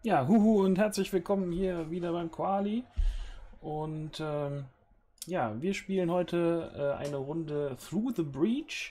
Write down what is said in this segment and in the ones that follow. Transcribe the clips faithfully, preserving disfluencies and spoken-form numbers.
Ja, huhu und herzlich willkommen hier wieder beim Koali. Und ähm, ja, wir spielen heute äh, eine Runde Through the Breach.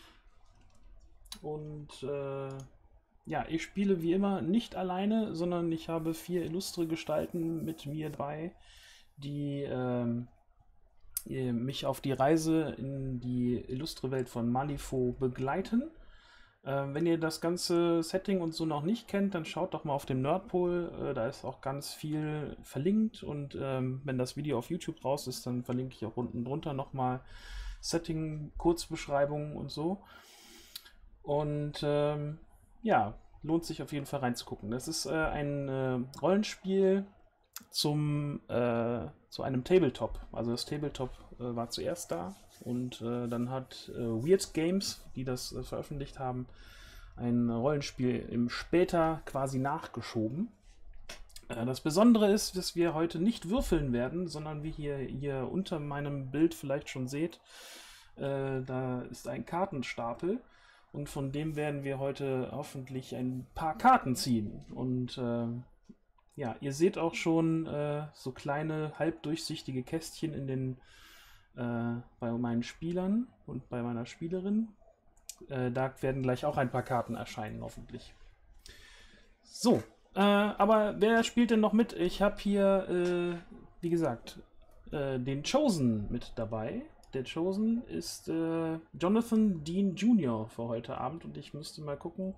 Und äh, ja, ich spiele wie immer nicht alleine, sondern ich habe vier illustre Gestalten mit mir dabei, die ähm, mich auf die Reise in die illustre Welt von Malifaux begleiten. Ähm, wenn ihr das ganze Setting und so noch nicht kennt, dann schaut doch mal auf dem Nerdpol. Äh, da ist auch ganz viel verlinkt. Und ähm, wenn das Video auf YouTube raus ist, dann verlinke ich auch unten drunter nochmal Setting, Kurzbeschreibungen und so. Und ähm, ja, lohnt sich auf jeden Fall reinzugucken. Das ist äh, ein äh, Rollenspiel zum, äh, zu einem Tabletop. Also das Tabletop äh, war zuerst da. Und äh, dann hat äh, Weird Games, die das äh, veröffentlicht haben, ein Rollenspiel im später quasi nachgeschoben. Äh, das Besondere ist, dass wir heute nicht würfeln werden, sondern wie ihr hier unter meinem Bild vielleicht schon seht, äh, da ist ein Kartenstapel und von dem werden wir heute hoffentlich ein paar Karten ziehen. Und äh, ja, ihr seht auch schon äh, so kleine halbdurchsichtige Kästchen in den Äh, bei meinen Spielern und bei meiner Spielerin. Äh, da werden gleich auch ein paar Karten erscheinen, hoffentlich. So, äh, aber wer spielt denn noch mit? Ich habe hier, äh, wie gesagt, äh, den Chosen mit dabei. Der Chosen ist äh, Jonathan Dean Junior für heute Abend und ich müsste mal gucken.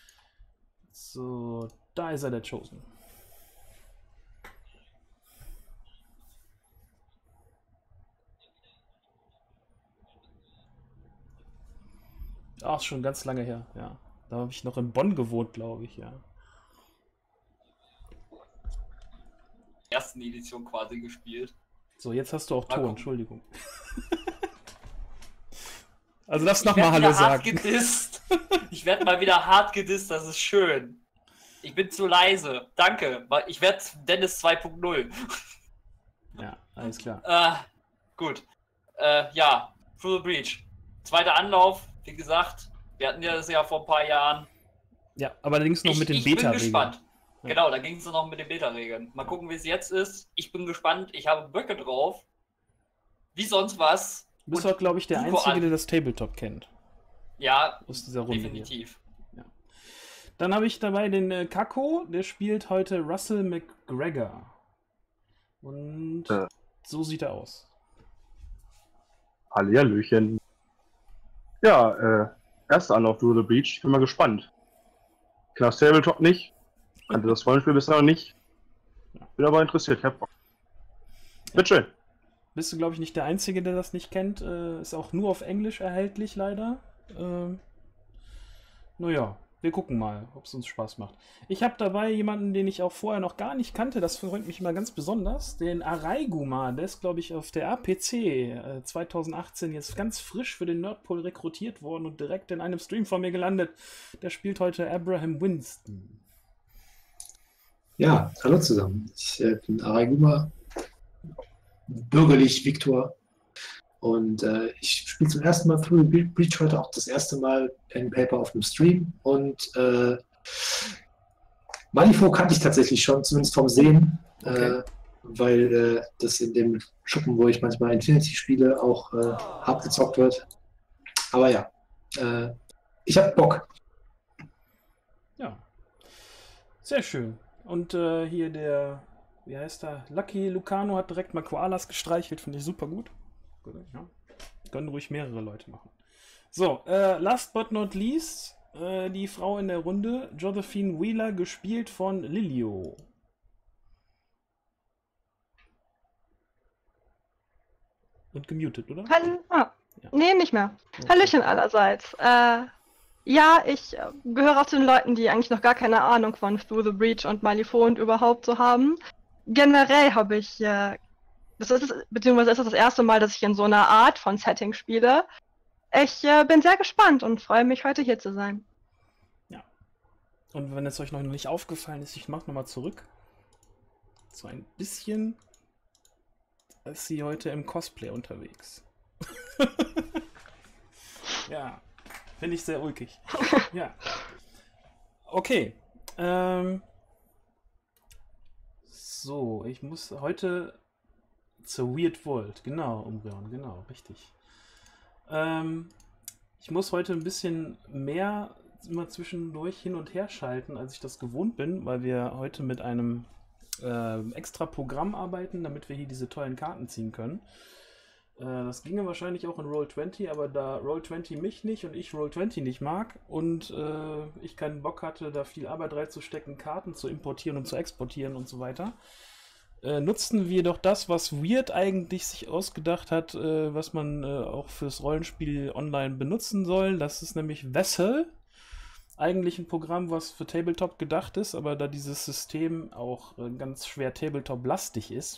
So, da ist er, der Chosen. Ach, schon ganz lange her, ja. Da habe ich noch in Bonn gewohnt, glaube ich, ja. Ersten Edition quasi gespielt. So, jetzt hast du auch Mal Ton, gucken. Entschuldigung. Also darfst nochmal werd Hallo wieder hart sagen. Gedisst. Ich werde mal wieder hart gedisst, das ist schön. Ich bin zu leise. Danke. weil Ich werde Dennis zwei Punkt null. Ja, alles klar. Äh, gut. Äh, ja, Through the Breach. Zweiter Anlauf, wie gesagt. Wir hatten ja das ja vor ein paar Jahren. Ja, aber allerdings noch ich mit den ich bin Beta-Regeln. gespannt. Ja. Genau, da ging es noch mit den Beta-Regeln. Mal gucken, wie es jetzt ist. Ich bin gespannt. Ich habe Böcke drauf. Wie sonst was. Du bist Und auch, glaube ich, der super Einzige, an- der das Tabletop kennt. Ja, Aus dieser Runde definitiv. hier. Ja. Dann habe ich dabei den äh, Kako, der spielt heute Russell McGregor. Und Äh. so sieht er aus. Hallihallöchen. Ja, äh, erster Anlauf Through the Breach. Ich bin mal gespannt. Ich kann das Tabletop nicht. Kannte das Rollenspiel bisher noch nicht. Bin aber interessiert. Ich hab Bock. Bitteschön. Bist du, glaube ich, nicht der Einzige, der das nicht kennt. Äh, ist auch nur auf Englisch erhältlich, leider. Ähm, naja, wir gucken mal, ob es uns Spaß macht. Ich habe dabei jemanden, den ich auch vorher noch gar nicht kannte. Das freut mich immer ganz besonders. Den Araiguma. Der ist, glaube ich, auf der A P C äh, zwanzig achtzehn jetzt ganz frisch für den Nerdpol rekrutiert worden und direkt in einem Stream von mir gelandet. Der spielt heute Abraham Winston. Ja, hallo zusammen. Ich äh, bin Araiguma, bürgerlich Viktor. Und äh, ich spiele zum ersten Mal Through the Breach heute auch das erste Mal Pen Paper auf dem Stream. Und äh, Malifaux kannte ich tatsächlich schon, zumindest vom Sehen, Okay. äh, weil äh, das in dem Schuppen, wo ich manchmal Infinity spiele, auch äh, hart gezockt wird. Aber ja, äh, ich habe Bock. Ja. Sehr schön. Und äh, hier der, wie heißt er? Lucky Lucano hat direkt mal Koalas gestreichelt, finde ich super gut. Ja. Können ruhig mehrere Leute machen. So, äh, last but not least, äh, die Frau in der Runde, Josephine Wheeler, gespielt von Lilio. Und gemutet, oder? Hallo. Ah, Ja. nee, nicht mehr. Okay. Hallöchen allerseits. Äh, ja, ich äh, gehöre auch zu den Leuten, die eigentlich noch gar keine Ahnung von Through the Breach und Malifaux und überhaupt so haben. Generell habe ich, äh, das ist, beziehungsweise ist das das erste Mal, dass ich in so einer Art von Setting spiele. Ich äh, bin sehr gespannt und freue mich, heute hier zu sein. Ja. Und wenn es euch noch nicht aufgefallen ist, ich mache nochmal zurück. So ein bisschen ist sie heute im Cosplay unterwegs. Ja, finde ich sehr ulkig. Ja. Okay. Ähm, So, ich muss heute zur Weird World. Genau, Umbreon, genau, richtig. Ähm, ich muss heute ein bisschen mehr immer zwischendurch hin und her schalten, als ich das gewohnt bin, weil wir heute mit einem äh, extra Programm arbeiten, damit wir hier diese tollen Karten ziehen können. Äh, das ginge wahrscheinlich auch in Roll zwanzig, aber da Roll zwanzig mich nicht und ich Roll zwanzig nicht mag und äh, ich keinen Bock hatte, da viel Arbeit reinzustecken, Karten zu importieren und zu exportieren und so weiter, äh, nutzten wir doch das, was Weird eigentlich sich ausgedacht hat, äh, was man äh, auch fürs Rollenspiel online benutzen soll. Das ist nämlich Vessel. Eigentlich ein Programm, was für Tabletop gedacht ist, aber da dieses System auch äh, ganz schwer Tabletop-lastig ist,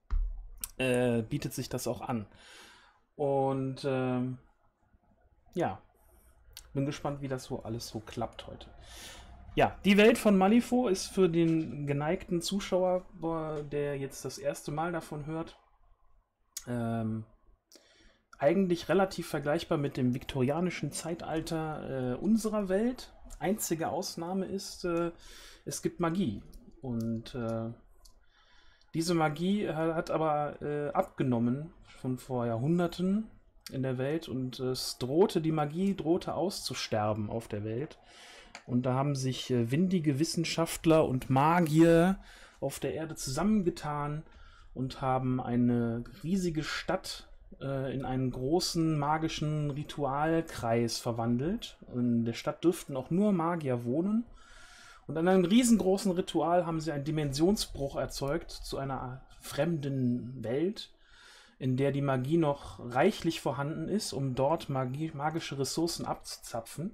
äh, bietet sich das auch an. Und ähm, ja, bin gespannt, wie das so alles so klappt heute. Ja, die Welt von Malifaux ist für den geneigten Zuschauer, der jetzt das erste Mal davon hört, ähm, eigentlich relativ vergleichbar mit dem viktorianischen Zeitalter äh, unserer Welt. Einzige Ausnahme ist, äh, es gibt Magie. Und äh, diese Magie hat aber äh, abgenommen schon vor Jahrhunderten in der Welt und es drohte, die Magie drohte auszusterben auf der Welt. Und da haben sich äh, windige Wissenschaftler und Magier auf der Erde zusammengetan und haben eine riesige Stadt äh, in einen großen magischen Ritualkreis verwandelt. In der Stadt dürften auch nur Magier wohnen. Und an einem riesengroßen Ritual haben sie einen Dimensionsbruch erzeugt zu einer fremden Welt, in der die Magie noch reichlich vorhanden ist, um dort Magie, magische Ressourcen abzuzapfen.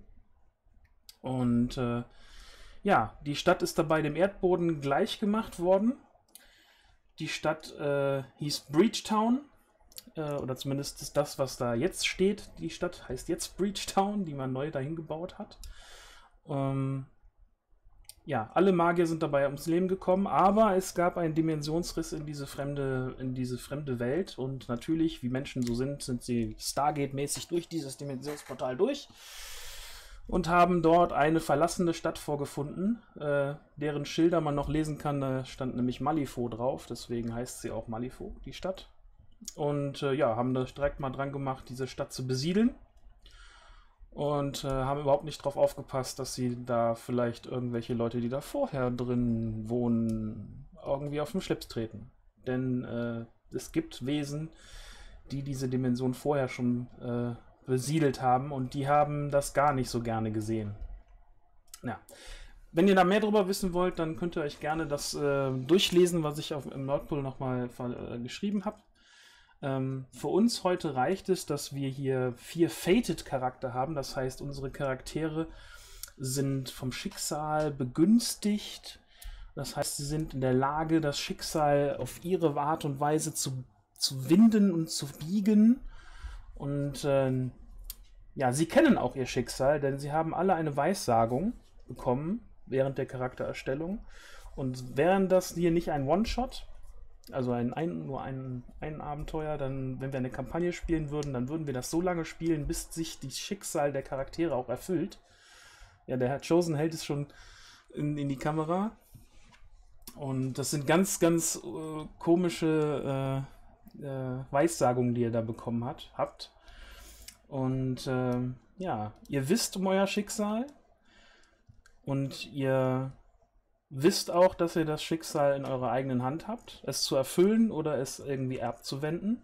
Und äh, ja, die Stadt ist dabei dem Erdboden gleichgemacht worden. Die Stadt äh, hieß Breachtown, äh, oder zumindest ist das, was da jetzt steht. Die Stadt heißt jetzt Breachtown, die man neu dahin gebaut hat. Ähm, ja, alle Magier sind dabei ums Leben gekommen, aber es gab einen Dimensionsriss in diese fremde, in diese fremde Welt. Und natürlich, wie Menschen so sind, sind sie Stargate-mäßig durch dieses Dimensionsportal durch. Und haben dort eine verlassene Stadt vorgefunden, äh, deren Schilder man noch lesen kann. Da stand nämlich Malifaux drauf, deswegen heißt sie auch Malifaux, die Stadt. Und äh, ja, haben da direkt mal dran gemacht, diese Stadt zu besiedeln. Und äh, haben überhaupt nicht drauf aufgepasst, dass sie da vielleicht irgendwelche Leute, die da vorher drin wohnen, irgendwie auf den Schlips treten. Denn äh, es gibt Wesen, die diese Dimension vorher schon äh, besiedelt haben und die haben das gar nicht so gerne gesehen. Ja. Wenn ihr da mehr darüber wissen wollt, dann könnt ihr euch gerne das äh, durchlesen, was ich auf, im Nordpol nochmal äh, geschrieben habe. Ähm, für uns heute reicht es, dass wir hier vier Fated-Charakter haben. Das heißt, unsere Charaktere sind vom Schicksal begünstigt. Das heißt, sie sind in der Lage, das Schicksal auf ihre Art und Weise zu, zu winden und zu biegen. Und äh, ja, sie kennen auch ihr Schicksal, denn sie haben alle eine Weissagung bekommen während der Charaktererstellung. Und wären das hier nicht ein One-Shot, also ein, ein, nur ein, ein Abenteuer, dann, wenn wir eine Kampagne spielen würden, dann würden wir das so lange spielen, bis sich das Schicksal der Charaktere auch erfüllt. Ja, der Herr Chosen hält es schon in, in die Kamera. Und das sind ganz, ganz äh, komische äh, Äh, Weissagungen, die ihr da bekommen hat, habt. Und äh, ja, ihr wisst um euer Schicksal und ihr wisst auch, dass ihr das Schicksal in eurer eigenen Hand habt, es zu erfüllen oder es irgendwie abzuwenden.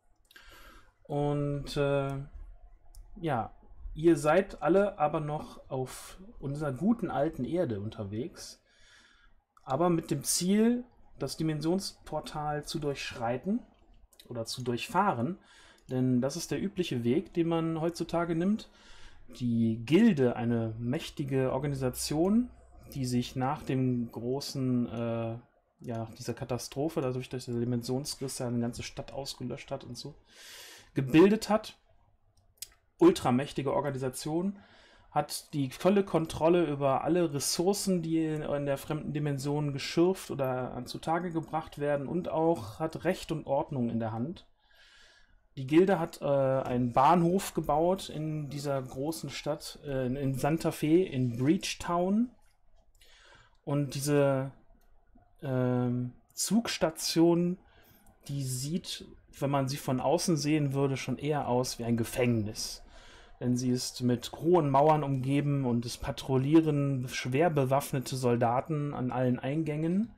Und äh, ja, ihr seid alle aber noch auf unserer guten alten Erde unterwegs, aber mit dem Ziel, das Dimensionsportal zu durchschreiten oder zu durchfahren, denn das ist der übliche Weg, den man heutzutage nimmt. Die Gilde, eine mächtige Organisation, die sich nach dem großen, äh, ja, dieser Katastrophe, dadurch, dass der Dimensionsriss ja eine ganze Stadt ausgelöscht hat und so, gebildet hat. Ultramächtige Organisation, hat die volle Kontrolle über alle Ressourcen, die in der fremden Dimension geschürft oder zutage gebracht werden und auch hat Recht und Ordnung in der Hand. Die Gilde hat äh, einen Bahnhof gebaut in dieser großen Stadt, äh, in Santa Fe, in Breachtown. Und diese, äh, Zugstation, die sieht, wenn man sie von außen sehen würde, schon eher aus wie ein Gefängnis. Denn sie ist mit hohen Mauern umgeben und es patrouillieren schwer bewaffnete Soldaten an allen Eingängen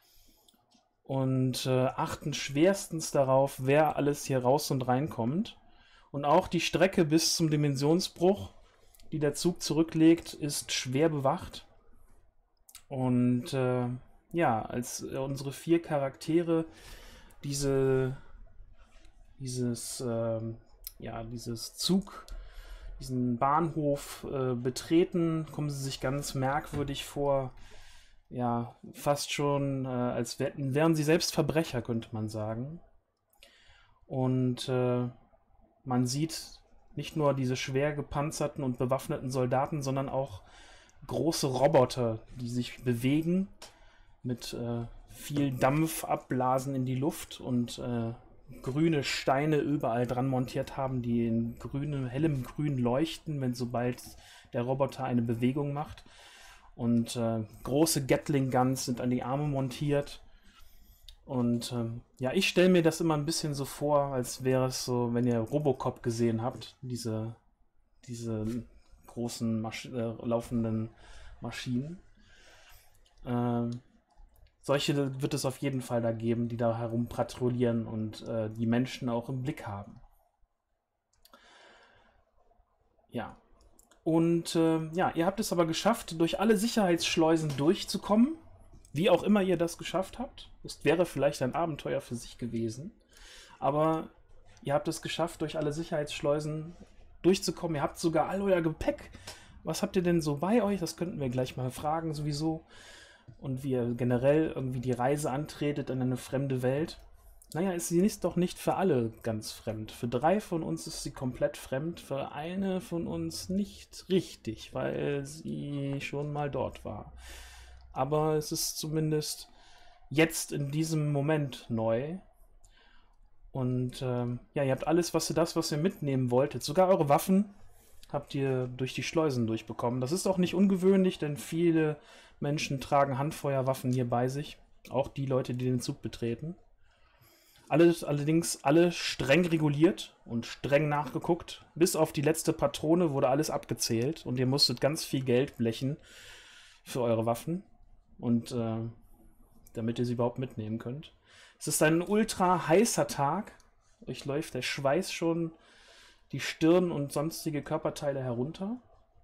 und äh, achten schwerstens darauf, wer alles hier raus und reinkommt. Und auch die Strecke bis zum Dimensionsbruch, die der Zug zurücklegt, ist schwer bewacht. Und äh, ja, als äh, unsere vier Charaktere diese, dieses, äh, ja, dieses Zug, diesen Bahnhof äh, betreten, kommen sie sich ganz merkwürdig vor. Ja, fast schon, äh, als wären, wären sie selbst Verbrecher, könnte man sagen. Und äh, man sieht nicht nur diese schwer gepanzerten und bewaffneten Soldaten, sondern auch große Roboter, die sich bewegen, mit äh, viel Dampf abblasen in die Luft und äh, grüne Steine überall dran montiert haben, die in grünem, hellem Grün leuchten, wenn sobald der Roboter eine Bewegung macht. Und äh, große Gatling Guns sind an die Arme montiert. Und ähm, ja, ich stelle mir das immer ein bisschen so vor, als wäre es so, wenn ihr Robocop gesehen habt, diese, diese großen Masch äh, laufenden Maschinen. Ähm, Solche wird es auf jeden Fall da geben, die da herum patrouillieren und äh, die Menschen auch im Blick haben. Ja. Und äh, ja, ihr habt es aber geschafft, durch alle Sicherheitsschleusen durchzukommen. Wie auch immer ihr das geschafft habt. Das wäre vielleicht ein Abenteuer für sich gewesen. Aber ihr habt es geschafft, durch alle Sicherheitsschleusen durchzukommen. Ihr habt sogar all euer Gepäck. Was habt ihr denn so bei euch? Das könnten wir gleich mal fragen sowieso. Und wie ihr generell irgendwie die Reise antretet in eine fremde Welt. Naja, ist sie ist doch nicht für alle ganz fremd. Für drei von uns ist sie komplett fremd, für eine von uns nicht richtig, weil sie schon mal dort war. Aber es ist zumindest jetzt in diesem Moment neu. Und ähm, ja, ihr habt alles, was ihr das, was ihr mitnehmen wolltet, sogar eure Waffen, habt ihr durch die Schleusen durchbekommen. Das ist auch nicht ungewöhnlich, denn viele Menschen tragen Handfeuerwaffen hier bei sich. Auch die Leute, die den Zug betreten. Alles, allerdings alle streng reguliert und streng nachgeguckt. Bis auf die letzte Patrone wurde alles abgezählt und ihr musstet ganz viel Geld blechen für eure Waffen. Und äh, damit ihr sie überhaupt mitnehmen könnt. Es ist ein ultra heißer Tag. Euch läuft der Schweiß schon die Stirn und sonstige Körperteile herunter.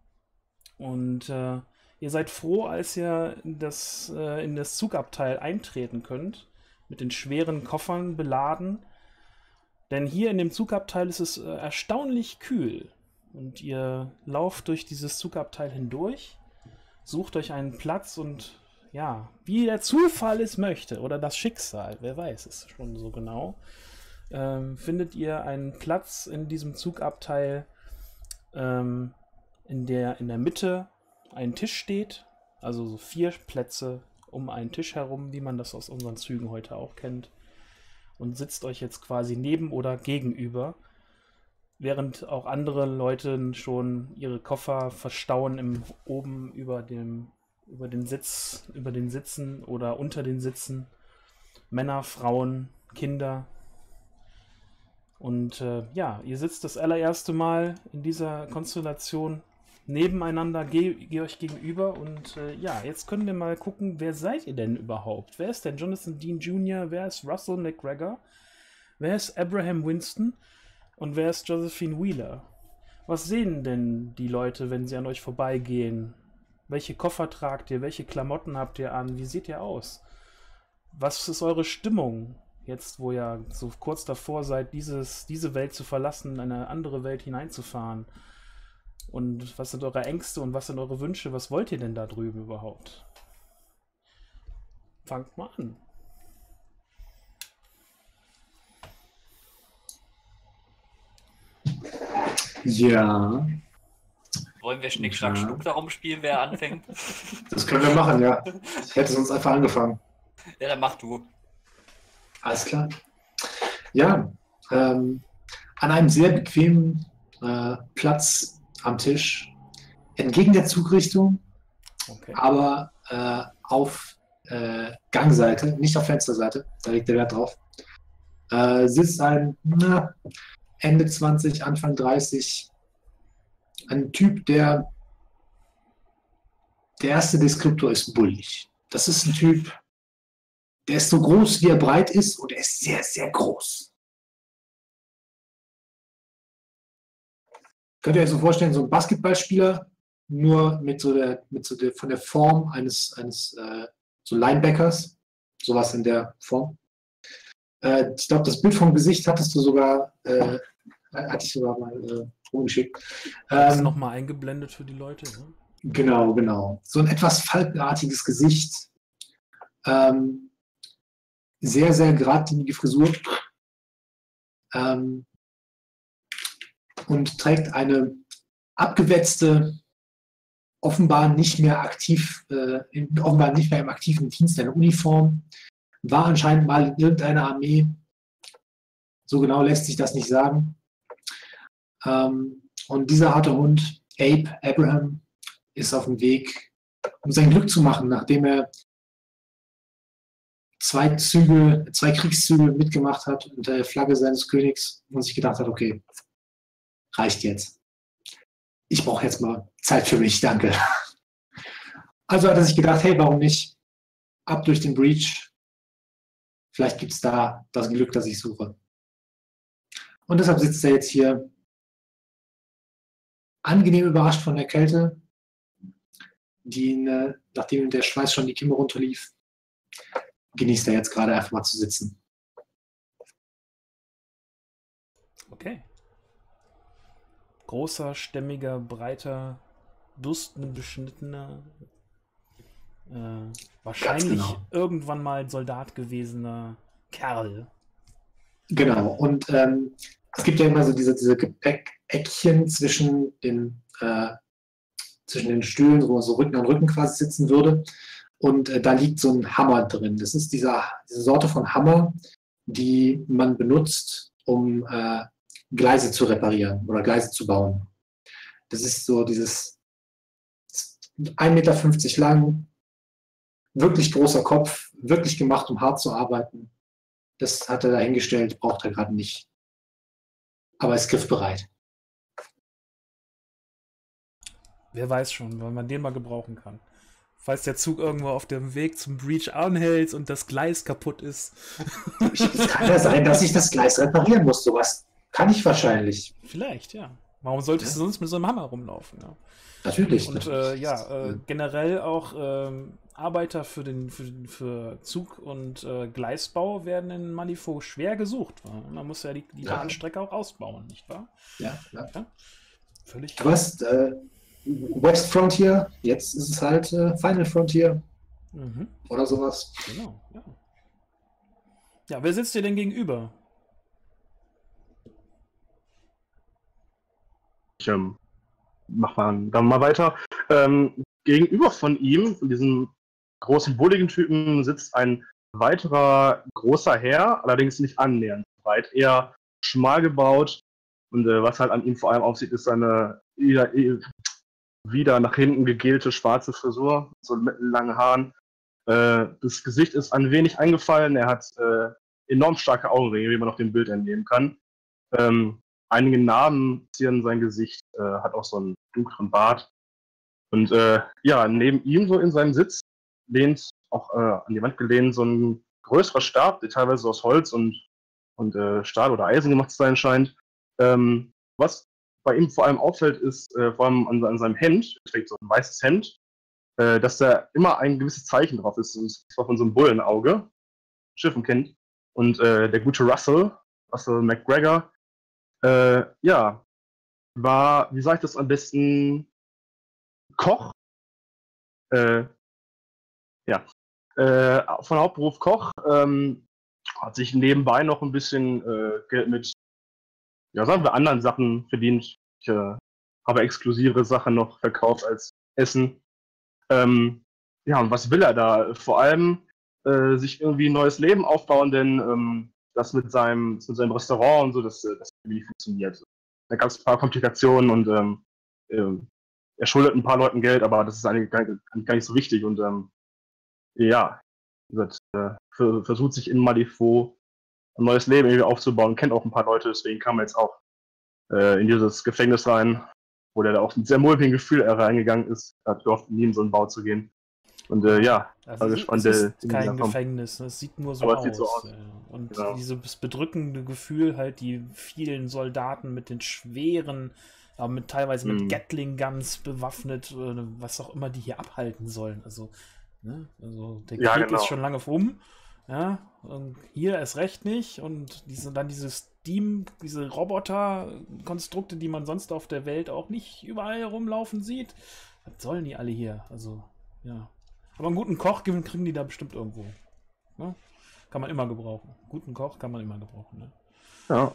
Und äh, ihr seid froh, als ihr in das, äh, in das Zugabteil eintreten könnt. Mit den schweren Koffern beladen. Denn hier in dem Zugabteil ist es äh, erstaunlich kühl. Und ihr lauft durch dieses Zugabteil hindurch. Sucht euch einen Platz und ja, wie der Zufall es möchte, oder das Schicksal, wer weiß es schon so genau, ähm, findet ihr einen Platz in diesem Zugabteil, ähm, in der in der Mitte ein Tisch steht, also so vier Plätze um einen Tisch herum, wie man das aus unseren Zügen heute auch kennt, und sitzt euch jetzt quasi neben oder gegenüber, während auch andere Leute schon ihre Koffer verstauen im, oben über dem über den Sitz, über den Sitzen oder unter den Sitzen. Männer, Frauen, Kinder. Und äh, ja, ihr sitzt das allererste Mal in dieser Konstellation nebeneinander, ge ge euch gegenüber. Und äh, ja, jetzt können wir mal gucken, wer seid ihr denn überhaupt? Wer ist denn Jonathan Dean Junior? Wer ist Russell McGregor? Wer ist Abraham Winston? Und wer ist Josephine Wheeler? Was sehen denn die Leute, wenn sie an euch vorbeigehen? Welche Koffer tragt ihr? Welche Klamotten habt ihr an? Wie seht ihr aus? Was ist eure Stimmung, jetzt wo ihr so kurz davor seid, dieses, diese Welt zu verlassen, in eine andere Welt hineinzufahren? Und was sind eure Ängste und was sind eure Wünsche? Was wollt ihr denn da drüben überhaupt? Fangt mal an. Ja. Wollen wir Schnick, Schnack, Ja. Schnuck darum spielen, wer anfängt? Das können wir machen, ja. Ich hätte sonst einfach angefangen. Ja, dann mach du. Alles klar. Ja, ähm, an einem sehr bequemen äh, Platz am Tisch, entgegen der Zugrichtung, Okay. aber äh, auf äh, Gangseite, nicht auf Fensterseite, da liegt der Wert drauf, äh, sitzt ein na, Ende zwanzig, Anfang dreißig, ein Typ, der der erste Deskriptor ist bullig. Das ist ein Typ, der ist so groß, wie er breit ist, und er ist sehr, sehr groß. Könnt ihr euch so vorstellen, so ein Basketballspieler, nur mit so der, mit so der, von der Form eines, eines äh, so Linebackers, sowas in der Form. Äh, ich glaube, das Bild vom Gesicht hattest du sogar, äh, hatte ich sogar mal äh, rumgeschickt. Das ist Ähm, nochmal eingeblendet für die Leute. Ne? Genau, genau. So ein etwas falkenartiges Gesicht. Ähm, sehr, sehr geradlinige Frisur. Ähm, und trägt eine abgewetzte, offenbar nicht mehr aktiv, äh, in, offenbar nicht mehr im aktiven Dienst, eine Uniform. War anscheinend mal in irgendeiner Armee. So genau lässt sich das nicht sagen. Ähm, und dieser harte Hund, Abe Abraham, ist auf dem Weg, um sein Glück zu machen, nachdem er zwei Züge, zwei Kriegszüge mitgemacht hat unter der Flagge seines Königs und sich gedacht hat, okay, reicht jetzt. Ich brauche jetzt mal Zeit für mich, danke. Also hat er sich gedacht, hey, warum nicht? Ab durch den Breach. Vielleicht gibt es da das Glück, das ich suche. Und deshalb sitzt er jetzt hier, angenehm überrascht von der Kälte, die ihn, äh, nachdem ihm der Schweiß schon die Kimme runterlief, genießt er jetzt gerade einfach mal zu sitzen. Okay. Großer, stämmiger, breiter, bürstenbeschnittener, äh, wahrscheinlich genau. irgendwann mal Soldat gewesener Kerl. Genau, und ähm, es gibt ja immer so diese, diese Gepäckeckchen zwischen den, äh, zwischen den Stühlen, wo man so Rücken an Rücken quasi sitzen würde. Und äh, da liegt so ein Hammer drin. Das ist dieser, diese Sorte von Hammer, die man benutzt, um äh, Gleise zu reparieren oder Gleise zu bauen. Das ist so dieses ein Meter fünfzig lang, wirklich großer Kopf, wirklich gemacht, um hart zu arbeiten. Das hat er dahingestellt, braucht er gerade nicht. Aber ist griffbereit. Wer weiß schon, weil man den mal gebrauchen kann. Falls der Zug irgendwo auf dem Weg zum Breach anhält und das Gleis kaputt ist. Es kann ja sein, dass ich das Gleis reparieren muss. Sowas kann ich wahrscheinlich. Vielleicht, ja. Warum solltest ja. du sonst mit so einem Hammer rumlaufen? Ja? Natürlich. Und natürlich. Äh, ja, äh, generell auch ähm, Arbeiter für den für, für Zug- und äh, Gleisbau werden in Malifaux schwer gesucht. Man muss ja die, die ja. Bahnstrecke auch ausbauen, nicht wahr? Ja, ja. ja? Völlig. Du hast äh, West Frontier, jetzt ist es halt äh, Final Frontier mhm. oder sowas. Genau, ja. Ja, wer sitzt dir denn gegenüber? Ich ähm, mach mal, dann mal weiter. Ähm, gegenüber von ihm, von diesem großen, bulligen Typen, sitzt ein weiterer großer Herr, allerdings nicht annähernd breit, eher schmal gebaut. Und äh, was halt an ihm vor allem aussieht, ist seine eher, eher, wieder nach hinten gegelte schwarze Frisur, so mit langen Haaren. Äh, das Gesicht ist ein wenig eingefallen. Er hat äh, enorm starke Augenringe, wie man auf dem Bild entnehmen kann. Ähm, einige Narben zieren sein Gesicht, äh, hat auch so einen dunklen Bart. Und äh, ja, neben ihm so in seinem Sitz lehnt, auch äh, an die Wand gelehnt, so ein größerer Stab, der teilweise aus Holz und, und äh, Stahl oder Eisen gemacht zu sein scheint. Ähm, was bei ihm vor allem auffällt, ist äh, vor allem an, an seinem Hemd, er trägt so ein weißes Hemd, äh, dass da immer ein gewisses Zeichen drauf ist, und zwar von so einem Bullenauge, Schiffen kennt. Und äh, der gute Russell, Russell McGregor, äh, ja, war, wie sage ich das am besten, Koch. Äh, ja, äh, von Hauptberuf Koch, ähm, hat sich nebenbei noch ein bisschen äh, Geld mit, ja, sagen wir, anderen Sachen verdient. Ich äh, habe exklusive Sachen noch verkauft als Essen. Ähm, ja, und was will er da? Vor allem äh, sich irgendwie ein neues Leben aufbauen, denn ähm, das mit seinem, mit seinem Restaurant und so, das, das irgendwie funktioniert. Da gab es ein paar Komplikationen und ähm, äh, er schuldet ein paar Leuten Geld, aber das ist eigentlich gar, gar nicht so wichtig. Und ähm, ja, wie gesagt, äh, ver- versucht sich in Malifaux ein neues Leben irgendwie aufzubauen, kennt auch ein paar Leute, deswegen kam er jetzt auch äh, in dieses Gefängnis rein, wo der da auch mit sehr mulmigen Gefühl reingegangen ist. Er hat gehofft, nie in so einen Bau zu gehen. Und äh, ja, Also war es, gespannt, es der, ist kein Gefängnis, es sieht nur so Aber es aus. sieht so aus. Ja. Und Genau. dieses bedrückende Gefühl, halt die vielen Soldaten mit den schweren, aber mit teilweise mit Mhm. Gatling Guns bewaffnet, äh, was auch immer die hier abhalten sollen. Also, ne? Also der Ja, Krieg genau. ist schon lange rum. Ja, und hier erst recht nicht. Und diese, dann diese Steam, diese Roboter-Konstrukte, die man sonst auf der Welt auch nicht überall herumlaufen sieht. Was sollen die alle hier? Also, ja. Aber einen guten Koch kriegen die da bestimmt irgendwo. Ne? Kann man immer gebrauchen. Guten Koch kann man immer gebrauchen. Ne? Ja.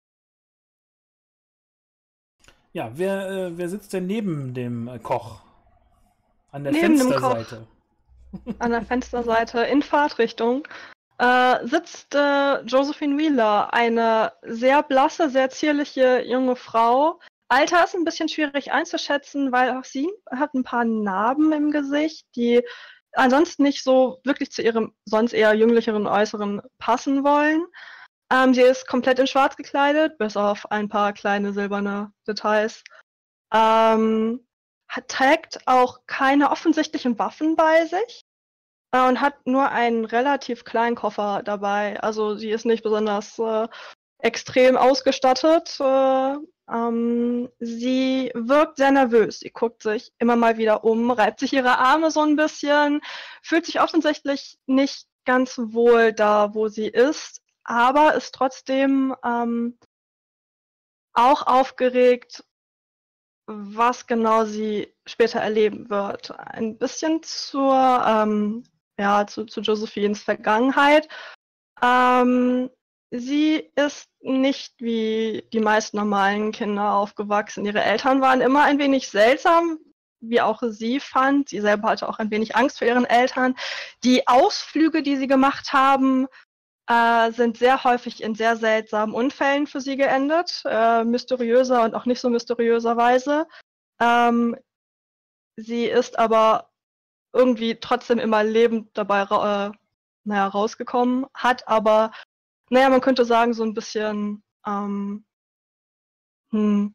Ja, wer, äh, wer sitzt denn neben dem äh, Koch? An der Neben dem Fensterseite. An der Fensterseite in Fahrtrichtung äh, sitzt äh, Josephine Wheeler, eine sehr blasse, sehr zierliche junge Frau. Alter ist ein bisschen schwierig einzuschätzen, weil auch sie hat ein paar Narben im Gesicht, die ansonsten nicht so wirklich zu ihrem sonst eher jünglicheren Äußeren passen wollen. Ähm, sie ist komplett in schwarz gekleidet, bis auf ein paar kleine silberne Details. Ähm, hat, trägt auch keine offensichtlichen Waffen bei sich äh, und hat nur einen relativ kleinen Koffer dabei. Also sie ist nicht besonders äh, extrem ausgestattet. Äh, ähm, sie wirkt sehr nervös. Sie guckt sich immer mal wieder um, reibt sich ihre Arme so ein bisschen, fühlt sich offensichtlich nicht ganz wohl da, wo sie ist, aber ist trotzdem ähm, auch aufgeregt, was genau sie später erleben wird. Ein bisschen zur, ähm, ja, zu, zu Josephines Vergangenheit. Ähm, sie ist nicht wie die meisten normalen Kinder aufgewachsen. Ihre Eltern waren immer ein wenig seltsam, wie auch sie fand. Sie selber hatte auch ein wenig Angst vor ihren Eltern. Die Ausflüge, die sie gemacht haben, äh, sind sehr häufig in sehr seltsamen Unfällen für sie geendet. Äh, mysteriöser und auch nicht so mysteriöserweise. Ähm, sie ist aber irgendwie trotzdem immer lebend dabei äh, naja, rausgekommen, hat aber, naja, man könnte sagen, so ein bisschen ähm, hm,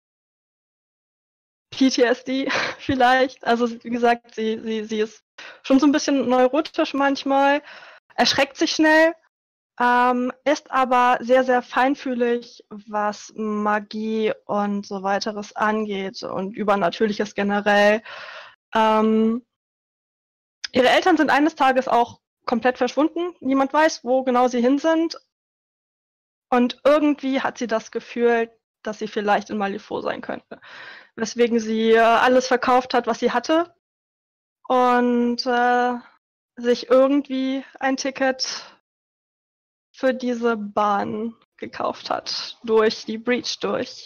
P T S D vielleicht. Also wie gesagt, sie, sie, sie ist schon so ein bisschen neurotisch manchmal, erschreckt sich schnell, ähm, ist aber sehr, sehr feinfühlig, was Magie und so weiteres angeht und Übernatürliches generell. Ähm, ihre Eltern sind eines Tages auch komplett verschwunden. Niemand weiß, wo genau sie hin sind. Und irgendwie hat sie das Gefühl, dass sie vielleicht in Malifaux sein könnte. Weswegen sie äh, alles verkauft hat, was sie hatte. Und äh, sich irgendwie ein Ticket für diese Bahn gekauft hat. Durch die Breach durch.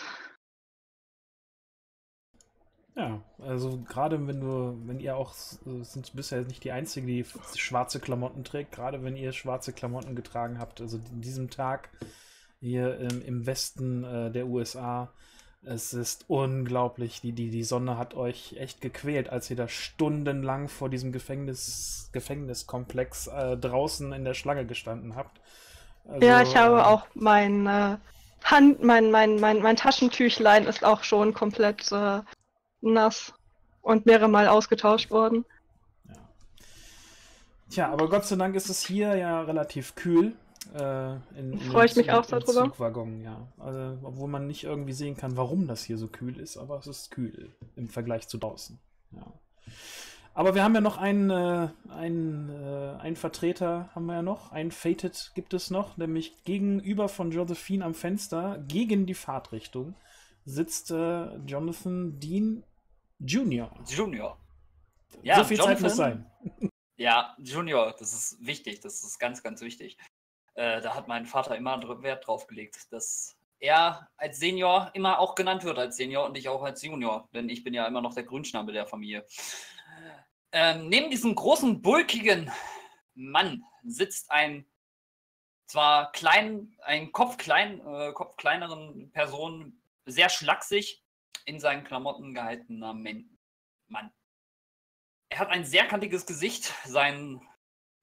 Ja, also gerade wenn du, wenn ihr auch, äh, sind bisher nicht die Einzige, die f- schwarze Klamotten trägt, gerade wenn ihr schwarze Klamotten getragen habt, also in diesem Tag hier ähm, im Westen äh, der U S A, es ist unglaublich, die, die, die Sonne hat euch echt gequält, als ihr da stundenlang vor diesem Gefängnis, Gefängniskomplex äh, draußen in der Schlange gestanden habt. Also, Ja, ich habe ähm, auch mein äh, Hand, mein, mein, mein, mein Taschentüchlein ist auch schon komplett äh, nass und mehrere Mal ausgetauscht worden. Ja. Tja, aber Gott sei Dank ist es hier ja relativ kühl. Äh, in, in Freue ich mich im, auch im darüber. Zugwaggon, ja. Also, obwohl man nicht irgendwie sehen kann, warum das hier so kühl ist, aber es ist kühl im Vergleich zu draußen. Ja. Aber wir haben ja noch einen, äh, einen, äh, einen Vertreter, haben wir ja noch. Einen Fated gibt es noch, nämlich gegenüber von Josephine am Fenster, gegen die Fahrtrichtung, sitzt äh, Jonathan Dean Junior Junior. Ja, so viel Zeit muss Jonathan- sein. Ja, Junior, das ist wichtig, das ist ganz, ganz wichtig. Äh, da hat mein Vater immer dr- Wert drauf gelegt, dass er als Senior immer auch genannt wird als Senior und ich auch als Junior, denn ich bin ja immer noch der Grünschnabel der Familie. Ähm, neben diesem großen, bulkigen Mann sitzt ein zwar klein, ein Kopf klein, äh, Kopf kleineren Person, sehr schlaksig in seinen Klamotten gehaltener Men- Mann. Er hat ein sehr kantiges Gesicht, sein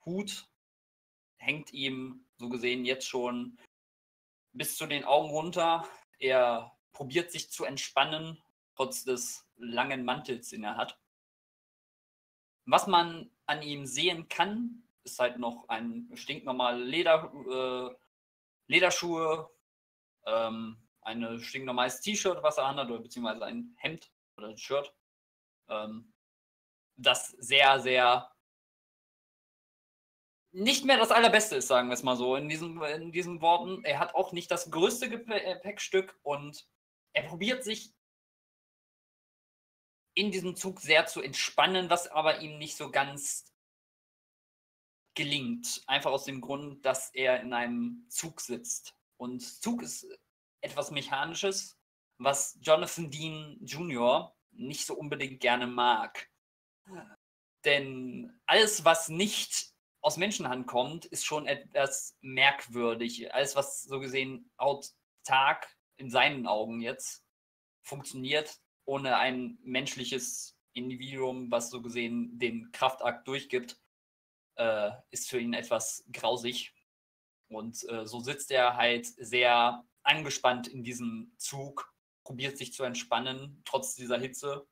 Hut hängt ihm so gesehen jetzt schon bis zu den Augen runter. Er probiert sich zu entspannen, trotz des langen Mantels, den er hat. Was man an ihm sehen kann, ist halt noch ein stinknormale Leder, äh, Lederschuhe, ähm, ein stinknormales T-Shirt, was er anhat, oder beziehungsweise ein Hemd oder ein Shirt, ähm, das sehr, sehr nicht mehr das Allerbeste ist, sagen wir es mal so, in diesen, in diesen Worten. Er hat auch nicht das größte Gepäckstück und er probiert sich in diesem Zug sehr zu entspannen, was aber ihm nicht so ganz gelingt. Einfach aus dem Grund, dass er in einem Zug sitzt. Und Zug ist etwas Mechanisches, was Jonathan Dean Junior nicht so unbedingt gerne mag. Denn alles, was nicht aus Menschenhand kommt, ist schon etwas merkwürdig. Alles, was so gesehen autark in seinen Augen jetzt funktioniert, ohne ein menschliches Individuum, was so gesehen den Kraftakt durchgibt, äh, ist für ihn etwas grausig. Und äh, so sitzt er halt sehr angespannt in diesem Zug, probiert sich zu entspannen, trotz dieser Hitze.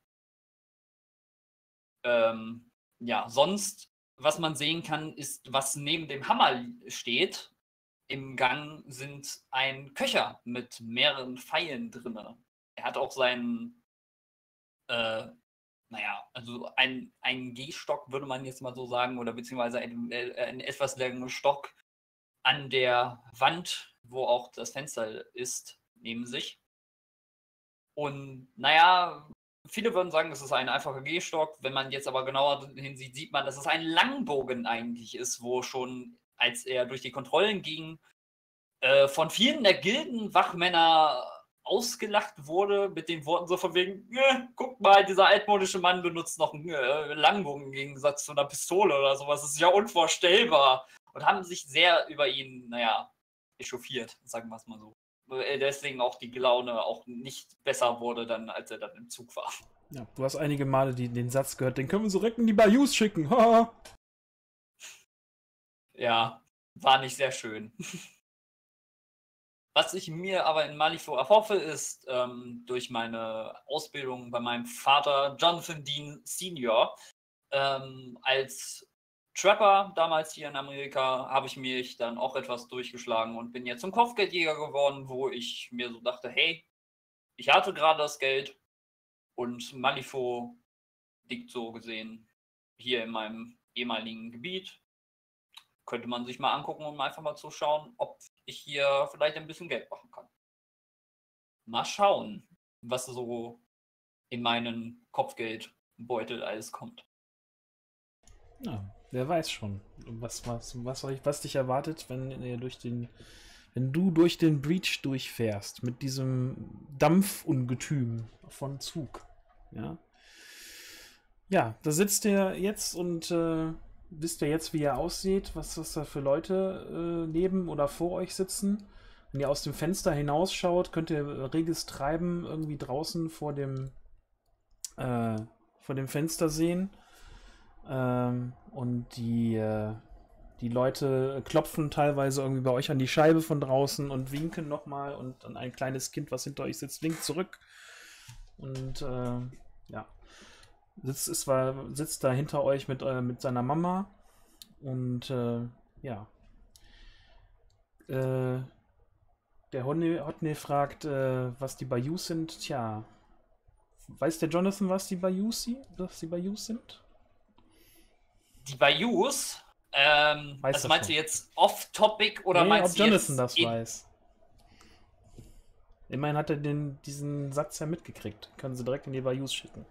Ähm, ja, sonst, was man sehen kann, ist, was neben dem Hammer steht. Im Gang sind ein Köcher mit mehreren Pfeilen drin. Er hat auch seinen, äh, naja, also ein, ein Gehstock, würde man jetzt mal so sagen, oder beziehungsweise ein, äh, ein etwas längeren Stock an der Wand, wo auch das Fenster ist, neben sich. Und naja, viele würden sagen, es ist ein einfacher Gehstock. Wenn man jetzt aber genauer hinsieht, sieht man, dass es ein Langbogen eigentlich ist, wo schon, als er durch die Kontrollen ging, äh, von vielen der Gildenwachmänner ausgelacht wurde, mit den Worten so von wegen, äh, guck mal, dieser altmodische Mann benutzt noch einen äh, Langbogen im Gegensatz zu einer Pistole oder sowas. Das ist ja unvorstellbar. Und haben sich sehr über ihn, naja, echauffiert, sagen wir es mal so. Deswegen auch die Laune auch nicht besser wurde, dann, als er dann im Zug war. Ja, du hast einige Male die, den Satz gehört, den können wir so direkt in die Bayous schicken. Ja, war nicht sehr schön. Was ich mir aber in Malifaux erhoffe, ist ähm, durch meine Ausbildung bei meinem Vater Jonathan Dean Senior ähm, als Trapper damals hier in Amerika, habe ich mich dann auch etwas durchgeschlagen und bin jetzt zum Kopfgeldjäger geworden, wo ich mir so dachte, hey, ich hatte gerade das Geld und Malifaux liegt so gesehen hier in meinem ehemaligen Gebiet. Könnte man sich mal angucken, um einfach mal zu schauen, ob ich hier vielleicht ein bisschen Geld machen kann. Mal schauen, was so in meinen Kopfgeldbeutel alles kommt. Ja, wer weiß schon, was, was, was, was dich erwartet, wenn, äh, durch den, wenn du durch den Breach durchfährst, mit diesem Dampfungetüm von Zug. Ja, ja, da sitzt ihr jetzt und äh, wisst ihr jetzt, wie er aussieht, was, was da für Leute äh, neben oder vor euch sitzen. Wenn ihr aus dem Fenster hinausschaut, könnt ihr reges Treiben irgendwie draußen vor dem, äh, vor dem Fenster sehen. Ähm, und die, äh, die Leute klopfen teilweise irgendwie bei euch an die Scheibe von draußen und winken nochmal und dann ein kleines Kind, was hinter euch sitzt, winkt zurück. Und äh, ja, sitzt, ist, war, sitzt da hinter euch mit, äh, mit seiner Mama und äh, ja. Äh, der Hotne, Hotne fragt, äh, was die Bayous sind. Tja, weiß der Jonathan, was die Bayous, was die Bayous sind? Die Bayous, ähm, Weiß das das meinst schon. du jetzt off-topic oder Nee, meinst ob du Jonathan jetzt das in- weiß. Immerhin hat er den, diesen Satz ja mitgekriegt. Können sie direkt in die Bayous schicken.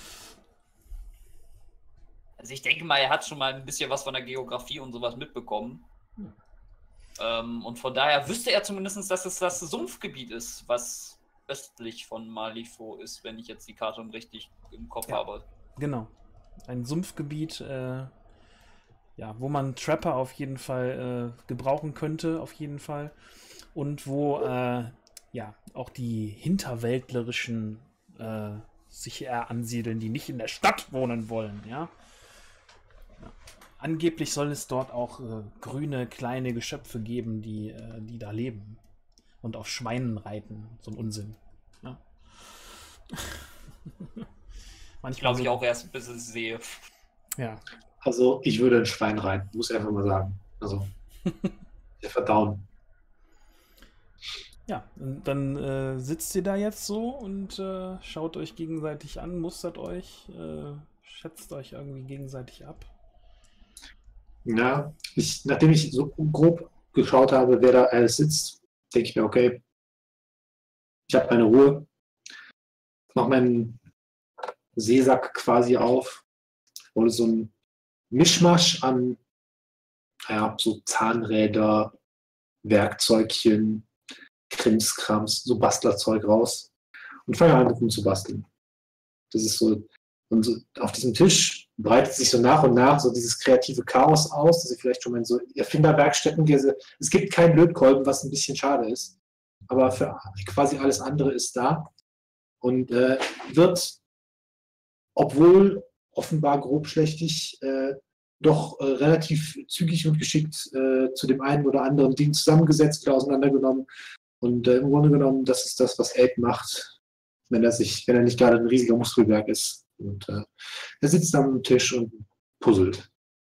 Also ich denke mal, er hat schon mal ein bisschen was von der Geografie und sowas mitbekommen. Hm. Ähm, und von daher wüsste er zumindest, dass es das Sumpfgebiet ist, was östlich von Malifaux ist, wenn ich jetzt die Karte richtig im Kopf Ja. habe. Genau. Ein Sumpfgebiet, äh, ja, wo man Trapper auf jeden Fall äh, gebrauchen könnte, auf jeden Fall. Und wo äh, ja auch die hinterwäldlerischen äh, sich eher ansiedeln, die nicht in der Stadt wohnen wollen, ja. ja. angeblich soll es dort auch äh, grüne kleine Geschöpfe geben, die, äh, die da leben und auf Schweinen reiten. So ein Unsinn. Ja. Manchmal Glaube ich so, auch erst, bis ich es sehe. Ja. Also ich würde ein Schwein reiten, muss ich einfach mal sagen. Also, der verdauen. Ja, und dann äh, sitzt ihr da jetzt so und äh, schaut euch gegenseitig an, mustert euch, äh, schätzt euch irgendwie gegenseitig ab. Ja, ich, nachdem ich so grob geschaut habe, wer da alles sitzt, denke ich mir, okay, ich habe meine Ruhe, mache meinen Seesack quasi auf, hole so ein Mischmasch an, ja, so Zahnräder, Werkzeugchen, Krimskrams, so Bastlerzeug raus und fange an, rum zu basteln. Das ist so, und so auf diesem Tisch breitet sich so nach und nach so dieses kreative Chaos aus, das ihr vielleicht schon mal in so Erfinderwerkstätten gesehen. Es gibt keinen Lötkolben, was ein bisschen schade ist, aber für quasi alles andere ist da und äh, wird, obwohl offenbar grobschlächtig, äh, doch äh, relativ zügig und geschickt äh, zu dem einen oder anderen Ding zusammengesetzt oder auseinandergenommen. Und äh, im Grunde genommen, das ist das, was Abe macht, wenn er sich, wenn er nicht gerade ein riesiger Muskelberg ist. Und äh, er sitzt am Tisch und puzzelt.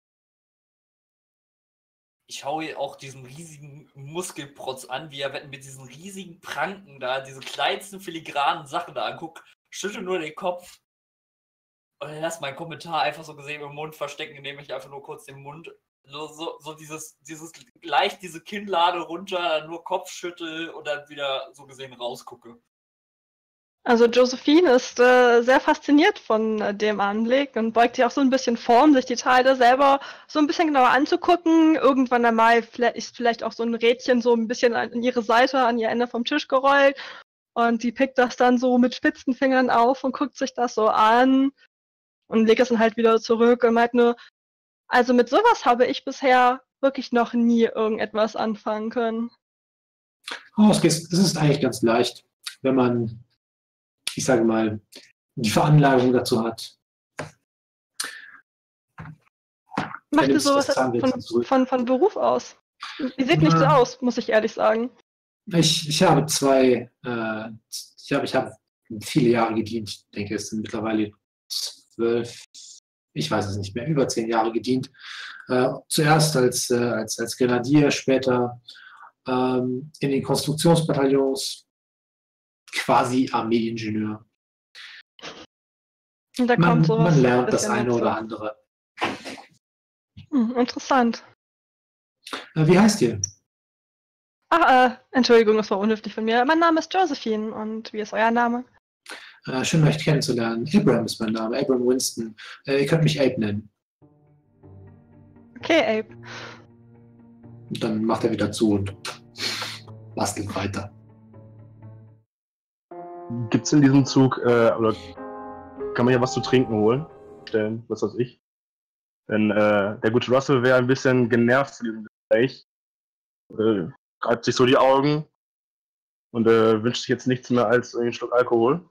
Ich schaue auch diesen riesigen Muskelprotz an, wie er mit diesen riesigen Pranken da, diese kleinsten filigranen Sachen da anguckt, schüttel nur den Kopf und dann lass meinen Kommentar einfach so gesehen im Mund verstecken, indem ich einfach nur kurz den Mund, so, so, so dieses, dieses leicht diese Kinnlade runter, dann nur Kopf schüttel und dann wieder so gesehen rausgucke. Also Josephine ist äh, sehr fasziniert von äh, dem Anblick und beugt sich auch so ein bisschen vor, um sich die Teile selber so ein bisschen genauer anzugucken. Irgendwann einmal vielleicht, ist vielleicht auch so ein Rädchen so ein bisschen an, an ihre Seite, an ihr Ende vom Tisch gerollt und die pickt das dann so mit spitzen Fingern auf und guckt sich das so an und legt es dann halt wieder zurück und meint nur, also mit sowas habe ich bisher wirklich noch nie irgendetwas anfangen können. Oh, es ist, es ist eigentlich ganz leicht, wenn man, ich sage mal, die Veranlagung dazu hat. Macht ihr nimmt sowas das Zahnrad von, zurück. von, von Beruf aus? Ihr seht nicht so Ja. aus, muss ich ehrlich sagen. Ich, ich habe zwei, äh, ich habe, ich habe viele Jahre gedient. Ich denke, es sind mittlerweile zwölf, ich weiß es nicht mehr, über zehn Jahre gedient. Äh, zuerst als, äh, als, als Grenadier, später ähm, in den Konstruktionsbataillons, quasi Armeeingenieur. Und da Man, kommt sowas man lernt das bisschen eine dazu. oder andere. Hm, interessant. Äh, wie heißt ihr? Ach, äh, Entschuldigung, das war unhöflich von mir. Mein Name ist Josephine und wie ist euer Name? Äh, schön, euch kennenzulernen. Abraham ist mein Name, Abraham Winston. Äh, ihr könnt mich Abe nennen. Okay, Abe. Und dann macht er wieder zu und bastelt weiter. Gibt es in diesem Zug, äh, oder kann man ja was zu trinken holen? Stellen, was weiß ich. Denn äh, der gute Russell wäre ein bisschen genervt von diesem Gespräch. Äh, reibt sich so die Augen und äh, wünscht sich jetzt nichts mehr als einen Schluck Alkohol.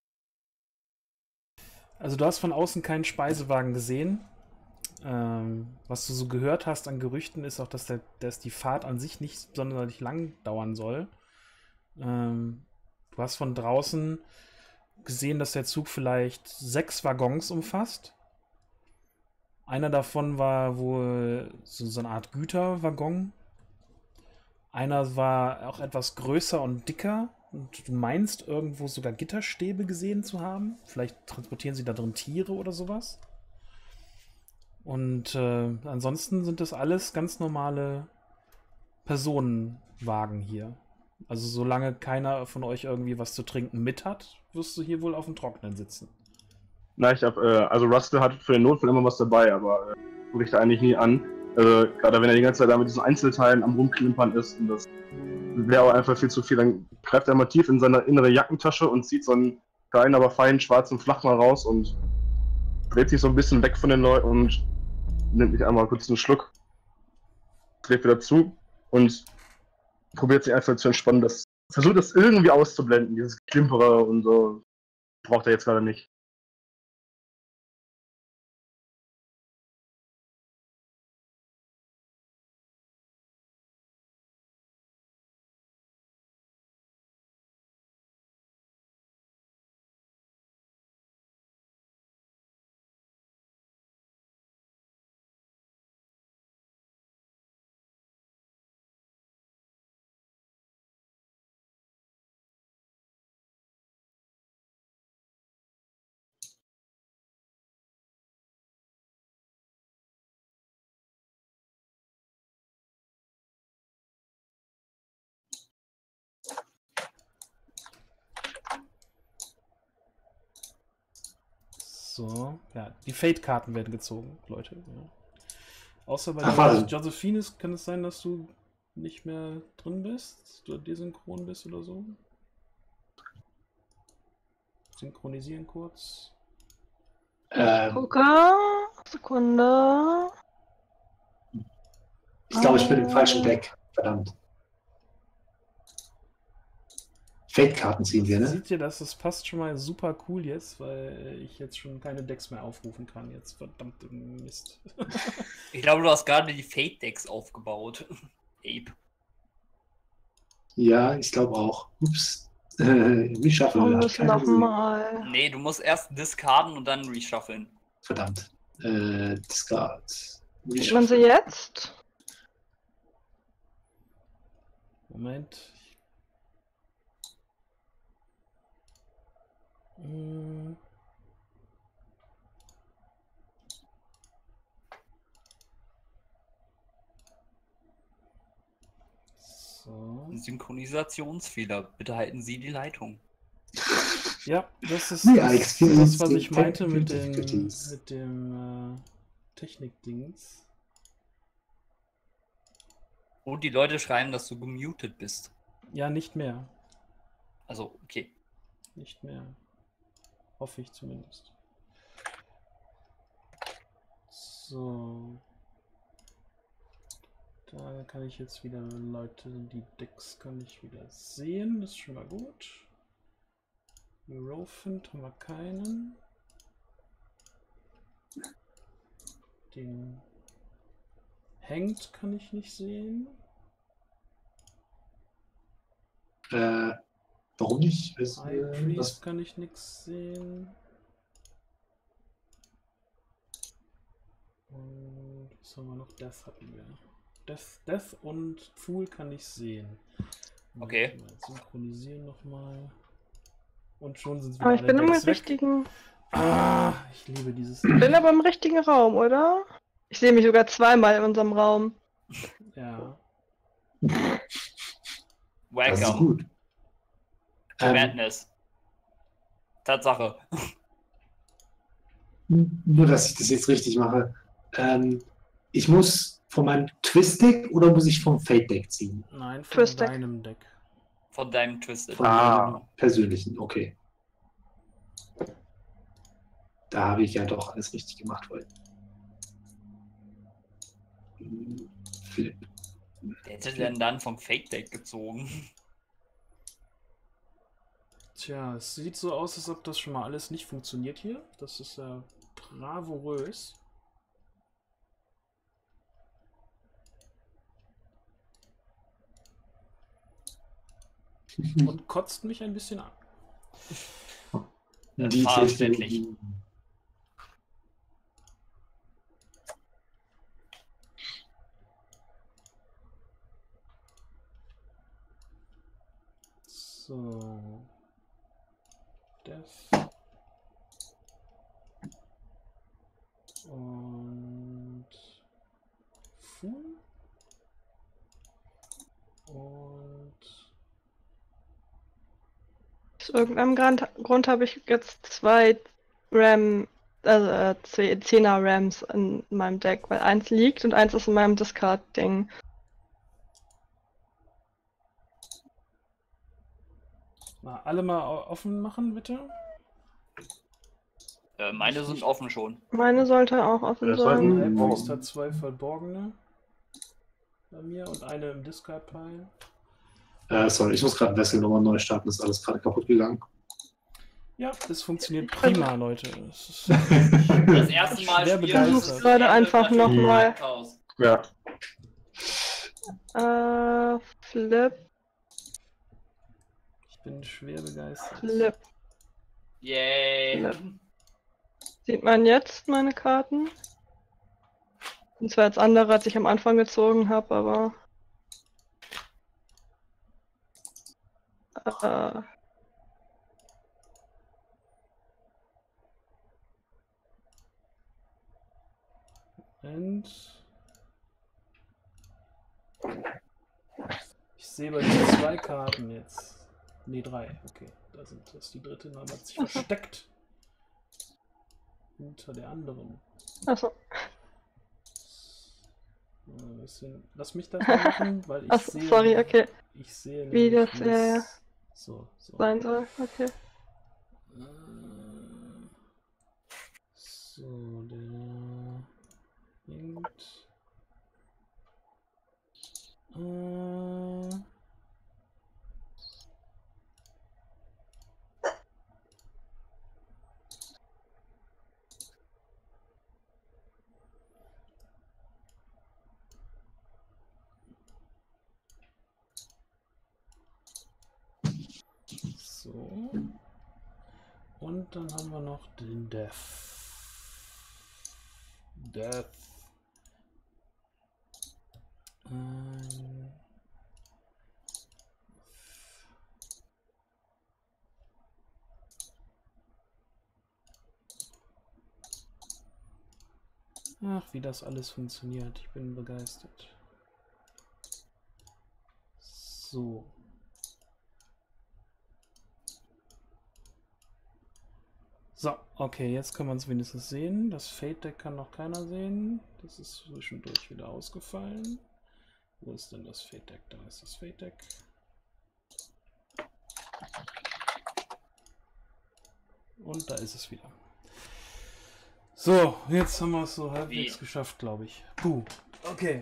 Also du hast von außen keinen Speisewagen gesehen. Ähm, was du so gehört hast an Gerüchten ist auch, dass, der, dass die Fahrt an sich nicht sonderlich lang dauern soll. Ähm, du hast von draußen gesehen, dass der Zug vielleicht sechs Waggons umfasst. Einer davon war wohl so, so eine Art Güterwaggon. Einer war auch etwas größer und dicker. Und du meinst irgendwo sogar Gitterstäbe gesehen zu haben. Vielleicht transportieren sie da drin Tiere oder sowas. Und äh, ansonsten sind das alles ganz normale Personenwagen hier. Also solange keiner von euch irgendwie was zu trinken mit hat, wirst du hier wohl auf dem Trockenen sitzen. Na, ich hab, äh, also Russell hat für den Notfall immer was dabei, aber äh, gucke ich da eigentlich nie an. Also gerade wenn er die ganze Zeit da mit diesen Einzelteilen am Rumklimpern ist und das wäre auch einfach viel zu viel, dann greift er mal tief in seine innere Jackentasche und zieht so einen kleinen, aber feinen schwarzen Flachmann raus und dreht sich so ein bisschen weg von den Leuten und nimmt sich einmal kurz einen Schluck, dreht wieder zu und probiert sich einfach zu entspannen. Das, versucht das irgendwie auszublenden, dieses Klimpere und so. Braucht er jetzt gerade nicht. So, ja, die Fate-Karten werden gezogen, Leute. Ja. Außer bei Ach, der warte. Josephine kann es sein, dass du nicht mehr drin bist, du desynchron bist oder so. Synchronisieren kurz. Ähm, Gucke. Sekunde. ich glaube, ich bin im falschen Deck. Verdammt. Fake-Karten ziehen wir, ne? Seht ihr, dass das passt schon mal super cool jetzt, weil ich jetzt schon keine Decks mehr aufrufen kann. Jetzt verdammte Mist. Ich glaube, du hast gerade die Fate-Decks aufgebaut. Ape. Ja, ich glaube auch. Ups. Äh, wie Wir schaffen wir müssen nochmal. Nee, du musst erst discarden und dann reshuffeln. Verdammt. Äh, Discard. Sieht man sie jetzt? Moment. Hm. So. Synchronisationsfehler. Bitte halten Sie die Leitung. Ja, das ist Ja, das, experience das was ich the meinte mit technical dem, difficulties. mit dem äh, Technik-Dings. Und die Leute schreiben, dass du gemutet bist. Ja, nicht mehr. Also, okay. Nicht mehr. Hoffe ich zumindest. So. Da kann ich jetzt wieder Leute, die Decks kann ich wieder sehen. Das ist schon mal gut. Eurofint haben wir keinen. Den Hängt kann ich nicht sehen. Äh, warum nicht? Was, High äh, Priest was, kann ich nichts sehen. Und was haben wir noch? Death hatten wir. Death, Death und Fool kann ich sehen. Okay. Mal synchronisieren nochmal. Und schon sind es wieder Aber ich alle bin im Decks weg. richtigen. Ah, ich liebe dieses. Ich bin aber im richtigen Raum, oder? Ich sehe mich sogar zweimal in unserem Raum. Ja. das ist Welcome gut. to Ähm, Madness. Tatsache. nur, dass ich das jetzt richtig mache. Ähm, ich muss von meinem Twist-Deck oder muss ich vom Fate-Deck ziehen? Nein, von Twist Deck. deinem Deck. Von deinem Twisted. Von Ah. meinem persönlichen, okay. Da habe ich ja doch alles richtig gemacht heute. Flip. Der hätte denn dann vom Fake-Deck gezogen. Tja, es sieht so aus, als ob das schon mal alles nicht funktioniert hier. Das ist ja bravourös. Und kotzt mich ein bisschen an. Das Die war verständlich. Technologie. So. Death. Und Fool. Und Aus irgendeinem Grund, Grund habe ich jetzt zwei RAM, also äh, zwei zehner Rams in meinem Deck, weil eins liegt und eins ist in meinem Discard-Ding. na, alle mal o- offen machen, bitte. Äh, meine sind offen schon. Meine sollte auch offen Das sollten- sein. High Oh. Priest hat zwei verborgene bei mir und eine im Discard-Pile. Äh, sorry, ich muss gerade Wessel nochmal neu starten, das ist alles gerade kaputt gegangen. Ja, das funktioniert prima, Leute. Das ist Das erste Mal Schwer spielen, begeistert. das ist Gerade endet einfach natürlich noch mal. mit Chaos. Ja. Äh, Flip, Ich bin schwer begeistert. Flip. Yay. Ja. Sieht man jetzt meine Karten? Und zwar jetzt andere, als ich am Anfang gezogen habe, aber. Äh, Und ich sehe bei dir zwei Karten jetzt. Ne, drei. Okay, da sind das. Die dritte Name hat sich versteckt. unter der anderen. Achso. Äh, bisschen- Lass mich das mal machen, weil ich Achso, sehe. sorry, okay. Ich sehe Wie nämlich, das, wie ja, ja. es so, so. Sein soll. Okay. Äh, So, der linkt. Äh, so. Und dann haben wir noch den Death. Death. Ähm. Ach, wie das alles funktioniert. Ich bin begeistert. So. So, okay, jetzt kann man es wenigstens sehen. Das Fate Deck kann noch keiner sehen. Das ist zwischendurch wieder ausgefallen. Wo ist denn das Fate Deck? Da ist das Fate Deck. Und da ist es wieder. So, jetzt haben wir es so halbwegs Wie? geschafft, glaube ich. Puh, okay.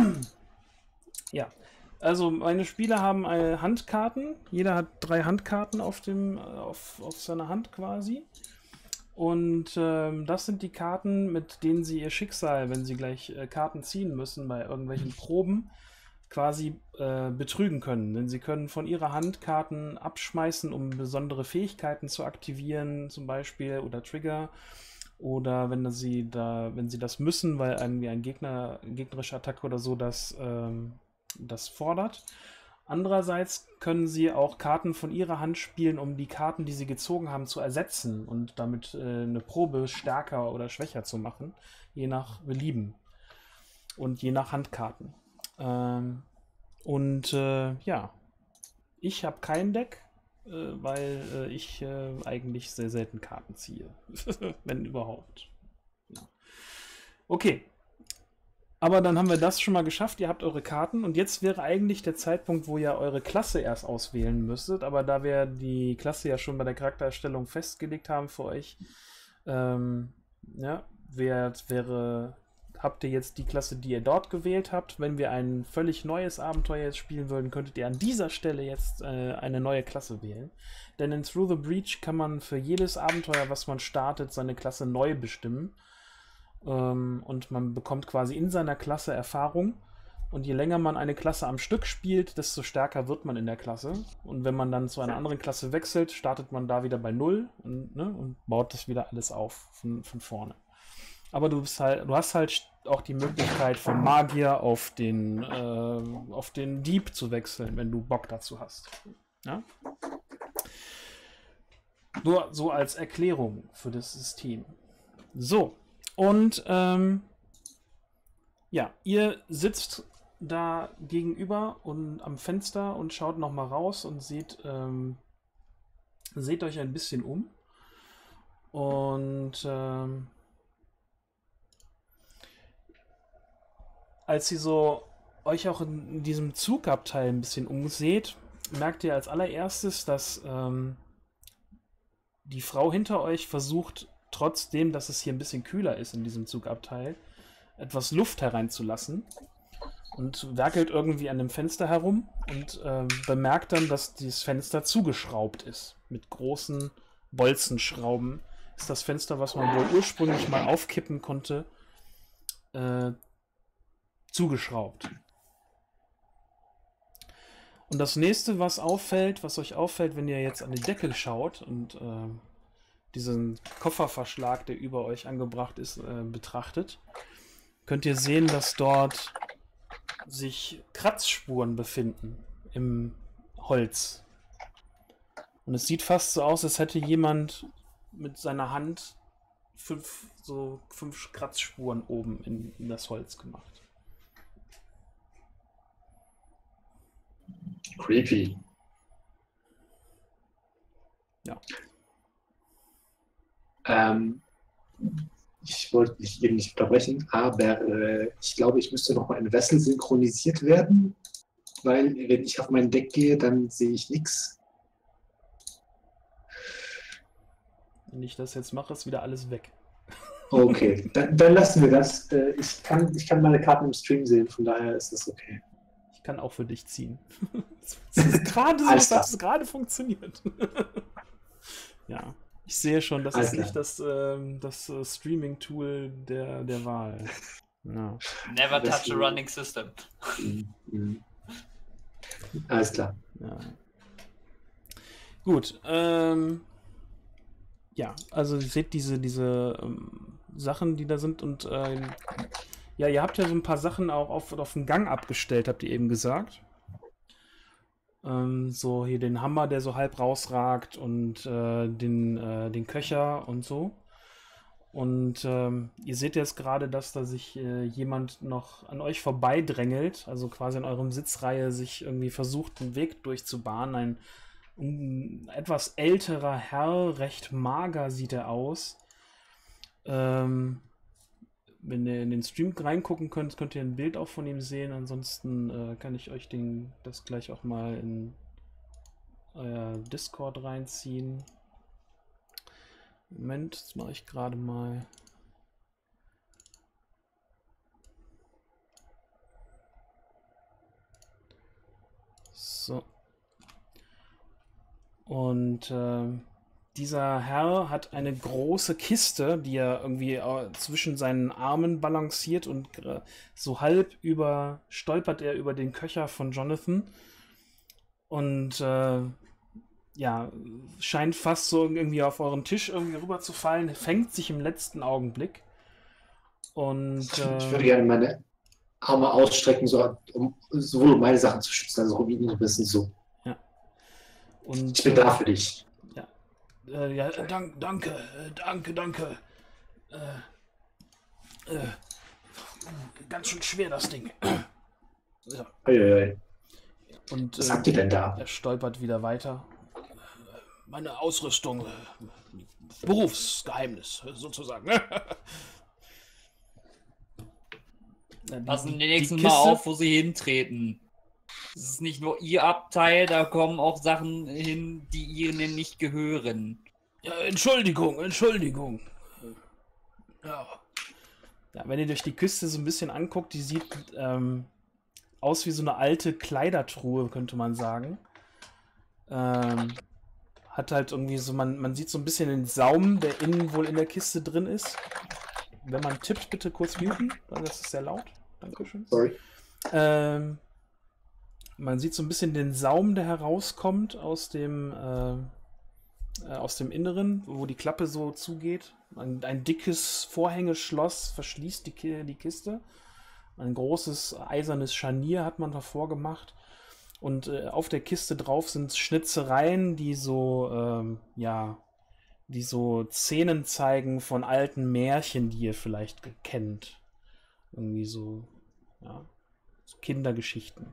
Ja, also meine Spieler haben äh, Handkarten. Jeder hat drei Handkarten auf, dem, äh, auf, auf seiner Hand quasi. Und ähm, das sind die Karten, mit denen sie ihr Schicksal, wenn sie gleich äh, Karten ziehen müssen bei irgendwelchen Proben, quasi äh, betrügen können. Denn sie können von ihrer Hand Karten abschmeißen, um besondere Fähigkeiten zu aktivieren, zum Beispiel, oder Trigger. Oder wenn sie da, wenn sie das müssen, weil irgendwie ein Gegner, gegnerische Attacke oder so das, ähm, das fordert. Andererseits können sie auch Karten von ihrer Hand spielen, um die Karten, die sie gezogen haben, zu ersetzen und damit äh, eine Probe stärker oder schwächer zu machen, je nach Belieben und je nach Handkarten. Ähm, und äh, ja, ich habe kein Deck, äh, weil äh, ich äh, eigentlich sehr selten Karten ziehe, wenn überhaupt. Ja. Okay. Aber dann haben wir das schon mal geschafft. Ihr habt eure Karten und jetzt wäre eigentlich der Zeitpunkt, wo ihr eure Klasse erst auswählen müsstet. Aber da wir die Klasse ja schon bei der Charaktererstellung festgelegt haben für euch, ähm, ja, wär, wäre, habt ihr jetzt die Klasse, die ihr dort gewählt habt. Wenn wir ein völlig neues Abenteuer jetzt spielen würden, könntet ihr an dieser Stelle jetzt äh, eine neue Klasse wählen. Denn in Through the Breach kann man für jedes Abenteuer, was man startet, seine Klasse neu bestimmen. Und man bekommt quasi in seiner Klasse Erfahrung. Und je länger man eine Klasse am Stück spielt, desto stärker wird man in der Klasse. Und wenn man dann zu einer anderen Klasse wechselt, startet man da wieder bei Null und, ne, und baut das wieder alles auf von, von vorne. Aber du bist halt, du hast halt auch die Möglichkeit, vom Magier auf den, äh, auf den Dieb zu wechseln, wenn du Bock dazu hast. Ja? Nur so als Erklärung für das System. So. Und ähm, ja, ihr sitzt da gegenüber und am Fenster und schaut noch mal raus und seht, ähm, seht euch ein bisschen um. Und ähm, als ihr so euch auch in, in diesem Zugabteil ein bisschen umseht, merkt ihr als allererstes, dass ähm, die Frau hinter euch versucht, trotzdem, dass es hier ein bisschen kühler ist in diesem Zugabteil, etwas Luft hereinzulassen und werkelt irgendwie an dem Fenster herum und äh, bemerkt dann, dass dieses Fenster zugeschraubt ist. Mit großen Bolzenschrauben ist das Fenster, was man wohl ursprünglich mal aufkippen konnte, äh, zugeschraubt. Und das nächste, was auffällt, was euch auffällt, wenn ihr jetzt an die Decke schaut und äh, diesen Kofferverschlag, der über euch angebracht ist, äh, betrachtet, könnt ihr sehen, dass dort sich Kratzspuren befinden im Holz. Und es sieht fast so aus, als hätte jemand mit seiner Hand fünf, so fünf Kratzspuren oben in, in das Holz gemacht. Creepy. Ja. Ähm, ich wollte dich eben nicht unterbrechen, aber äh, ich glaube, ich müsste noch mal in Vessel synchronisiert werden, weil wenn ich auf mein Deck gehe, dann sehe ich nichts. Wenn ich das jetzt mache, ist wieder alles weg. Okay, dann, dann lassen wir das. Äh, ich, kann, ich kann meine Karten im Stream sehen, von daher ist das okay. Ich kann auch für dich ziehen. Das ist gerade so, Alles das hat es gerade funktioniert. Ja, ich sehe schon, das Alles ist klar. nicht das, ähm, das äh, Streaming-Tool der, der Wahl. Ja. Never touch a Deswegen- running system. Mhm. Mhm. Alles klar. Ja. Gut, ähm, ja, also ihr seht diese, diese ähm, Sachen, die da sind und ähm, ja, ihr habt ja so ein paar Sachen auch auf, auf den Gang abgestellt, habt ihr eben gesagt. Ähm, so hier den Hammer, der so halb rausragt und äh, den, äh, den Köcher und so. Und ähm, ihr seht jetzt gerade, dass da sich äh, jemand noch an euch vorbeidrängelt, also quasi in eurem Sitzreihe sich irgendwie versucht, einen Weg durchzubahnen. Ein um, etwas älterer Herr, recht mager sieht er aus. Ähm, wenn ihr in den Stream reingucken könnt, könnt ihr ein Bild auch von ihm sehen. Ansonsten äh, kann ich euch den, das gleich auch mal in euer Discord reinziehen. Moment, das mache ich gerade mal. So. Und äh, dieser Herr hat eine große Kiste, die er irgendwie äh, zwischen seinen Armen balanciert und äh, so halb über stolpert er über den Köcher von Jonathan und äh, ja, scheint fast so irgendwie auf euren Tisch irgendwie rüber zu fallen, fängt sich im letzten Augenblick und äh, Ich würde gerne meine Arme ausstrecken, so, um sowohl um meine Sachen zu schützen, als auch um ihn ein bisschen so. und Ich bin äh, da für dich. Äh, ja, äh, dank, danke, äh, danke, danke. Äh, äh, ganz schön schwer, das Ding. Ja. Uiuiui. Und Was äh, habt ihr denn da? er stolpert wieder weiter. Meine Ausrüstung, äh, Berufsgeheimnis, sozusagen. Ja, die- Passen die die nächsten Mal Kiste- auf, wo sie hintreten. Es ist nicht nur ihr Abteil, da kommen auch Sachen hin, die ihnen nicht gehören. Ja, Entschuldigung, Entschuldigung. Ja. Ja, wenn ihr durch die Küste so ein bisschen anguckt, die sieht ähm, aus wie so eine alte Kleidertruhe, könnte man sagen. Ähm, hat halt irgendwie so, man, man sieht so ein bisschen den Saum, der innen wohl in der Kiste drin ist. Wenn man tippt, bitte kurz muten, weil das ist sehr laut. Dankeschön. Sorry. Ähm, man sieht so ein bisschen den Saum, der herauskommt aus dem, äh, äh, aus dem Inneren, wo die Klappe so zugeht. Ein, ein dickes Vorhängeschloss verschließt die, Ki- die Kiste. Ein großes eisernes Scharnier hat man davor gemacht. Und äh, auf der Kiste drauf sind Schnitzereien, die so, ähm, ja, die so Szenen zeigen von alten Märchen, die ihr vielleicht ge- kennt. Irgendwie so, ja, so Kindergeschichten.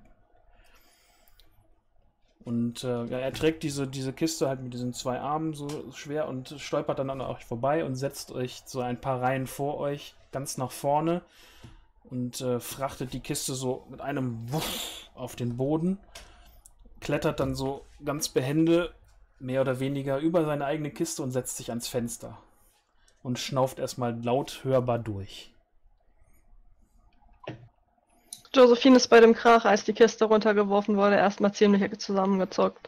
Und äh, ja, er trägt diese, diese Kiste halt mit diesen zwei Armen so schwer und stolpert dann an euch vorbei und setzt euch so ein paar Reihen vor euch ganz nach vorne und äh, frachtet die Kiste so mit einem Wuff auf den Boden, klettert dann so ganz behende, mehr oder weniger, über seine eigene Kiste und setzt sich ans Fenster und schnauft erstmal laut hörbar durch. Josephine ist bei dem Krach, als die Kiste runtergeworfen wurde, erstmal ziemlich zusammengezuckt.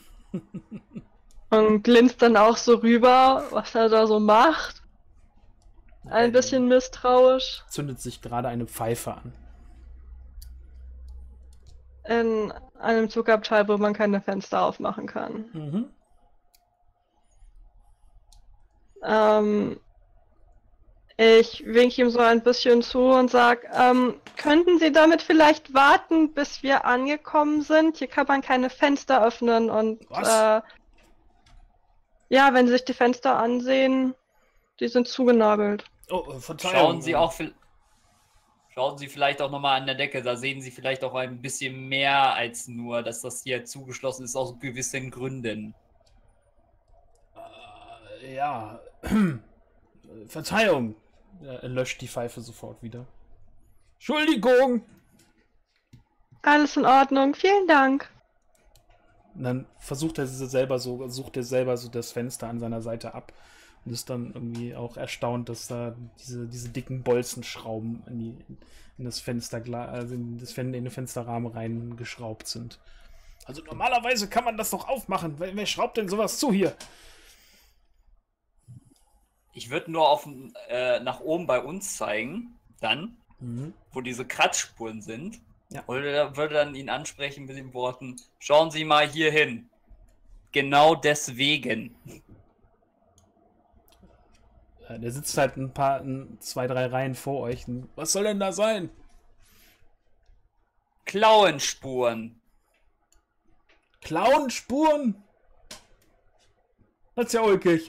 Und glinst dann auch so rüber, was er da so macht. Ein Ähm, bisschen misstrauisch. Zündet sich gerade eine Pfeife an. In einem Zugabteil, wo man keine Fenster aufmachen kann. Mhm. Ähm, ich winke ihm so ein bisschen zu und sag, ähm, könnten Sie damit vielleicht warten, bis wir angekommen sind? Hier kann man keine Fenster öffnen und Was? äh, ja, wenn Sie sich die Fenster ansehen, die sind zugenagelt. Oh, äh, Verzeihung. Schauen Sie auch viel- Schauen Sie vielleicht auch nochmal an der Decke, da sehen Sie vielleicht auch ein bisschen mehr als nur, dass das hier zugeschlossen ist aus gewissen Gründen. Äh, ja. Verzeihung! Er löscht die Pfeife sofort wieder. Entschuldigung! Alles in Ordnung, vielen Dank. Und dann versucht er selber so, sucht er selber so das Fenster an seiner Seite ab und ist dann irgendwie auch erstaunt, dass da diese, diese dicken Bolzenschrauben in, die, in das Fenster, also in, das, in den Fensterrahmen reingeschraubt sind. Also normalerweise kann man das doch aufmachen. Wer, wer schraubt denn sowas zu hier? Ich würde nur auf äh, nach oben bei uns zeigen, dann, mhm. wo diese Kratzspuren sind. Ja. Und er würde dann ihn ansprechen mit den Worten: Schauen Sie mal hier hin. Genau deswegen. Der sitzt halt ein paar, ein, zwei, drei Reihen vor euch. Was soll denn da sein? Klauenspuren. Klauenspuren? Das ist ja ulkig.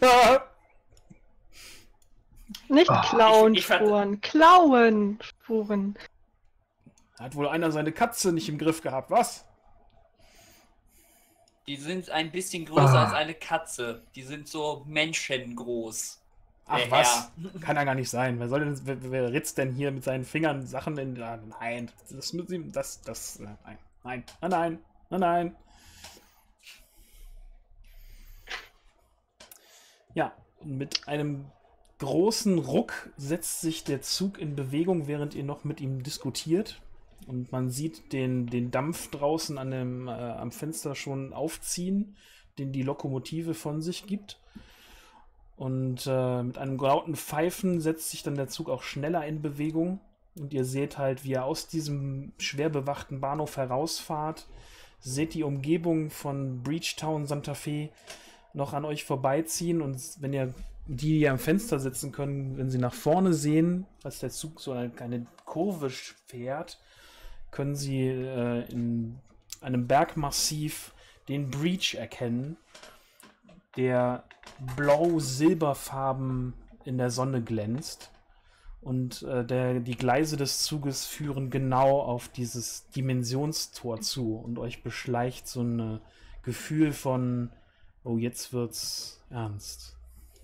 Nicht oh, Klauenspuren, Klauenspuren. Hat wohl einer seine Katze nicht im Griff gehabt, was? Die sind ein bisschen größer ah. als eine Katze. Die sind so menschengroß. Ach äh, was? Ja. Kann ja gar nicht sein. Wer soll denn, wer, wer ritzt denn hier mit seinen Fingern Sachen in... Nein, das müssen sie... Das, das... Nein, nein, nein, nein, nein, nein. Ja, mit einem großen Ruck setzt sich der Zug in Bewegung, während ihr noch mit ihm diskutiert. Und man sieht den, den Dampf draußen an dem, äh, am Fenster schon aufziehen, den die Lokomotive von sich gibt. Und äh, mit einem lauten Pfeifen setzt sich dann der Zug auch schneller in Bewegung. Und ihr seht halt, wie er aus diesem schwer bewachten Bahnhof herausfahrt. Seht die Umgebung von Breachtown, Santa Fe noch an euch vorbeiziehen. Und wenn ihr die, die am Fenster sitzen können, wenn sie nach vorne sehen, als der Zug so eine kleine Kurve fährt, können sie äh, in einem Bergmassiv den Breach erkennen, der blau-silberfarben in der Sonne glänzt. Und äh, der, die Gleise des Zuges führen genau auf dieses Dimensionstor zu. Und euch beschleicht so ein Gefühl von, oh, jetzt wird's ernst.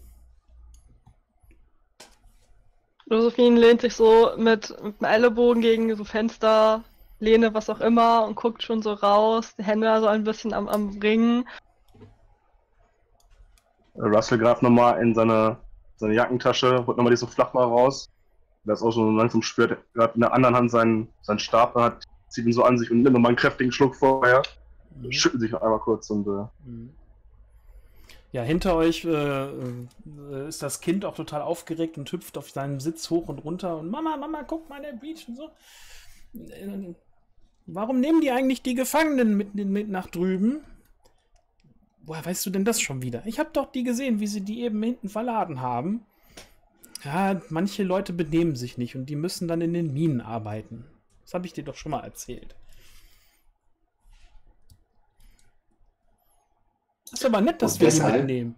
Josephine lehnt sich so mit, mit dem Ellenbogen gegen so Fenster, Lehne, was auch immer, und guckt schon so raus, die Hände so ein bisschen am, am Ringen. Russell greift nochmal in seine, seine Jackentasche, holt nochmal diese Flachware raus. Der ist auch schon langsam spürt, gerade in der anderen Hand seinen, seinen Stab hat, zieht ihn so an sich und nimmt nochmal einen kräftigen Schluck vorher. Mhm. Schüttelt sich noch einmal kurz und. Äh, mhm. Ja, hinter euch äh, ist das Kind auch total aufgeregt und hüpft auf seinem Sitz hoch und runter und Mama, Mama, guck mal, der Breach und so. Äh, warum nehmen die eigentlich die Gefangenen mit, mit nach drüben? Woher weißt du denn das schon wieder? Ich habe doch die gesehen, wie sie die eben hinten verladen haben. Ja, manche Leute benehmen sich nicht und die müssen dann in den Minen arbeiten. Das habe ich dir doch schon mal erzählt. Das ist aber nett, dass und wir deshalb, die mitnehmen.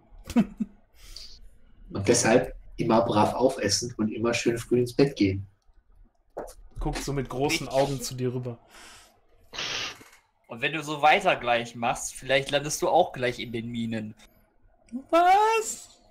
Und deshalb immer brav aufessen und immer schön früh ins Bett gehen. Guckt so mit großen Augen zu dir rüber. Und wenn du so weiter gleich machst, vielleicht landest du auch gleich in den Minen. Was?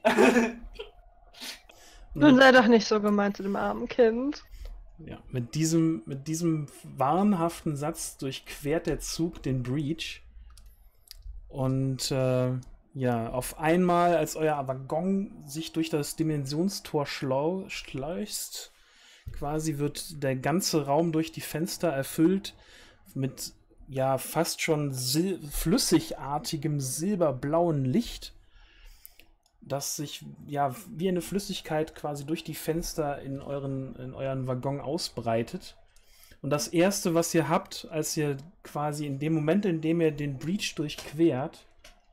Nun sei doch nicht so gemein zu dem armen Kind. Ja, mit diesem, mit diesem wahnhaften Satz durchquert der Zug den Breach. Und äh, ja, auf einmal, als euer Waggon sich durch das Dimensionstor schlau schleust, quasi wird der ganze Raum durch die Fenster erfüllt mit ja fast schon sil- flüssigartigem silberblauen Licht, das sich ja wie eine Flüssigkeit quasi durch die Fenster in euren, in euren Waggon ausbreitet. Und das erste, was ihr habt, als ihr quasi in dem Moment, in dem ihr den Breach durchquert,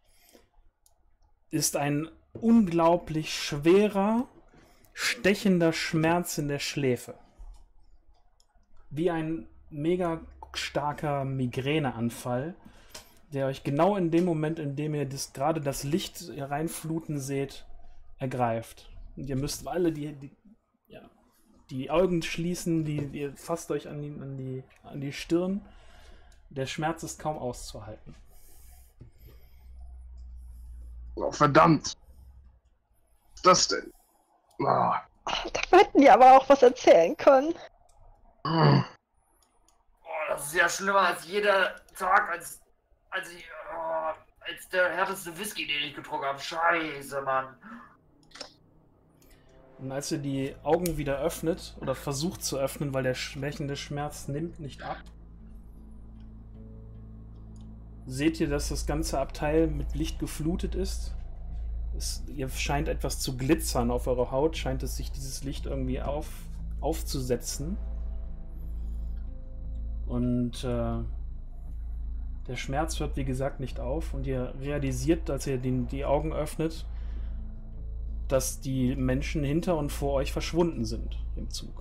ist ein unglaublich schwerer, stechender Schmerz in der Schläfe. Wie ein mega starker Migräneanfall, der euch genau in dem Moment, in dem ihr das, gerade das Licht hereinfluten seht, ergreift. Und ihr müsst alle die, die, ja, die Augen schließen, die, ihr fasst euch an die, an, die, an die Stirn. Der Schmerz ist kaum auszuhalten. Oh, verdammt! Was ist das denn? Ah. Da hätten die aber auch was erzählen können. Mm. Oh, das ist ja schlimmer als jeder Tag, als, als, ich, oh, als der härteste Whisky, den ich getrunken habe. Scheiße, Mann. Und als ihr die Augen wieder öffnet, oder versucht zu öffnen, weil der schwächende Schmerz nimmt nicht ab, seht ihr, dass das ganze Abteil mit Licht geflutet ist. Es, ihr scheint etwas zu glitzern auf eurer Haut, scheint es sich dieses Licht irgendwie auf, aufzusetzen. Und äh, der Schmerz hört wie gesagt nicht auf und ihr realisiert, als ihr den, die Augen öffnet, dass die Menschen hinter und vor euch verschwunden sind im Zug.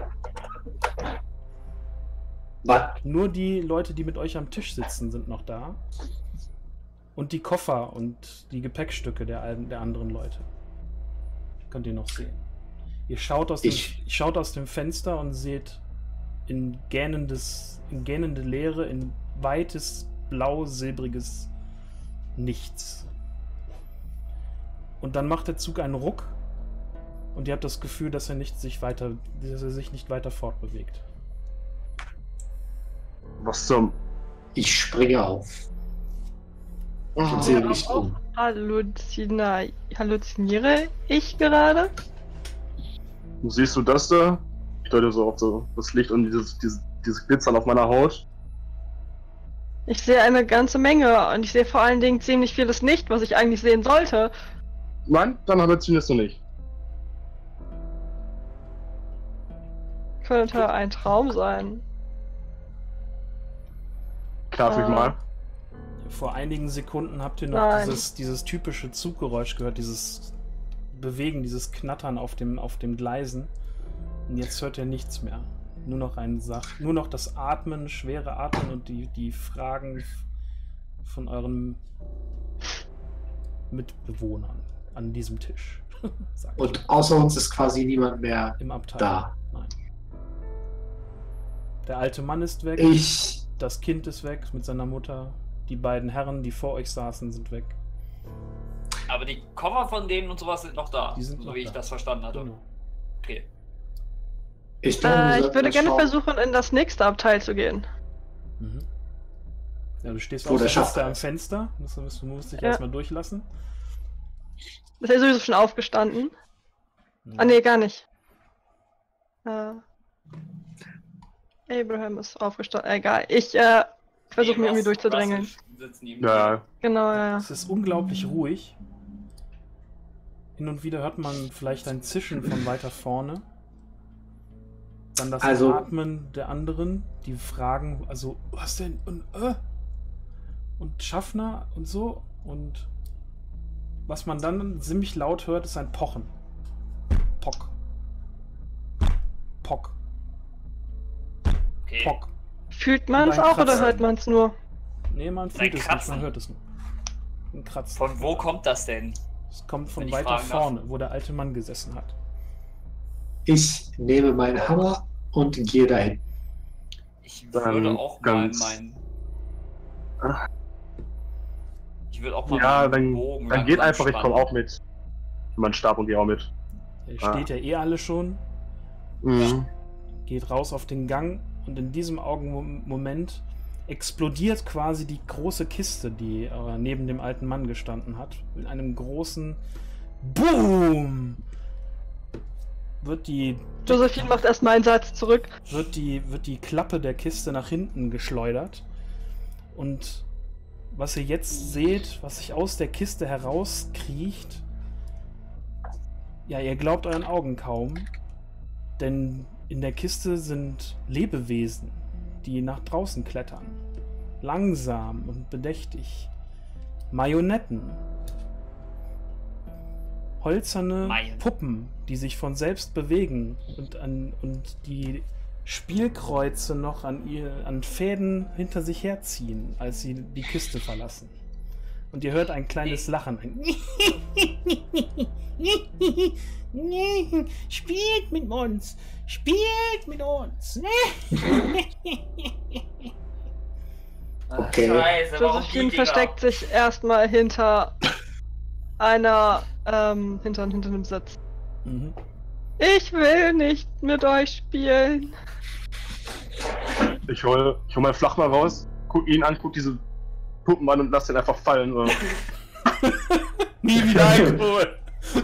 Was? Nur die Leute, die mit euch am Tisch sitzen, sind noch da. Und die Koffer und die Gepäckstücke der, der anderen Leute. Könnt ihr noch sehen. Ihr schaut aus, dem, Ich- schaut aus dem Fenster und seht in, gähnendes, in gähnende Leere, in weites, blau-silbriges Nichts. Und dann macht der Zug einen Ruck und ihr habt das Gefühl, dass er, nicht sich, weiter, dass er sich nicht weiter fortbewegt. Was zum... Ich springe auf. Und sehe mich um. Halluzina halluziniere ich gerade? Siehst du das da? Ich deute so auf so das Licht und dieses, dieses, dieses Glitzern auf meiner Haut. Ich sehe eine ganze Menge und ich sehe vor allen Dingen ziemlich vieles nicht, was ich eigentlich sehen sollte. Nein, dann halluzinierst du nicht. Könnte ein Traum sein. Knarf mich Ah. mal. Vor einigen Sekunden habt ihr noch Nein. dieses, dieses typische Zuggeräusch gehört, dieses Bewegen, dieses Knattern auf dem, auf dem Gleisen. Und jetzt hört ihr nichts mehr. Nur noch ein Sach, nur noch das Atmen, schwere Atmen und die, die Fragen von euren Mitbewohnern an diesem Tisch. Sag ich. Und außer uns ist quasi niemand mehr Im Abteil. da. Nein. Der alte Mann ist weg, Ich. das Kind ist weg mit seiner Mutter, die beiden Herren, die vor euch saßen, sind weg. Aber die Koffer von denen und sowas sind noch da, Die sind so noch wie ich da. das verstanden hatte. Genau. Okay. Ich, glaube, wir Äh, ich sollten würde mal gerne schauen. versuchen, in das nächste Abteil zu gehen. Mhm. Ja, du stehst Wo auch der der Schacht am ist. Fenster. Das musst du musst dich Ja. erstmal durchlassen. Ist er sowieso schon aufgestanden? Mhm. Ah, nee, gar nicht. Äh, Abraham ist aufgestanden. Egal. Ich äh, versuche mich irgendwie durchzudrängeln. Russell sitzt neben Ja, Genau, ja. ja. Es ist unglaublich ruhig. Hin und wieder hört man vielleicht ein Zischen von weiter vorne. Dann das Also- Atmen der anderen, die fragen, also, was denn? Und, äh? und Schaffner und so. Und was man dann ziemlich laut hört, ist ein Pochen. Pock. Pock. Okay. Pock. Fühlt man es Oder ein auch oder Kratzen. hört man es nur? Nee, man Ein fühlt es nicht, Kratzen. man hört es nur. Ein Kratzen. Von wo kommt das denn? Es kommt Wenn von ich weiter fragen darf. vorne, wo der alte Mann gesessen hat. Ich nehme meinen Hammer und gehe dahin. Ich Dann würde auch mal ganz- meinen. Ah. Ich würde auch mal Ja, meinen dann, Bogen dann geht langsam einfach, ich komme spannen. auch mit. Mein Stab und geh auch mit. Ihr Ah. steht ja eh alle schon, Mhm. geht raus auf den Gang und in diesem Augenmoment explodiert quasi die große Kiste, die äh, neben dem alten Mann gestanden hat. Mit einem großen Boom! Wird die, Josephine macht erstmal einen Satz zurück. wird, die, wird die Klappe der Kiste nach hinten geschleudert. Und was ihr jetzt seht, was sich aus der Kiste herauskriecht, ja, ihr glaubt euren Augen kaum, denn in der Kiste sind Lebewesen, die nach draußen klettern. Langsam und bedächtig. Marionetten. Holzerne Maien. Puppen, die sich von selbst bewegen und, an, und die Spielkreuze noch an, ihr, an Fäden hinter sich herziehen, als sie die Kiste verlassen. Und ihr hört ein kleines Lachen. Ein Spielt mit uns! Spielt mit uns! Ach, Okay. Scheiße, warum Josephine die Dinger? versteckt sich erstmal hinter einer, ähm, hinter, hinter einem Sitz. Mhm. Ich will nicht mit euch spielen. Ich hol, ich hol meinen Flachmann raus, guck ihn an, guck diese Puppen an und lass den einfach fallen. Oder? Nie wieder Alkohol!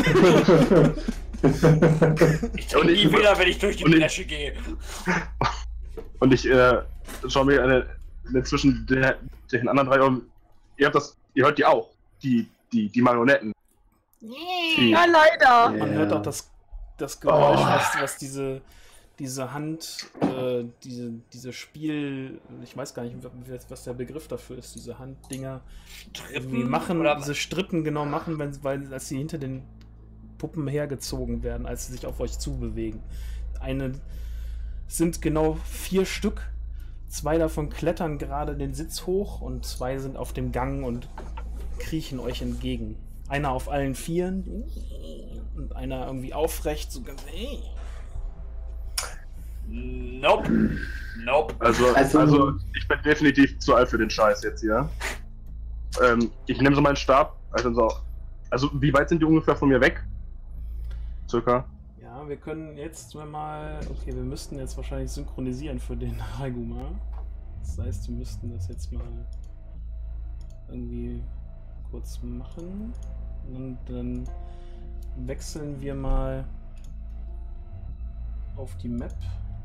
Ich trinke nie wieder, wenn ich durch die und ich- Bresche gehe. Und ich äh, schau mir eine, eine zwischen der, den anderen drei um. Ihr habt das, ihr hört die auch, die, die, die Marionetten. Die, Ja, leider. Man Ja. hört auch das, das Geräusch, Oh. was, was diese, diese Hand, äh, diese, diese Spiel, ich weiß gar nicht, was der Begriff dafür ist, diese Handdinger irgendwie Strippen machen, oder diese Strippen genau machen, wenn, weil, als sie hinter den Puppen hergezogen werden, als sie sich auf euch zubewegen. Eine sind genau vier Stück, zwei davon klettern gerade den Sitz hoch und zwei sind auf dem Gang und kriechen euch entgegen. Einer auf allen Vieren und einer irgendwie aufrecht, so ganz. Nope. Nope. also, Also- also, ich bin definitiv zu alt für den Scheiß jetzt hier. Ähm, ich nehme so meinen Stab, also so. Also, wie weit sind die ungefähr von mir weg? Circa. Ja, wir können jetzt mal. Okay, wir müssten jetzt wahrscheinlich synchronisieren für den Raiguma. Das heißt, wir müssten das jetzt mal irgendwie kurz machen. Und dann wechseln wir mal auf die Map.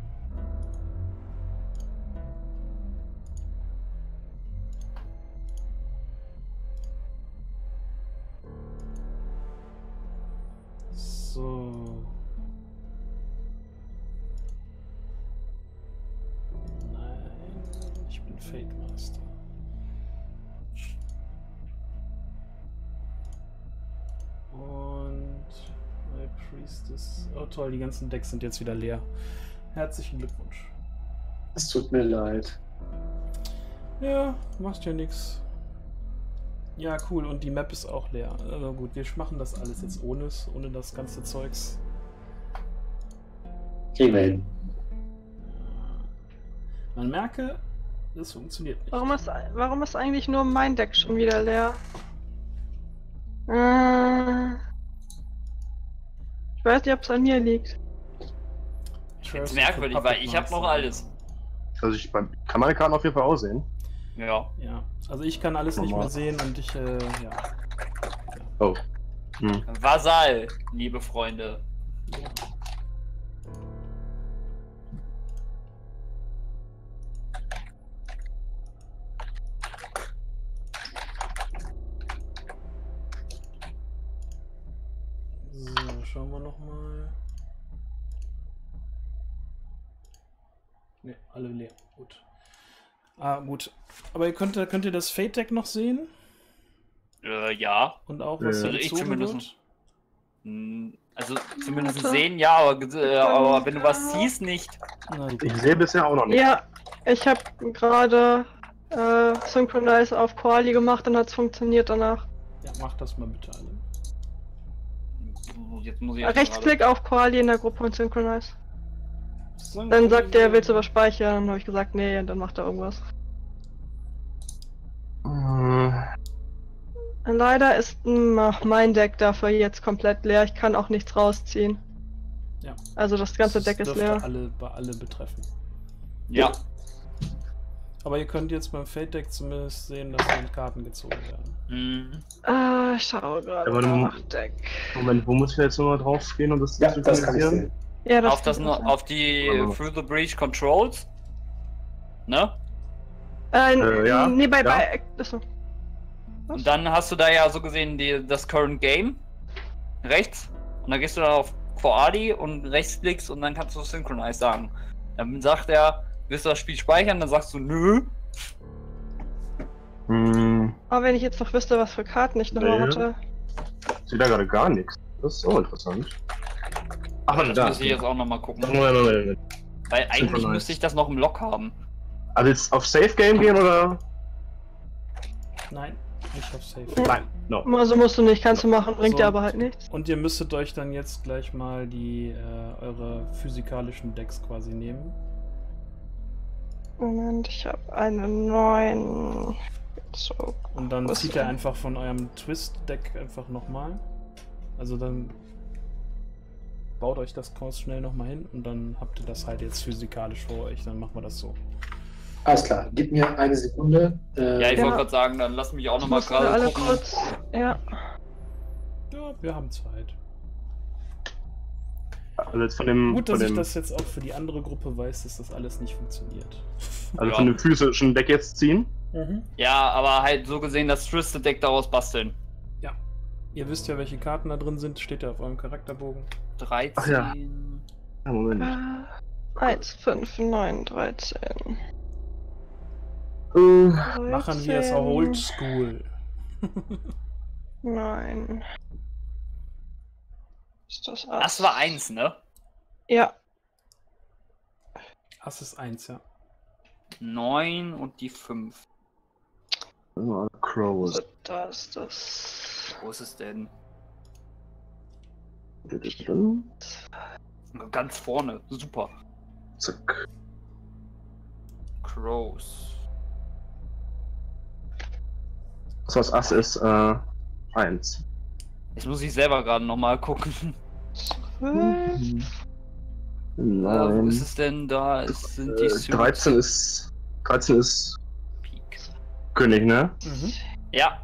So. Nein, ich bin Fate Master. Und My Priestess. Oh toll, die ganzen Decks sind jetzt wieder leer. Herzlichen Glückwunsch. Es tut mir leid. Ja, macht ja nix. Ja, cool, und die Map ist auch leer. Also gut, wir machen das alles jetzt ohne es, ohne das ganze Zeugs. Kriegen wir hin. Man merke, das funktioniert nicht. Warum ist, warum ist eigentlich nur mein Deck schon wieder leer? Äh, ich weiß nicht, ob es an mir liegt. Das ist merkwürdig, weil ich habe noch alles. Also, ich beim, kann meine Karten auf jeden Fall aussehen. Ja. Ja, also ich kann alles nicht mehr sehen und ich, äh, ja. Oh. Hm. Vasall, liebe Freunde. ja. So, schauen wir noch mal. Ne, alle leer. Gut. Ah, gut. Aber ihr könnt, könnt ihr das Fate-Deck noch sehen? Äh, ja. Und auch, was Äh, da ich gezogen zumindest. wird? Hm, Also zumindest Warte. sehen, ja, aber, äh, aber wenn du was siehst, nicht. Na, super. Ich sehe bisher auch noch nicht. Ja, ich habe gerade äh, Synchronize auf Koali gemacht, dann hat es funktioniert danach. Ja, macht das mal bitte alle. Jetzt muss ich Rechtsklick auf Koali in der Gruppe und Synchronize. Dann sagt der, willst du was speichern? Dann habe ich gesagt, nee, und dann macht er irgendwas. Hm. Leider ist mm, mein Deck dafür jetzt komplett leer. Ich kann auch nichts rausziehen. Ja. Also das ganze Das Deck ist dürfte leer. Alle, bei alle betreffen. Ja. Aber ihr könnt jetzt beim Fate-Deck zumindest sehen, dass dann Karten gezogen werden. Hm. Ah, ich schaue gerade Aber du- nach Deck. Moment, wo muss ich jetzt nochmal drauf gehen, um das Ja, zu das kann ich synchronisieren? sehen. Ja, das Auf, das, kann nur- sein. auf die Warte mal. Through the Breach Controls. Ne? Äh, Äh, ja, nee, bei, ja. bei achso. Und dann hast du da ja so gesehen die, das Current Game. Rechts. Und dann gehst du dann auf Quadi und rechtsklickst und dann kannst du Synchronize sagen. Dann sagt er, willst du das Spiel speichern? Dann sagst du nö. Hm, Aber wenn ich jetzt noch wüsste, was für Karten ich nochmal Nee. hatte. ich sehe da gerade gar nichts. Das ist auch interessant. Ach, warte, Das da. müsste ich jetzt auch nochmal gucken. Moment, Moment, Moment. Weil eigentlich Synchronize. müsste ich das noch im Log haben. Also jetzt auf Safe Game gehen oder? Nein, nicht auf Safe. Nein, no. Also musst du nicht, kannst du machen, bringt So. dir aber halt nichts. Und ihr müsstet euch dann jetzt gleich mal die äh, eure physikalischen Decks quasi nehmen. Moment, ich habe einen neuen gezogen. Und dann Was zieht denn? er einfach von eurem Twist-Deck einfach nochmal. Also dann baut euch das kurz schnell nochmal hin und dann habt ihr das halt jetzt physikalisch vor euch. Dann machen wir das so. Alles klar, gib mir eine Sekunde. Äh, Ja, ich Ja. wollte gerade sagen, dann lass mich auch nochmal Mussten wir gerade alle gucken. kurz. Ja. Ja, wir haben Zeit. Also jetzt von dem, Gut, von dass ich dem, das jetzt auch für die andere Gruppe weiß, dass das alles nicht funktioniert. also Ja. von dem physischen Deck jetzt ziehen. Mhm. Ja, aber halt so gesehen das Twisted Deck daraus basteln. Ja. Ihr wisst ja, welche Karten da drin sind. Steht ja auf eurem Charakterbogen. dreizehn. Ach ja. Ja, Moment. Äh, eins, fünf, neun, dreizehn. Äh, Machen wir es auch oldschool. Nein. Ist das Ass? Das war eins, ne? Ja. Ass ist eins, ja. neun und die fünf. oh, Crows. Also da ist das. Wo ist es denn? Zack. Ganz vorne. Super. Crows. Das was Ass ist, äh, eins. Jetzt muss ich selber gerade nochmal gucken. zwölf. Äh, wo Nein. ist es denn? Da ist, sind die Äh, Suits. dreizehn ist. dreizehn ist Peak. König, ne? Mhm. Ja.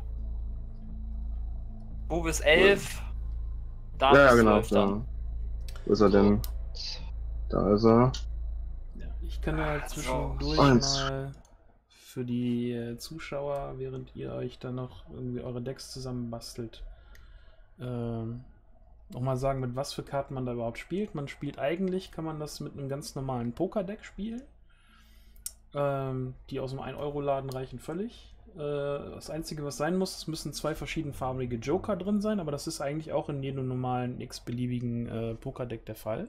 Bub ist elf. Da Ja, ja, ist genau. zwölf Da. dann. Wo ist er denn? Da ist er. Ja, ich kann ja zwischendurch Eins. mal für die äh, Zuschauer, während ihr euch dann noch irgendwie eure Decks zusammenbastelt, ähm, nochmal sagen, mit was für Karten man da überhaupt spielt. Man spielt eigentlich, kann man das mit einem ganz normalen Poker-Deck spielen. Ähm, die aus dem ein Euro Laden reichen völlig. Äh, das Einzige, was sein muss, es müssen zwei verschiedenfarbige Joker drin sein, aber das ist eigentlich auch in jedem normalen x-beliebigen äh, Poker-Deck der Fall.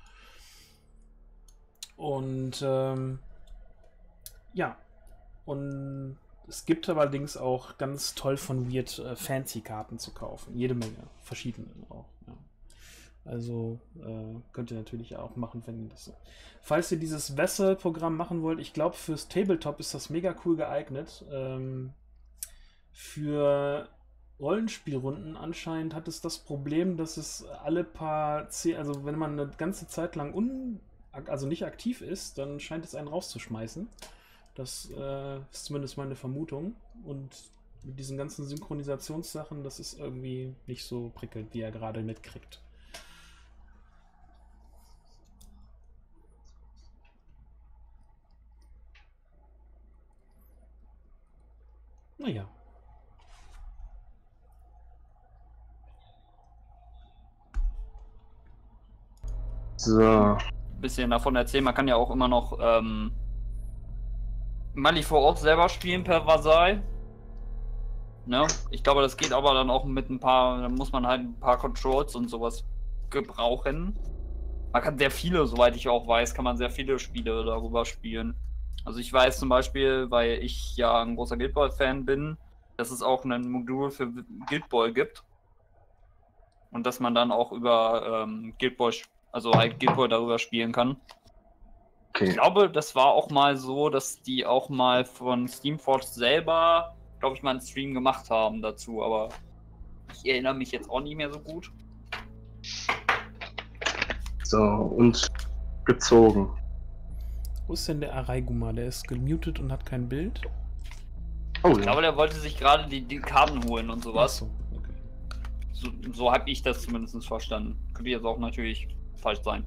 Und ähm, ja, und es gibt allerdings auch ganz toll von Weird äh, Fancy-Karten zu kaufen. Jede Menge, verschiedene auch. Ja. Also äh, könnt ihr natürlich auch machen, wenn ihr das so. Falls ihr dieses Vessel-Programm machen wollt, ich glaube fürs Tabletop ist das mega cool geeignet. Ähm, für Rollenspielrunden anscheinend hat es das Problem, dass es alle paar, zehn, also wenn man eine ganze Zeit lang un, also nicht aktiv ist, dann scheint es einen rauszuschmeißen. Das äh, ist zumindest meine Vermutung. Und mit diesen ganzen Synchronisationssachen, das ist irgendwie nicht so prickelnd, wie er gerade mitkriegt. Naja. So. Bisschen davon erzählen. Man kann ja auch immer noch ähm, Mali vor Ort selber spielen per Vasall. Ne? Ich glaube, das geht aber dann auch mit ein paar, da muss man halt ein paar Controls und sowas gebrauchen. Man kann sehr viele, soweit ich auch weiß, kann man sehr viele Spiele darüber spielen. Also ich weiß zum Beispiel, weil ich ja ein großer Guild Ball-Fan bin, dass es auch ein Modul für Guild Ball gibt. Und dass man dann auch über ähm, Guild Ball, also halt Guild Ball darüber spielen kann. Ich Okay. glaube, das war auch mal so, dass die auch mal von Steamforge selber, glaube ich, mal einen Stream gemacht haben dazu, aber ich erinnere mich jetzt auch nicht mehr so gut. So, und gezogen. Wo ist denn der Araiguma? Der ist gemutet und hat kein Bild. Oh Ich glaube, der wollte sich gerade die, die Karten holen und sowas. Achso, okay. So, so habe ich das zumindest verstanden. Könnte jetzt auch natürlich falsch sein.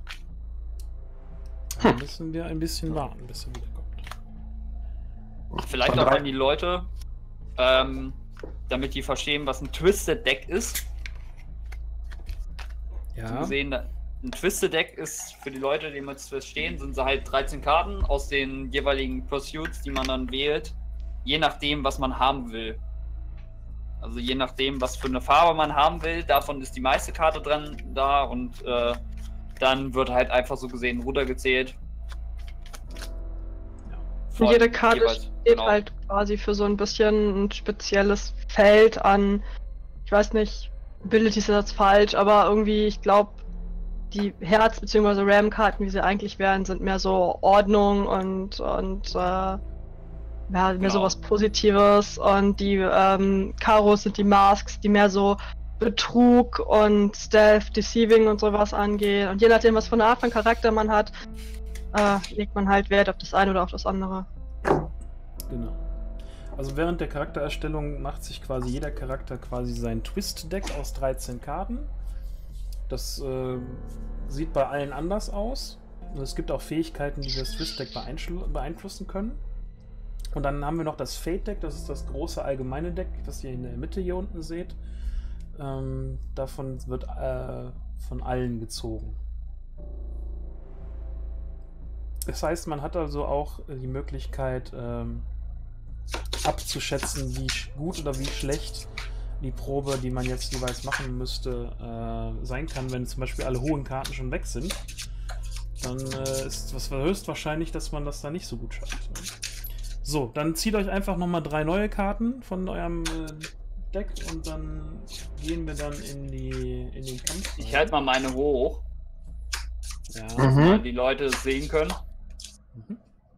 Dann müssen wir ein bisschen warten, bis er wiederkommt. Vielleicht Von auch drei- an die Leute, ähm, damit die verstehen, was ein Twisted Deck ist. So Ja. gesehen, ein Twisted Deck ist für die Leute, die mit Twist stehen, sind sie halt dreizehn Karten aus den jeweiligen Pursuits, die man dann wählt, je nachdem, was man haben will. Also je nachdem, was für eine Farbe man haben will, davon ist die meiste Karte dran da und äh, dann wird halt einfach so gesehen runtergezählt. Und jede Karte jeweils, steht genau. halt quasi für so ein bisschen ein spezielles Feld an, ich weiß nicht, Ability ist jetzt falsch, aber irgendwie, ich glaube, die Herz- bzw. Ram-Karten, wie sie eigentlich wären, sind mehr so Ordnung und, und äh, ja, mehr Genau. sowas Positives und die ähm, Karos sind die Masks, die mehr so Betrug und Stealth, Deceiving und sowas angeht. Und je nachdem, was für eine Art von Charakter man hat, äh, legt man halt Wert auf das eine oder auf das andere. Genau. Also während der Charaktererstellung macht sich quasi jeder Charakter quasi sein Twist-Deck aus dreizehn Karten. Das äh, sieht bei allen anders aus. Und es gibt auch Fähigkeiten, die das Twist-Deck beeinflussen können. Und dann haben wir noch das Fate-Deck, das ist das große allgemeine Deck, das ihr in der Mitte hier unten seht. Ähm, davon wird äh, von allen gezogen. Das heißt, man hat also auch die Möglichkeit ähm, abzuschätzen, wie gut oder wie schlecht die Probe, die man jetzt jeweils machen müsste, äh, sein kann, wenn zum Beispiel alle hohen Karten schon weg sind. Dann äh, ist es höchstwahrscheinlich, dass man das da nicht so gut schafft. Ne? So, dann zieht euch einfach nochmal drei neue Karten von eurem äh, Deck und dann gehen wir dann in, die, in den Kampf. Ich halte mal meine hoch, Ja. Mhm. damit die Leute es sehen können. Mhm.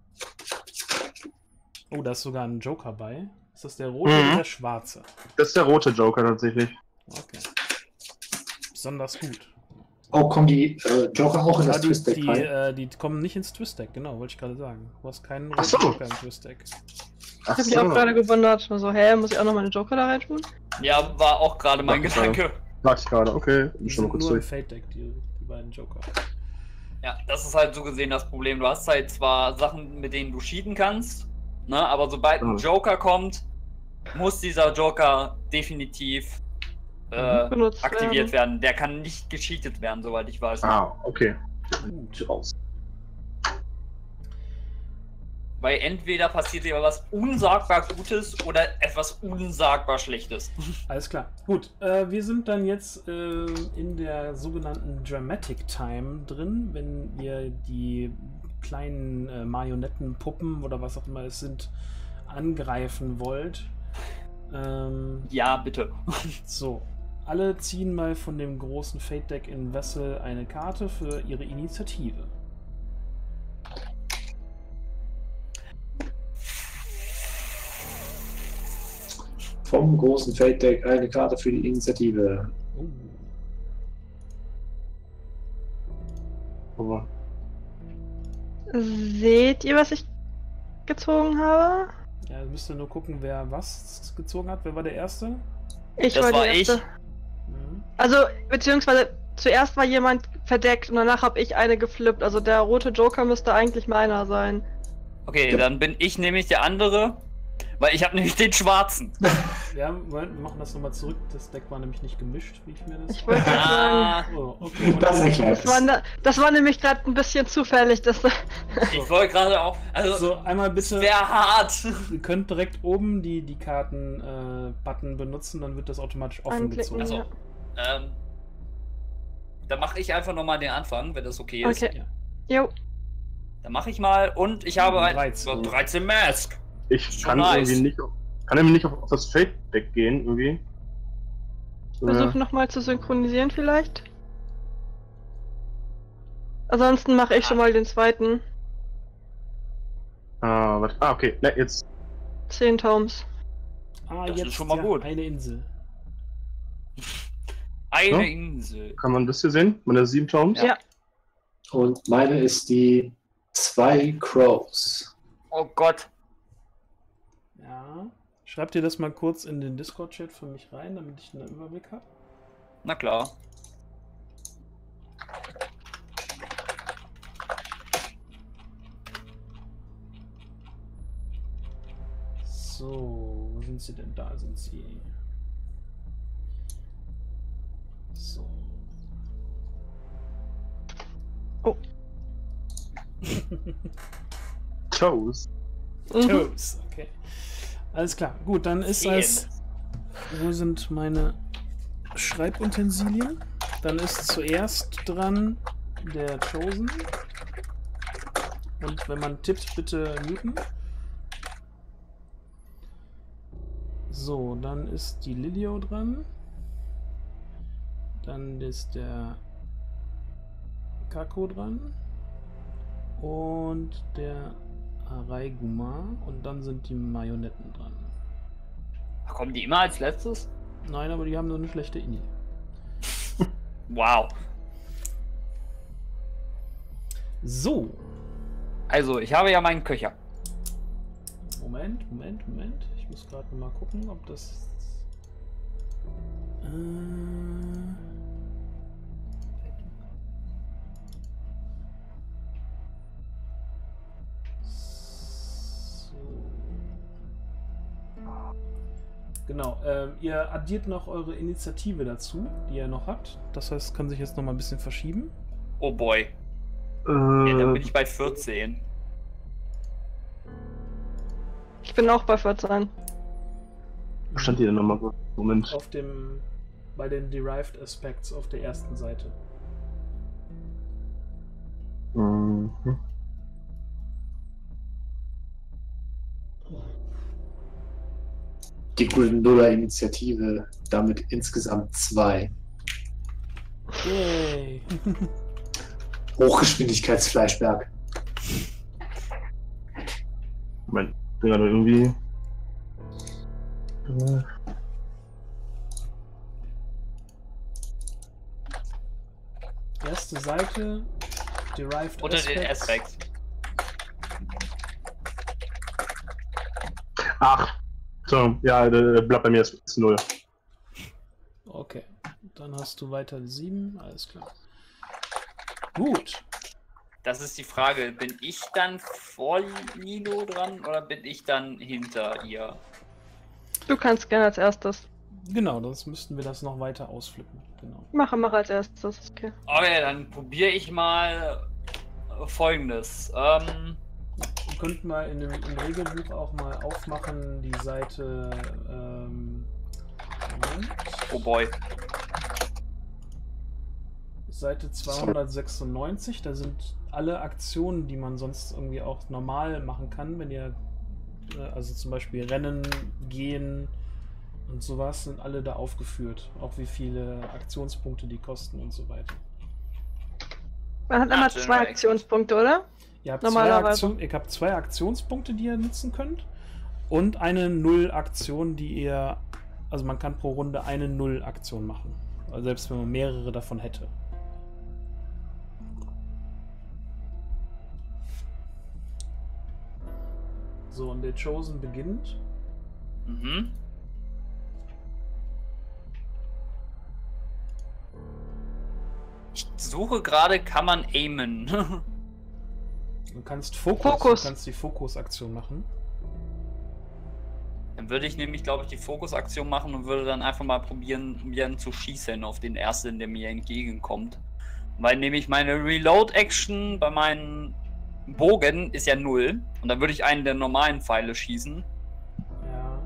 Oh, da ist sogar ein Joker bei. Ist das der rote Mhm. oder der schwarze? Das ist der rote Joker tatsächlich. Okay. Besonders gut. Oh, kommen die äh, Joker auch in Ja, das die, Twist-Deck die, rein? äh, die kommen nicht ins Twist-Deck, genau, wollte ich gerade sagen. Du hast keinen Ach so. Joker im Twist-Deck. Ach Ich hab mich auch gerade gewundert. So, hä, muss ich auch noch meine Joker da reintun? Ja, war auch gerade mein Mach ich gerade. Gedanke. Sag ich gerade, okay. Die Bin schon mal sind kurz nur im durch. Fate-Deck, die, die beiden Joker. Ja, das ist halt so gesehen das Problem. Du hast halt zwar Sachen, mit denen du cheaten kannst, ne, aber sobald ein Mhm. Joker kommt, muss dieser Joker definitiv äh, Benutzt aktiviert werden. Der kann nicht gecheatet werden, soweit ich weiß. Ah, okay. Gut. Raus. Weil entweder passiert dir was unsagbar Gutes oder etwas unsagbar Schlechtes. Alles klar. Gut, äh, wir sind dann jetzt äh, in der sogenannten Dramatic Time drin, wenn ihr die kleinen äh, Marionettenpuppen oder was auch immer es sind, angreifen wollt. Ähm, Ja, bitte. so, alle ziehen mal von dem großen Fate-Deck in Vessel eine Karte für ihre Initiative. Vom großen Fate-Deck eine Karte für die Initiative. Oh. Aber Seht ihr, was ich gezogen habe? Ja, ihr müsst nur gucken, wer was gezogen hat. Wer war der Erste? Ich Das war die war ich. erste. Mhm. Also, beziehungsweise zuerst war jemand verdeckt und danach habe ich eine geflippt. Also der rote Joker müsste eigentlich meiner sein. Okay, Ja. dann bin ich nämlich der andere, weil ich habe nämlich den schwarzen. Ja, Moment, wir machen das nochmal zurück. Das Deck war nämlich nicht gemischt, wie ich mir das. Ich wollte gerade sagen. Ah, Oh, okay. Und Das dann- erklärt Das war, ne, das war nämlich gerade ein bisschen zufällig. Dass, ich wollte gerade auch. Also, So, einmal bitte. wäre hart. Ihr könnt direkt oben die, die Karten-Button benutzen, dann wird das automatisch offen Anklicken, gezogen. Also, ähm, dann mache ich einfach nochmal den Anfang, wenn das okay ist. Okay. Ja. jo. Dann mache ich mal und ich habe ein dreizehn. dreizehn Mask. ich Schon kann nice. irgendwie nicht auf, kann irgendwie nicht auf, auf das Fate-Deck gehen, irgendwie. Versuch Äh, nochmal zu synchronisieren vielleicht. Ansonsten mache ich schon mal den zweiten. ah, warte. Ah, okay. Ne, jetzt. Zehn Tomes. Ah, Das jetzt ist schon mal ja, gut. eine Insel. Eine So. Insel. Kann man das hier sehen? Meine sieben Tomes? Ja. Und meine ist die zwei Crows. Oh Gott. Ja. Schreibt ihr das mal kurz in den Discord-Chat für mich rein, damit ich einen Überblick habe. Na klar. So, wo sind sie denn? Da sind sie. So. Oh. Toes. Mhm. Toes, okay. Alles klar. Gut, dann ist es. Wo sind meine Schreibutensilien? Dann ist zuerst dran der Chosen. Und wenn man tippt, bitte muten. So, dann ist die Lilio dran. Dann ist der Kako dran. Und der Araiguma. Und dann sind die Marionetten dran. Kommen die immer als letztes? Nein, aber die haben so eine schlechte Ini. Wow. So. Also, ich habe ja meinen Köcher. Moment, Moment, Moment. Ich muss gerade mal gucken, ob das... Äh... So. Genau, ähm, ihr addiert noch eure Initiative dazu, die ihr noch habt. Das heißt, kann sich jetzt noch mal ein bisschen verschieben. Oh boy. Äh, Ja, dann bin ich bei vierzehn. Ich bin auch bei vierzehn. Wo stand die denn nochmal? Moment. Auf dem, bei den Derived Aspects auf der ersten Seite. Mhm. Die Gryffindor-Initiative, damit insgesamt zwei. Yay! Hochgeschwindigkeitsfleischberg. Moment, ich bin gerade irgendwie. Äh, Erste Seite, Derived Unter den Aspects. Aspects. Ach, so, ja, äh, bleibt bei mir ist, ist null. Okay, dann hast du weiter sieben, alles klar. Gut. Das ist die Frage, bin ich dann vor Lilo dran oder bin ich dann hinter ihr? Du kannst gerne als erstes. Genau, sonst müssten wir das noch weiter ausflippen. Genau. Mache, mach als erstes. Okay. Okay, dann probiere ich mal Folgendes. Ähm, Ihr könnt mal in dem, im Regelbuch auch mal aufmachen, die Seite. Ähm, Moment. oh boy. Seite zweihundertsechsundneunzig, da sind alle Aktionen, die man sonst irgendwie auch normal machen kann, wenn ihr, äh, also zum Beispiel Rennen, Gehen und sowas, sind alle da aufgeführt. Auch wie viele Aktionspunkte die kosten und so weiter. Man hat Ah, immer General zwei Action. Aktionspunkte, oder? Ihr habt, zwei Normalerweise. Aktion, ihr habt zwei Aktionspunkte, die ihr nutzen könnt und eine Null-Aktion, die ihr, also man kann pro Runde eine Null-Aktion machen. Also selbst wenn man mehrere davon hätte. So, und der Chosen beginnt. Mhm. Ich suche gerade, kann man aimen? Du kannst Fokus, Fokus. Du kannst die Fokusaktion machen. Dann würde ich nämlich, glaube ich, die Fokusaktion machen und würde dann einfach mal probieren, probieren zu schießen auf den ersten, der mir entgegenkommt. Weil nämlich meine Reload-Action bei meinen Bogen ist ja null. Und dann würde ich einen der normalen Pfeile schießen. Ja.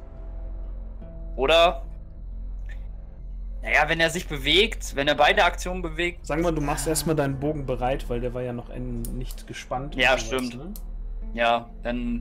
Oder? Naja, wenn er sich bewegt, wenn er beide Aktionen bewegt. Sagen wir, du machst erstmal deinen Bogen bereit, weil der war ja noch en- nicht gespannt. und Ja, sowas, stimmt. Ne? Ja, dann.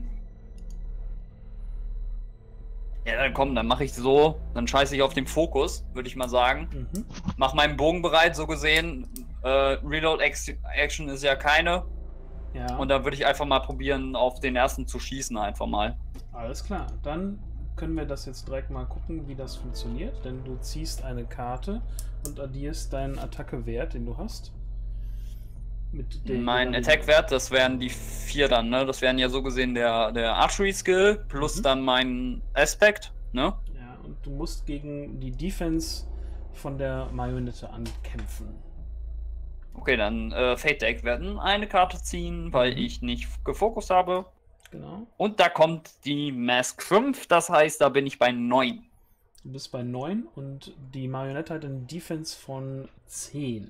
Ja, dann komm, dann mache ich so. Dann scheiße ich auf den Fokus, würde ich mal sagen. Mhm. Mach meinen Bogen bereit, so gesehen. Äh, Reload Action ist ja keine. Ja. Und dann würde ich einfach mal probieren, auf den ersten zu schießen, einfach mal. Alles klar, dann können wir das jetzt direkt mal gucken, wie das funktioniert, denn du ziehst eine Karte und addierst deinen Attacke-Wert, den du hast. Mit den Mein jeweiligen- Attack-Wert, das wären die vier dann, ne? Das wären ja so gesehen der, der Archery-Skill plus Mhm. dann mein Aspect, ne? Ja, und du musst gegen die Defense von der Marionette ankämpfen. Okay, dann äh, Fate Deck werden eine Karte ziehen, weil Mhm. ich nicht gefokust habe. Genau. Und da kommt die Mask fünf, das heißt, da bin ich bei neun. Du bist bei neun und die Marionette hat eine Defense von zehn.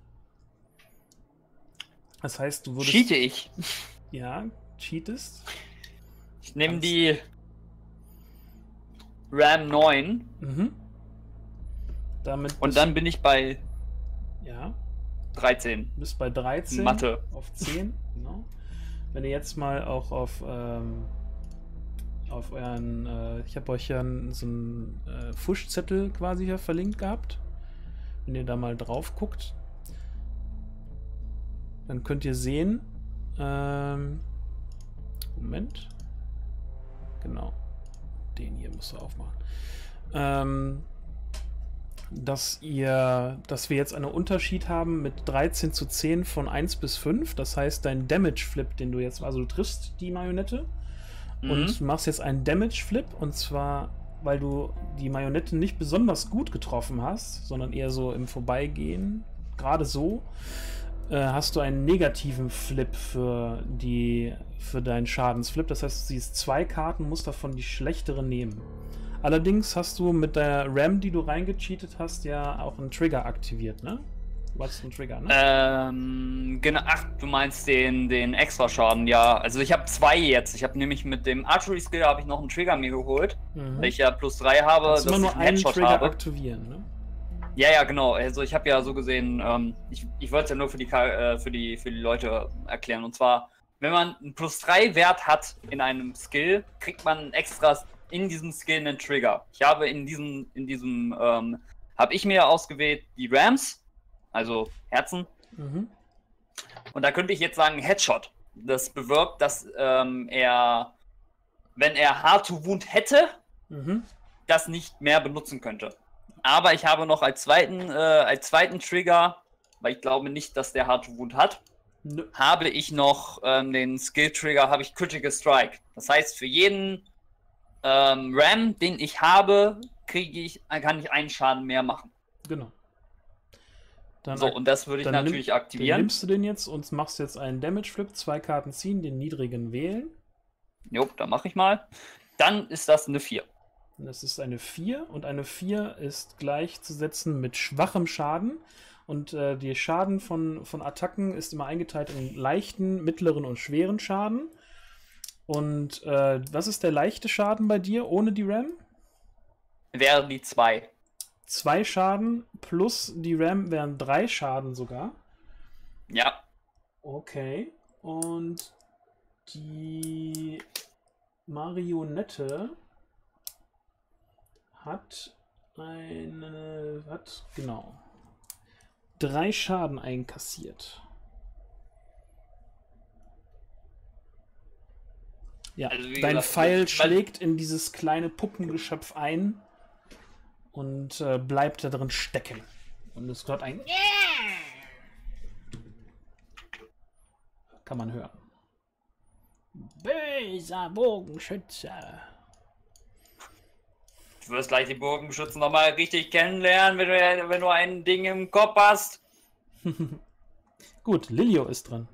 Das heißt, du würdest... Cheate ich. Ja, cheatest. Ich nehme Kannst- die Ram neun Mhm. Damit und bist- dann bin ich bei Ja, dreizehn. du bist bei dreizehn. Mathe. Auf zehn, genau. Wenn ihr jetzt mal auch auf, ähm, auf euren, äh, ich habe euch ja n- so einen äh, Fuschzettel quasi hier verlinkt gehabt. Wenn ihr da mal drauf guckt, dann könnt ihr sehen, ähm, Moment, genau, den hier müsst ihr aufmachen. Ähm, dass ihr, dass wir jetzt einen Unterschied haben mit dreizehn zu zehn von eins bis fünf. Das heißt, dein Damage Flip, den du jetzt, also du triffst die Marionette mhm. und machst jetzt einen Damage Flip, und zwar, weil du die Marionette nicht besonders gut getroffen hast, sondern eher so im Vorbeigehen, gerade so, äh, hast du einen negativen Flip für die, für deinen Schadensflip. Das heißt, du siehst zwei Karten, musst davon die schlechtere nehmen. Allerdings hast du mit der RAM, die du reingecheatet hast, ja auch einen Trigger aktiviert, ne? Du hast einen Trigger, ne? Ähm, genau. Ach, du meinst den, den Extra-Schaden, ja. Also ich habe zwei jetzt. Ich habe nämlich mit dem Archery-Skill habe ich noch einen Trigger mir geholt, mhm. weil ich ja plus drei habe, dass ich nur einen Trigger habe. aktivieren, ne? Ja, ja, genau. Also ich habe ja so gesehen, ähm, ich, ich wollte es ja nur für die, äh, für, die, für die Leute erklären. Und zwar, wenn man einen plus drei Wert hat in einem Skill, kriegt man extra in diesem Skill einen Trigger. Ich habe in diesem, in diesem, ähm, habe ich mir ausgewählt die Rams, also Herzen. Mhm. Und da könnte ich jetzt sagen Headshot. Das bewirkt, dass ähm, er, wenn er Hard to Wound hätte, mhm. das nicht mehr benutzen könnte. Aber ich habe noch als zweiten, äh, als zweiten Trigger, weil ich glaube nicht, dass der Hard to Wound hat, Nö. habe ich noch ähm, den Skill-Trigger, habe ich Critical Strike. Das heißt, für jeden Ähm, Ram, den ich habe, kriege ich, kann ich einen Schaden mehr machen. Genau. Dann so, und das würde ich natürlich nimm, aktivieren. Dann nimmst du den jetzt und machst jetzt einen Damage Flip, zwei Karten ziehen, den niedrigen wählen. Jo, dann mache ich mal. Dann ist das eine vier. Das ist eine vier, und eine vier ist gleichzusetzen mit schwachem Schaden. Und äh, der Schaden von, von Attacken ist immer eingeteilt in leichten, mittleren und schweren Schaden. Und äh, was ist der leichte Schaden bei dir ohne die RAM? Wären die zwei. Zwei Schaden plus die RAM wären drei Schaden sogar. Ja. Okay. Und die Marionette hat eine, hat, genau, drei Schaden einkassiert. Ja, also dein gesagt, Pfeil schlägt in dieses kleine Puppengeschöpf ein und äh, bleibt da drin stecken. Und es hört ein kann man hören. Böser Bogenschütze. Du wirst gleich die Bogenschützen nochmal richtig kennenlernen, wenn du, wenn du ein Ding im Kopf hast. Gut, Lilio ist dran.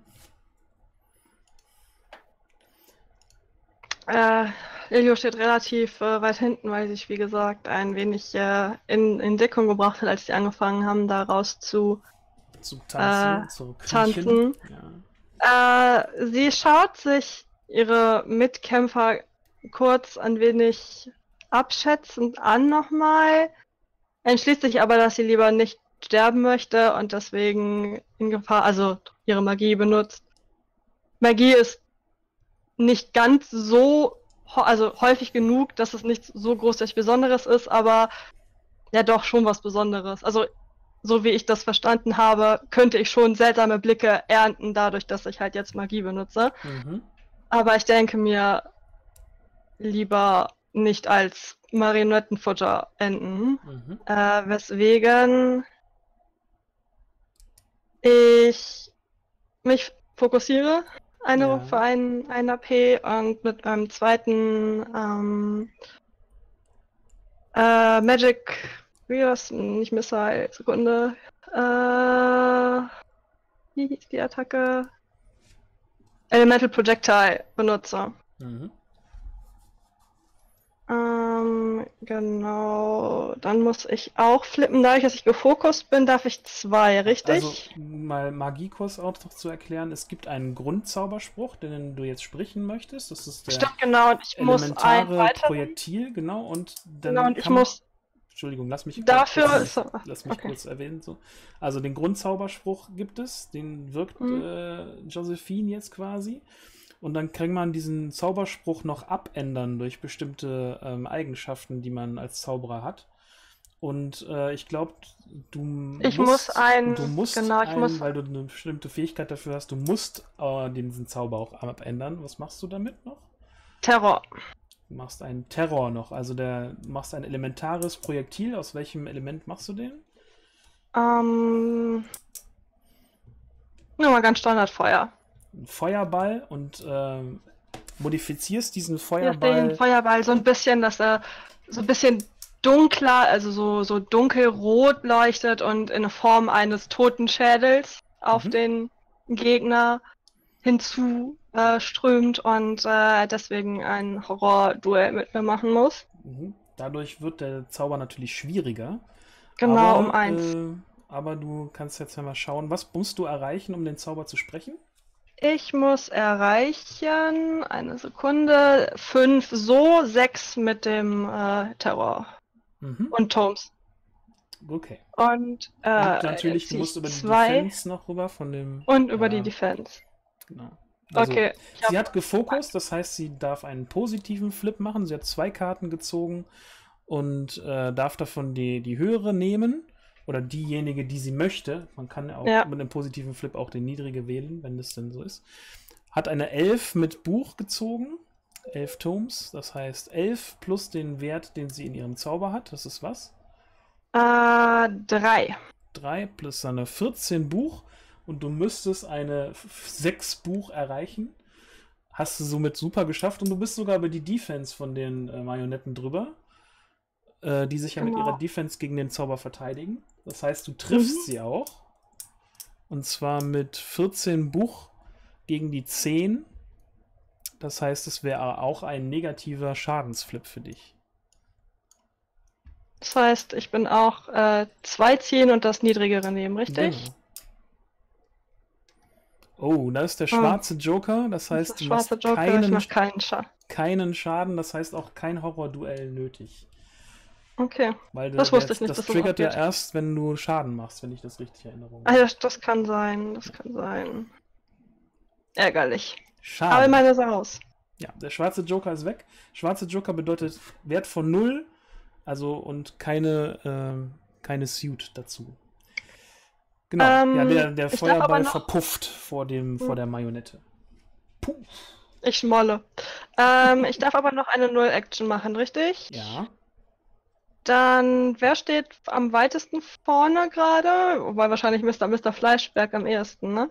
Äh, Lilio steht relativ äh, weit hinten, weil sich, wie gesagt, ein wenig äh, in, in Deckung gebracht hat, als sie angefangen haben, da raus zu, zu tanzen. Äh, zu tanzen. Ja. Äh, sie schaut sich ihre Mitkämpfer kurz ein wenig abschätzend an nochmal, entschließt sich aber, dass sie lieber nicht sterben möchte und deswegen in Gefahr, also ihre Magie benutzt. Magie ist nicht ganz so, also häufig genug, dass es nichts so großartig Besonderes ist, aber ja doch schon was Besonderes. Also so wie ich das verstanden habe, könnte ich schon seltsame Blicke ernten, dadurch, dass ich halt jetzt Magie benutze. Mhm. Aber ich denke mir, lieber nicht als Marionettenfutter enden. Mhm. Äh, weswegen ich mich fokussiere. Eine ja. für ein, ein A P und mit einem zweiten ähm, äh, Magic, wie war's? Nicht Missile, Sekunde. Äh, wie hieß die Attacke? Elemental Projectile benutze. Mhm. Ähm, genau. Dann muss ich auch flippen. Dadurch, dass ich gefokust bin, darf ich zwei, richtig? Also, mal Magiekurs auch noch zu erklären. Es gibt einen Grundzauberspruch, den du jetzt sprechen möchtest. Das ist der Stimmt, genau. Und ich muss ein weiter Projektil, genau. Und dann genau, und ich muss... Entschuldigung, lass mich, dafür kurz, so, lass mich okay. kurz erwähnen. So. Also den Grundzauberspruch gibt es. Den wirkt hm. äh, Josephine jetzt quasi. Und dann kann man diesen Zauberspruch noch abändern durch bestimmte ähm, Eigenschaften, die man als Zauberer hat. Und äh, ich glaube, du ich musst, muss ein, du musst genau, ich ein, muss, weil du eine bestimmte Fähigkeit dafür hast, du musst äh, diesen Zauber auch abändern. Was machst du damit noch? Terror. Du machst einen Terror noch, also der du machst ein elementares Projektil. Aus welchem Element machst du den? Ähm. Nur mal ganz Standard Feuer. Ein Feuerball und ähm, modifizierst diesen Hier Feuerball. den Feuerball so ein bisschen, dass er so ein bisschen dunkler, also so, so dunkelrot leuchtet und in Form eines Totenschädels auf Mhm. den Gegner hinzu äh, strömt und äh, deswegen ein Horror-Duell mit mir machen muss. Mhm. Dadurch wird der Zauber natürlich schwieriger. Genau, aber, um eins. Äh, aber du kannst jetzt ja mal schauen, was musst du erreichen, um den Zauber zu sprechen? Ich muss erreichen, eine Sekunde, fünf so, sechs mit dem äh, Terror Mhm. und Tomes. Okay. Und, äh, Und natürlich, jetzt du zieh musst ich über die zwei Defense noch rüber von dem. und über ja, die Defense. Genau. Also, Okay. ich hab- sie hat gefokust, das heißt, sie darf einen positiven Flip machen. Sie hat zwei Karten gezogen und äh, darf davon die, die höhere nehmen. Oder diejenige, die sie möchte. Man kann auch Ja. mit einem positiven Flip auch den niedrige wählen, wenn das denn so ist. Hat eine elf mit Buch gezogen. elf Tomes. Das heißt elf plus den Wert, den sie in ihrem Zauber hat. Das ist was? Äh, drei. drei plus eine vierzehn Buch. Und du müsstest eine sechs Buch erreichen. Hast du somit super geschafft. Und du bist sogar über die Defense von den äh, Marionetten drüber. Äh, die sich ja mit Genau. ihrer Defense gegen den Zauber verteidigen. Das heißt, du triffst Mhm. sie auch. Und zwar mit vierzehn Buch gegen die zehn. Das heißt, es wäre auch ein negativer Schadensflip für dich. Das heißt, ich bin auch äh, zwei ziehen und das niedrigere nehmen, richtig? Genau. Oh, da ist der Ah. schwarze Joker. Das heißt, Das du schwarze machst Joker, ich keinen, mach keinen Schaden. keinen Schaden. Das heißt auch kein Horror-Duell nötig. Okay. Weil Das der- wusste ich nicht, das dass das triggert ja abgeht. erst, wenn du Schaden machst, wenn ich das richtig erinnere. Ah, das, das kann sein, das kann sein. Ärgerlich. Schade. Aber meine ist raus. Ja, der schwarze Joker ist weg. Schwarze Joker bedeutet Wert von null, also und keine, ähm, keine Suit dazu. Genau, Ähm, ja, der, der ich darf aber Feuerball noch- verpufft vor, dem, vor Hm. der Marionette. Puh. Ich schmolle. Ähm, ich darf aber noch eine Null-Action machen, richtig? Ja, Dann, wer steht am weitesten vorne gerade? Wobei wahrscheinlich Mister Mister Fleischberg am ehesten, ne?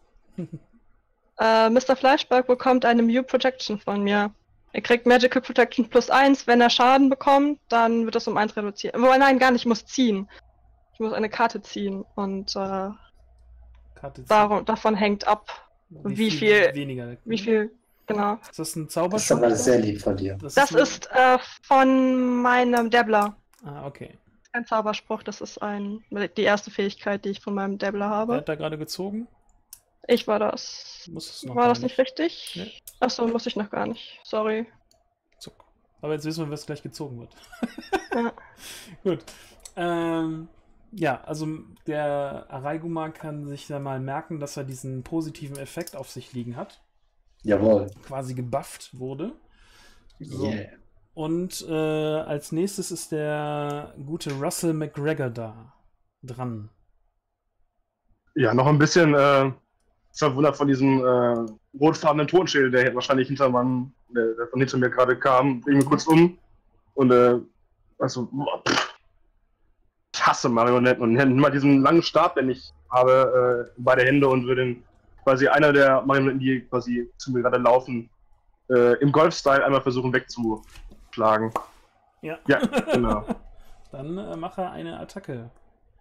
äh, Mister Fleischberg bekommt eine Mew Protection von mir. Er kriegt Magical Protection plus eins. Wenn er Schaden bekommt, dann wird das um eins reduziert. Wobei, nein, gar nicht, ich muss ziehen. Ich muss eine Karte ziehen und äh, Karte ziehen. darum, davon hängt ab, wie viel- weniger. wie viel, genau. Ist das ein Das ist Zauberspruch? aber sehr lieb von dir. Das eine- ist äh, von meinem Dabbler. Ah, okay. Ein Zauberspruch, das ist ein, die erste Fähigkeit, die ich von meinem Dabbler Wer habe. hat da gerade gezogen? Ich war das. Muss es noch War gar das nicht richtig? Nee. Achso, muss ich noch gar nicht. Sorry. Zuck. Aber jetzt wissen wir, was gleich gezogen wird. Ja. Gut. Ähm, ja, also der Araiguma kann sich da mal merken, dass er diesen positiven Effekt auf sich liegen hat. Jawohl. Quasi gebufft wurde. So. Yeah. Und äh, als nächstes ist der gute Russell McGregor da dran. Ja, noch ein bisschen äh, verwundert von diesem äh, rotfarbenen Tonschädel, der wahrscheinlich hinter man, der, der von hinter mir gerade kam, drehe mich kurz um und äh, also, boah, pff. Ich hasse Marionetten und nimm mal diesen langen Stab, den ich habe, äh, beide Hände und würde den, quasi einer der Marionetten, die quasi zu mir gerade laufen, äh, im Golf-Style einmal versuchen wegzuschlagen. Ja. Ja, genau. Dann äh, mache eine Attacke.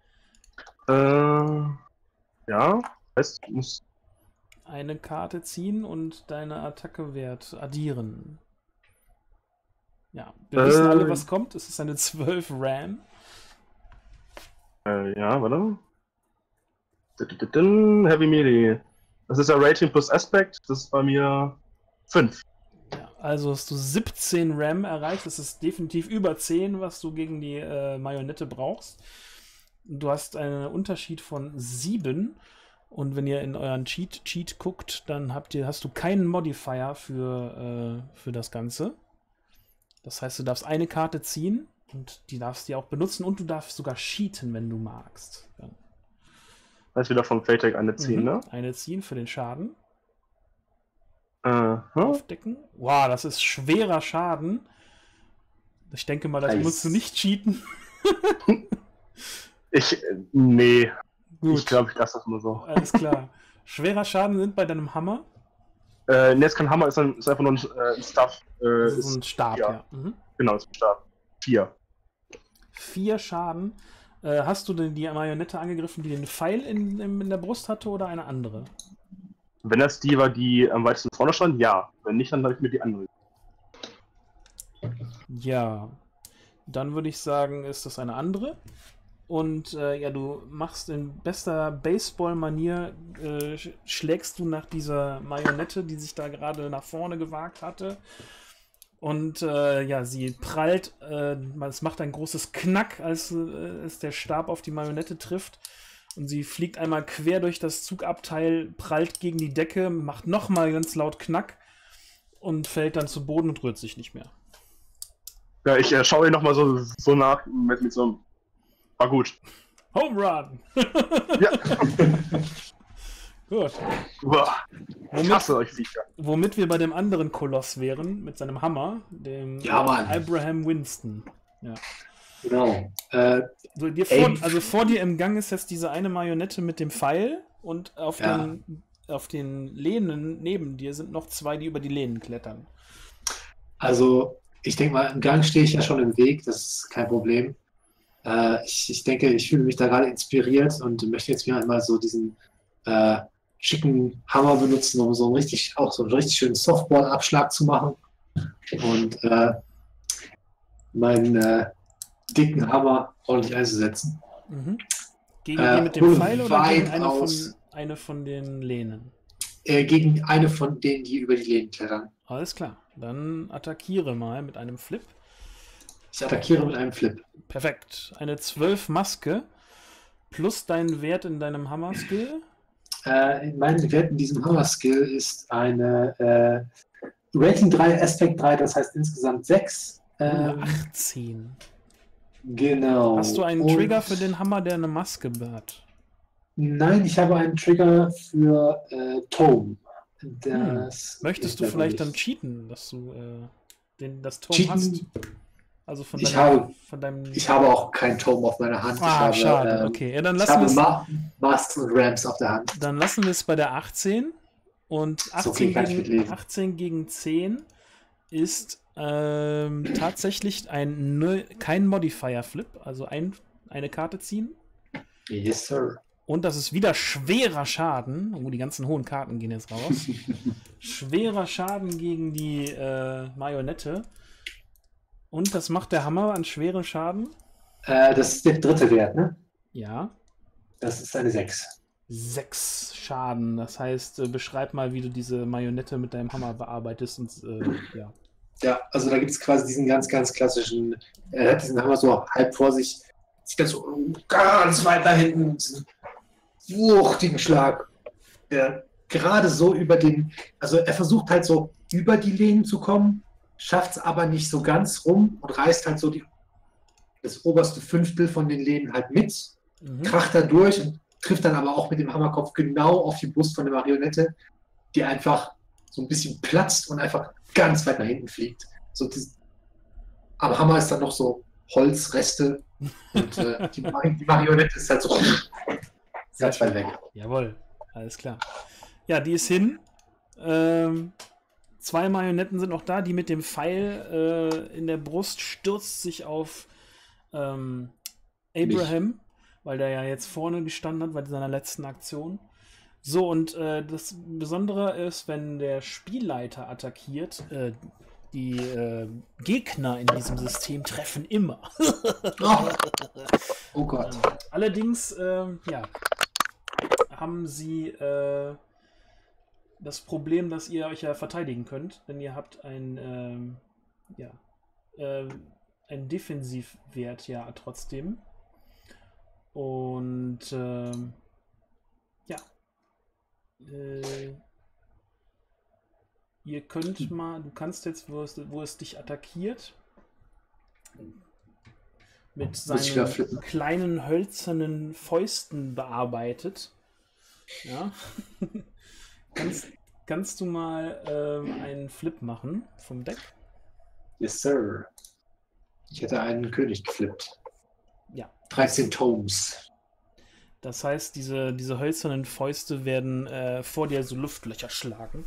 äh, ja, heißt, ich muss Eine Karte ziehen und deine Attackewert addieren. Ja, wir Äh. wissen alle, was kommt. Es ist eine zwölf Ram. Äh, ja, warte. Heavy Melee. Das ist ja Rating plus Aspect. Das ist bei mir fünf. Ja, also hast du siebzehn Ram erreicht. Das ist definitiv über zehn, was du gegen die äh, Marionette brauchst. Du hast einen Unterschied von sieben. Und wenn ihr in euren Cheat, Cheat guckt, dann habt ihr, hast du keinen Modifier für, äh, für das Ganze. Das heißt, du darfst eine Karte ziehen und die darfst du auch benutzen und du darfst sogar cheaten, wenn du magst. Ja. Heißt wieder von Playtech eine ziehen, Mhm. ne? Eine ziehen für den Schaden. Aha. aufdecken. Wow, das ist schwerer Schaden. Ich denke mal, das Nice. musst du nicht cheaten. Ich, äh, nee, Gut, ich glaube, ich lasse das mal so. alles klar. Schwerer Schaden sind bei deinem Hammer. Äh, nee, ist kein Hammer, ist, ein, ist einfach nur ein, äh, ein Stuff. Äh, Das ist ist, ein Stab, ja. ja. Mhm. genau, ist ein Stab. Vier. Vier Schaden. Äh, hast du denn die Marionette angegriffen, die den Pfeil in, in, in der Brust hatte oder eine andere? Wenn das die war, die am weitesten vorne stand, ja. Wenn nicht, dann habe ich mir die andere. Ja. Dann würde ich sagen, ist das eine andere. Und äh, ja, du machst in bester Baseball-Manier, äh, sch- schlägst du nach dieser Marionette, die sich da gerade nach vorne gewagt hatte. Und äh, ja, sie prallt, äh, es macht ein großes Knack, als äh, es der Stab auf die Marionette trifft. Und sie fliegt einmal quer durch das Zugabteil, prallt gegen die Decke, macht nochmal ganz laut Knack und fällt dann zu Boden und rührt sich nicht mehr. Ja, ich äh, schaue ihr nochmal so, so nach mit, mit so einem. War gut. Home Run! Ja. Gut. Uah, ich Womit, hasse euch Viecher. womit wir bei dem anderen Koloss wären, mit seinem Hammer, dem Ja, Mann. Abraham Winston. Ja. Genau. Äh, So, dir Ey. vor, also vor dir im Gang ist jetzt diese eine Marionette mit dem Pfeil und auf, Ja. den, auf den Lehnen neben dir sind noch zwei, die über die Lehnen klettern. also, ich denke mal, im Gang stehe ich ja schon im Weg, das ist kein Problem. Äh, ich, ich denke, ich fühle mich da gerade inspiriert und möchte jetzt wieder einmal so diesen äh, schicken Hammer benutzen, um so einen richtig, auch so einen richtig schönen Softboard-Abschlag zu machen. Und äh, meinen äh, dicken Hammer ordentlich einzusetzen. Mhm. Gegen Äh, die mit dem hol Pfeil oder gegen weit eine von, aus. eine von den Lehnen? Äh, gegen eine von denen, die über die Lehnen klettern. Alles klar. Dann attackiere mal mit einem Flip. Ich attackiere mit einem Flip. Perfekt. Eine zwölf Maske plus dein Wert in deinem Hammer-Skill. Äh, mein Wert in diesem Hammer-Skill ist eine äh, Rating drei, Aspect drei, das heißt insgesamt sechs. Ähm, achtzehn. genau. Hast du einen Und- Trigger für den Hammer, der eine Maske hat? Nein, ich habe einen Trigger für äh, Tome. Das Möchtest du ist vielleicht dann nicht- cheaten, dass du äh, den, das Tome Cheaten? hast? Also von Ich deinem, habe- von deinem. Ich habe auch keinen Tome auf meiner Hand. ich ah, habe, schade. ähm, Okay, ja, dann Ich lassen habe wir es. Ma Masks und Ramps auf der Hand. Dann lassen wir es bei der achtzehn. Und Ist achtzehn, okay, kann ich gegen, mitleben. achtzehn gegen zehn ist ähm, tatsächlich ein Null- kein Modifier-Flip, also ein, eine Karte ziehen. Yes, sir. Und das ist wieder schwerer Schaden. Oh, die ganzen hohen Karten gehen jetzt raus. Schwerer Schaden gegen die äh, Marionette. Und das macht der Hammer an schweren Schaden? Äh, das ist der dritte Wert, ne? Ja. Das ist eine sechs. Sechs Schaden. Das heißt, äh, beschreib mal, wie du diese Marionette mit deinem Hammer bearbeitest. Und, äh, ja. Ja, also da gibt es quasi diesen ganz, ganz klassischen, er hat diesen Hammer so halb vor sich, sieht ganz so ganz weit da hinten, diesen wuchtigen Schlag, der gerade so über den, also er versucht halt so über die Lehnen zu kommen, schafft es aber nicht so ganz rum und reißt halt so die, das oberste Fünftel von den Lehnen halt mit, Mhm. kracht da durch und trifft dann aber auch mit dem Hammerkopf genau auf die Brust von der Marionette, die einfach so ein bisschen platzt und einfach ganz weit nach hinten fliegt. So das, am Hammer ist dann noch so Holzreste und äh, die, Mari- die Marionette ist halt so ganz weit weg. Jawohl, alles klar. Ja, die ist hin. Ähm, zwei Marionetten sind noch da. Die mit dem Pfeil äh, in der Brust stürzt sich auf ähm, Abraham, weil der ja jetzt vorne gestanden hat bei seiner letzten Aktion. So, und äh, das Besondere ist, wenn der Spielleiter attackiert, äh, die äh, Gegner in diesem System treffen immer. Oh, oh Gott. Allerdings, ähm, ja, haben sie äh, das Problem, dass ihr euch ja verteidigen könnt, denn ihr habt ein, ähm, ja, äh, ein Defensivwert ja trotzdem. Und ähm, ja, äh, ihr könnt mal, du kannst jetzt, wo es, wo es dich attackiert, mit Muss ich wieder seinen flippen. kleinen hölzernen Fäusten bearbeitet. Ja. kannst, kannst du mal ähm, einen Flip machen vom Deck? Yes, sir. Ich hätte einen König geflippt. Ja. dreizehn Tomes. Das heißt, diese, diese hölzernen Fäuste werden äh, vor dir so Luftlöcher schlagen.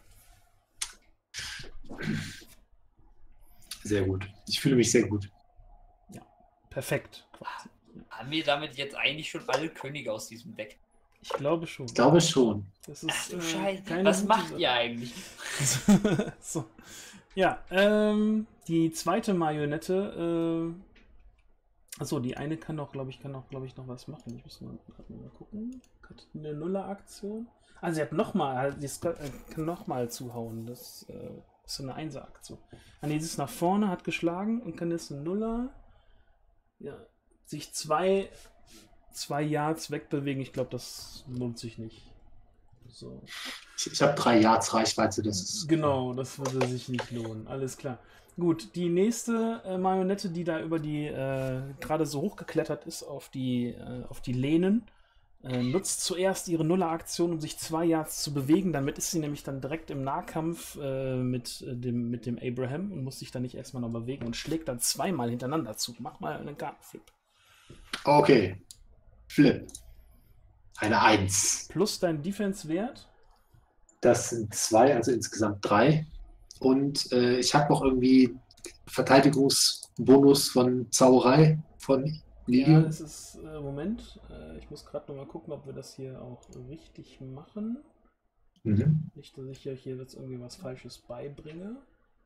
Sehr gut. Ich fühle mich sehr gut. Ja, perfekt. Quasi. Haben wir damit jetzt eigentlich schon alle Könige aus diesem Deck? Ich glaube schon. Ich glaube schon. Das ist, Ach du äh, Scheiße. keine Was gute macht Sache. ihr eigentlich? so. Ja, ähm, die zweite Marionette, äh, achso, die eine kann doch, glaube ich, kann auch, glaube ich, noch was machen. Ich muss mal, mal gucken. Hat eine Nuller-Aktion. Ah, sie hat nochmal, sie ist- äh, kann nochmal zuhauen. Das äh, ist so eine Einser-Aktion. Ah, nee, sie ist nach vorne, hat geschlagen und kann jetzt eine Nuller, ja, sich zwei, zwei Yards wegbewegen. Ich glaube, das lohnt sich nicht. So. Ich, ich habe drei Yards Reichweite. Das ist Genau, das würde sich nicht lohnen. Alles klar. Gut, die nächste äh, Marionette, die da über die äh, gerade so hochgeklettert ist auf die, äh, auf die Lehnen, äh, nutzt zuerst ihre Nuller-Aktion, um sich zwei Yards zu bewegen. Damit ist sie nämlich dann direkt im Nahkampf äh, mit, äh, dem, mit dem Abraham und muss sich dann nicht erstmal noch bewegen und schlägt dann zweimal hintereinander zu. Mach mal einen Kartenflip. Okay. Flip. Eine Eins. Plus dein Defense-Wert. Das sind zwei, also insgesamt drei. Und äh, ich habe noch irgendwie Verteidigungsbonus von Zauberei von Ja, Lilium. es ist, äh, Moment, äh, ich muss gerade noch mal gucken, ob wir das hier auch richtig machen. Mhm. Nicht, dass ich euch hier jetzt irgendwie was Falsches beibringe.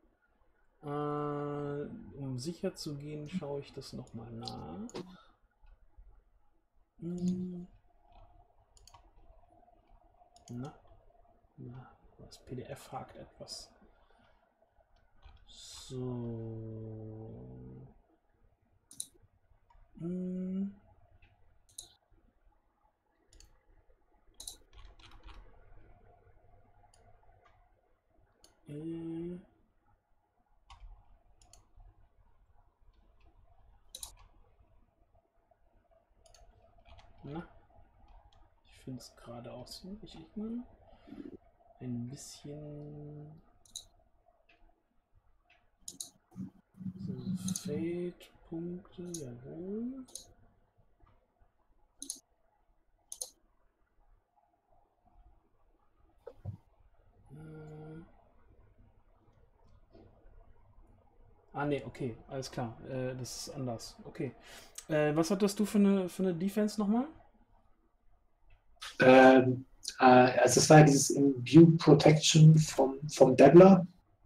Äh, um sicher zu gehen, schaue ich das nochmal nach. Hm. Na, na, das P D F hakt etwas. So. Hm. Äh. Na, ich finde es gerade auch so. Ich mal ein bisschen so Fade-Punkte, jawohl. Äh. Ah, ne, okay, alles klar. Äh, das ist anders. Okay. Äh, was hattest du für eine, für eine Defense nochmal? Ähm, äh, also es war ja dieses Imbue Protection vom, vom Dabbler.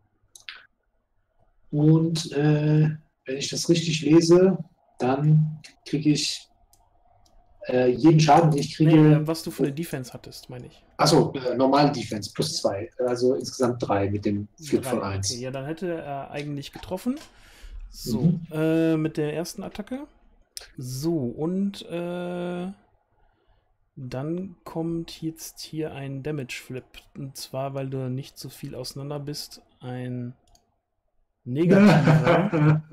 Und äh, wenn ich das richtig lese, dann kriege ich äh, jeden Schaden, den ich kriege. Nee, äh, was du für eine Defense hattest, meine ich. Achso, äh, normale Defense plus zwei. Also insgesamt drei mit dem Flip Drei, von eins. Okay, ja, dann hätte er eigentlich getroffen. So, Mhm. äh, mit der ersten Attacke. So, und äh, dann kommt jetzt hier ein Damage-Flip. Und zwar, weil du nicht so viel auseinander bist, ein negativer.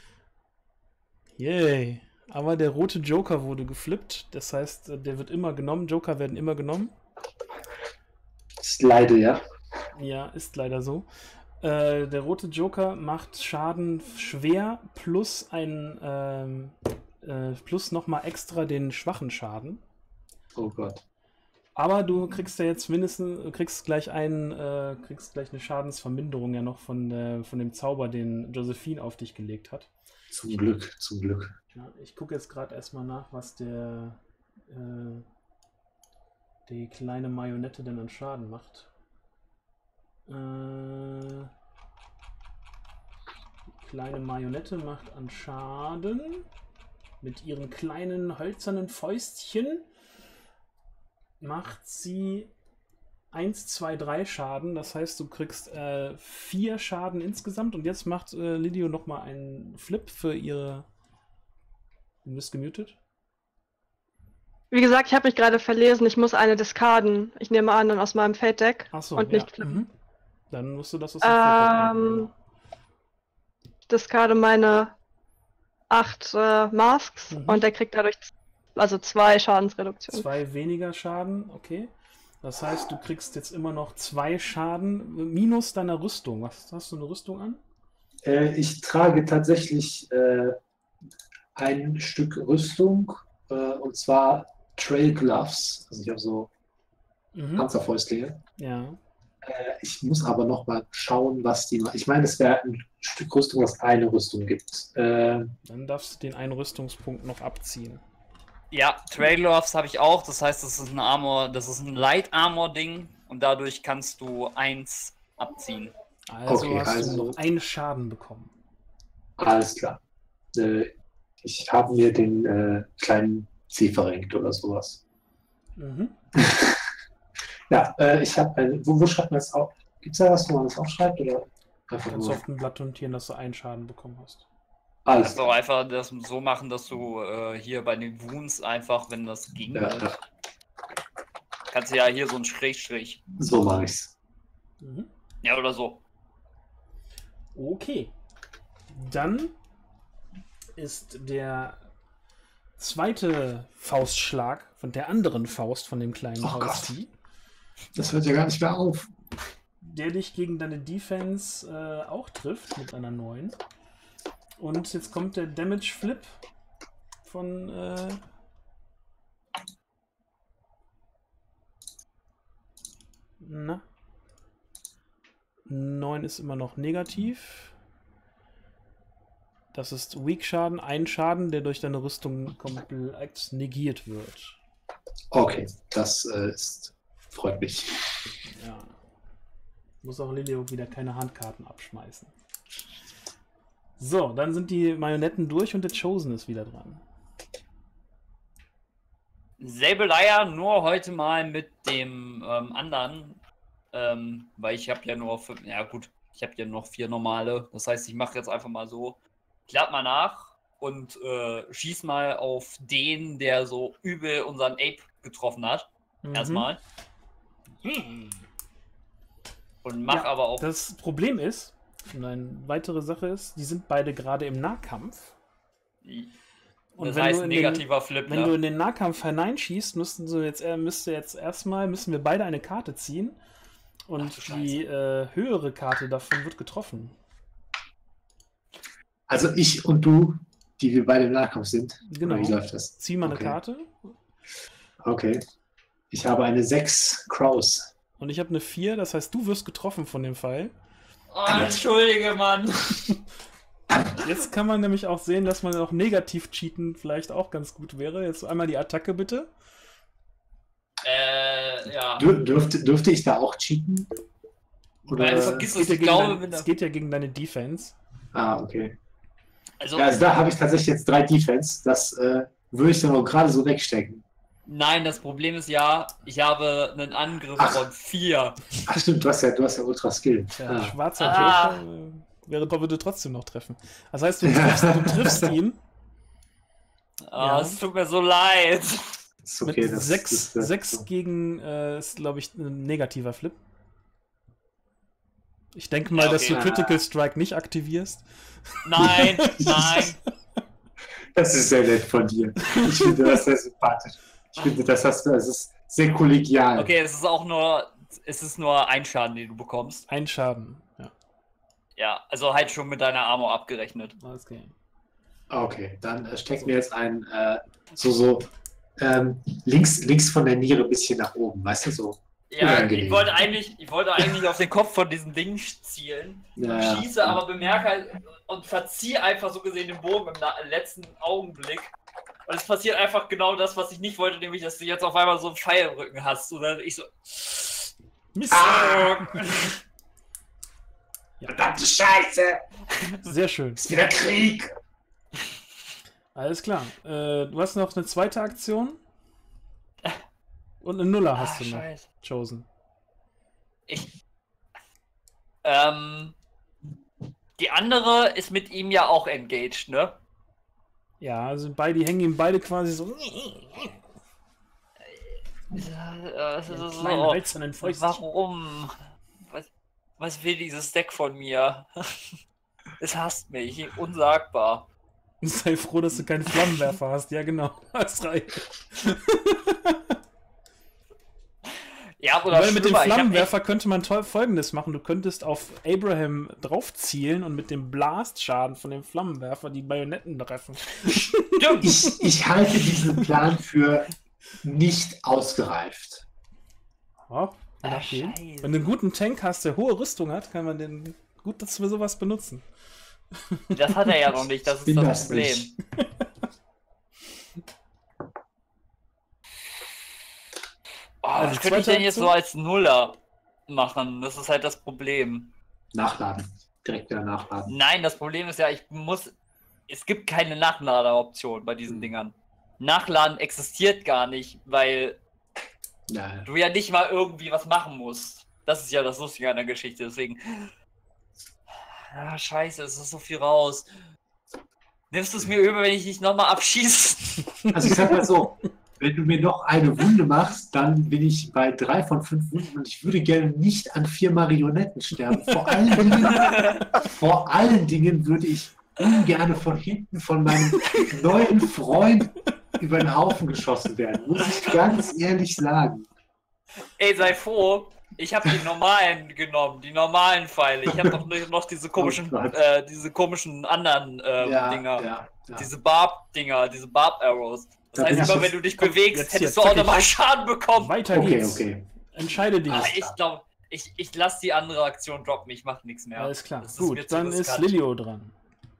Yay. Aber der rote Joker wurde geflippt. Das heißt, der wird immer genommen. Joker werden immer genommen. Ich leide, ja. Ja, ist leider so. Äh, der rote Joker macht Schaden schwer plus ein ähm, äh, plus nochmal extra den schwachen Schaden. Oh Gott. Aber du kriegst ja jetzt mindestens, du kriegst gleich einen, äh, kriegst gleich eine Schadensverminderung ja noch von, äh, von dem Zauber, den Josephine auf dich gelegt hat. Zum Glück, zum Glück. Ja, ich gucke jetzt gerade erstmal nach, was der äh, die kleine Marionette denn an Schaden macht. Äh, die kleine Marionette macht an Schaden mit ihren kleinen hölzernen Fäustchen macht sie eins, zwei, drei Schaden. Das heißt, du kriegst äh, vier Schaden insgesamt. Und jetzt macht äh, Lidio nochmal einen Flip für ihre... Du bist gemutet? Wie gesagt, ich habe mich gerade verlesen, ich muss eine diskarden. Ich nehme an, dann aus meinem Fate-Deck Achso, und ja. nicht flippen. Mhm. Dann musst du das aus dem Feld Ähm, nehmen. ich diskarde meine acht äh, Masks Mhm. und der kriegt dadurch z- also zwei Schadensreduktionen. Zwei weniger Schaden, okay. Das heißt, du kriegst jetzt immer noch zwei Schaden minus deiner Rüstung. Was hast du eine Rüstung an? Äh, ich trage tatsächlich äh, ein Stück Rüstung, äh, und zwar Trail Gloves. Also ich habe so Mhm. Panzerfäustlinge. Ja. Äh, ich muss aber noch mal schauen, was die machen. Ich meine, es wäre ein Stück Rüstung, was eine Rüstung gibt. Äh, Dann darfst du den einen Rüstungspunkt noch abziehen. Ja, Trail Gloves habe ich auch. Das heißt, das ist ein Armor, das ist ein Light Armor Ding und dadurch kannst du eins abziehen. Also Okay, hast also- du noch einen Schaden bekommen. alles klar. Äh, ich habe mir den äh, kleinen C verrenkt oder sowas. Mhm. Ja, äh, ich habe ein. Wo, wo schreibt man das auf? Gibt es da was, wo man das aufschreibt? Oder einfach Kannst du nur? auf dem Blatt notieren, dass du einen Schaden bekommen hast. Alles Kannst auch einfach das so machen, dass du äh, hier bei den Wounds einfach, wenn das ging, Ja, ja. kannst du ja hier so einen Schrägstrich. So mache ich's. Mhm. Ja, oder so. Okay. Dann ist der zweite Faustschlag von der anderen Faust von dem kleinen Oh Gott. Haustier, Das hört ja gar nicht mehr auf. der dich gegen deine Defense äh, auch trifft mit einer neuen. Und jetzt kommt der Damage Flip von äh, na neun ist immer noch negativ. Das ist Weak Schaden, ein Schaden, der durch deine Rüstung komplett negiert wird. Okay, das äh, ist, freut mich. Ja. Muss auch Lilio wieder keine Handkarten abschmeißen. So, dann sind die Marionetten durch und der Chosen ist wieder dran. Selbe Leier, nur heute mal mit dem ähm, anderen, ähm, weil ich habe ja nur fünf, ja gut, ich habe ja noch vier normale. Das heißt, ich mache jetzt einfach mal so, ich lade mal nach und äh, schieß mal auf den, der so übel unseren Ape getroffen hat. Mhm. Erstmal. Hm. Und mach Ja, aber auch. Das Problem ist, und eine weitere Sache ist, die sind beide gerade im Nahkampf. Und das wenn heißt du in den- negativer Flip. Wenn ne? du in den Nahkampf hineinschießt, müssten sie jetzt, äh, müsste jetzt erstmal, müssen wir beide eine Karte ziehen. Und Ach du die äh, höhere Karte davon wird getroffen. Also ich und du, die wir beide im Nahkampf sind. Genau. Oder wie läuft das? Zieh mal eine Okay. Karte. Okay. Ich habe eine sechs Crows. Und ich habe eine vier, das heißt, du wirst getroffen von dem Pfeil. Oh, entschuldige, Mann. Jetzt kann man nämlich auch sehen, dass man auch negativ cheaten vielleicht auch ganz gut wäre. Jetzt einmal die Attacke bitte. äh, ja. Dür dürfte, dürfte ich da auch cheaten? Oder? Nein, vergiss Es es, geht, ich ja gegen glaube, dein, wenn es das- geht ja gegen deine Defense. Ah, okay. Also, Ja, also da habe ich tatsächlich jetzt drei Defense. Das äh, würde ich dann auch gerade so wegstecken. nein, das Problem ist ja, ich habe einen Angriff Ach. von vier. Ach stimmt, du hast ja, du hast ja Ultra Skill. Der Ah. schwarze Ah. Joker äh, wäre würde trotzdem noch treffen. Das heißt, du triffst, du triffst ihn Ah, Ja. Es tut mir so leid. Ist okay, mit das, sechs das, das, sechs gegen, äh, ist glaube ich ein negativer Flip. Ich denke mal, Ja, dass du okay. Critical Strike nicht aktivierst. Nein, nein. das ist sehr nett von dir. Ich finde das sehr sympathisch. Ich finde, das, hast du, das ist sehr kollegial. Okay, es ist auch nur, es ist nur ein Schaden, den du bekommst. Ein Schaden. Ja, Ja, also halt schon mit deiner Armor abgerechnet. alles klar. Okay, dann äh, stecken wir jetzt ein, äh, so, so ähm, links, links von der Niere ein bisschen nach oben, weißt du, so. Ja, Unangenehm. ich wollte eigentlich, ich wollte eigentlich auf den Kopf von diesem Ding zielen. Ja, ja. Schieße, aber bemerke halt und verziehe einfach so gesehen den Bogen im na- letzten Augenblick. Und es passiert einfach genau das, was ich nicht wollte, nämlich, dass du jetzt auf einmal so einen Pfeil im Rücken hast. Und dann ich so. Mist. Ah! Verdammte Scheiße! Sehr schön. Ist wieder Krieg! Alles klar. Äh, du hast noch eine zweite Aktion. Und eine Nuller Ah, hast du noch. Scheiße. Chosen. Ich. Ähm. Die andere ist mit ihm ja auch engaged, ne? Ja, also beide, die hängen ihm beide quasi so. Ja, das ist Kleinen so. hölzernen Fäustchen. Warum? Was, was will dieses Deck von mir? Es hasst mich, unsagbar. Sei froh, dass du keinen Flammenwerfer hast. Ja, genau. Hast recht. Ja, oder Weil mit dem schlimmer, ich hab Flammenwerfer könnte man toll Folgendes machen. Du könntest auf Abraham drauf zielen und mit dem Blastschaden von dem Flammenwerfer die Bajonetten treffen. Stimmt. Ich, ich halte diesen Plan für nicht ausgereift. Ja, je nachdem. Wenn du einen guten Tank hast, der hohe Rüstung hat, kann man den gut das für sowas benutzen. Das hat er ja noch nicht, das ist Bin das das Problem. nicht. Oh, Also was könnte ich zweite denn jetzt Aktion? so als Nuller machen? Das ist halt das Problem. Nachladen. Direkt wieder nachladen. Nein, das Problem ist ja, ich muss. Es gibt keine Nachladeroption bei diesen Dingern. Nachladen existiert gar nicht, weil Ja, du ja nicht mal irgendwie was machen musst. Das ist ja das Lustige an der Geschichte, deswegen. Ah, scheiße, es ist so viel raus. Nimmst du es mir über, wenn ich dich nochmal abschieße? also ich sag mal so, wenn du mir noch eine Wunde machst, dann bin ich bei drei von fünf Wunden und ich würde gerne nicht an vier Marionetten sterben. Vor allen Dingen, vor allen Dingen würde ich ungern von hinten von meinem neuen Freund über den Haufen geschossen werden. Muss ich ganz ehrlich sagen. Ey, sei froh. Ich habe die normalen genommen, die normalen Pfeile. Ich habe doch noch diese komischen, Oh Gott. äh, diese komischen anderen ähm, Ja, Dinger. ja, ja. Diese Barb-Dinger, diese Barb-Arrows. Das Da bin heißt, ich immer jetzt- wenn du dich Komm, bewegst, jetzt hättest hier, du auch zack, nochmal ich- Schaden bekommen. Weiter Okay, geht's. okay. Entscheide dich. Ah, ich glaube, ich, ich lasse die andere Aktion droppen. Ich mache nichts mehr. Alles klar. Das ist mir Gut, zu dann ist riskant. Lilio dran.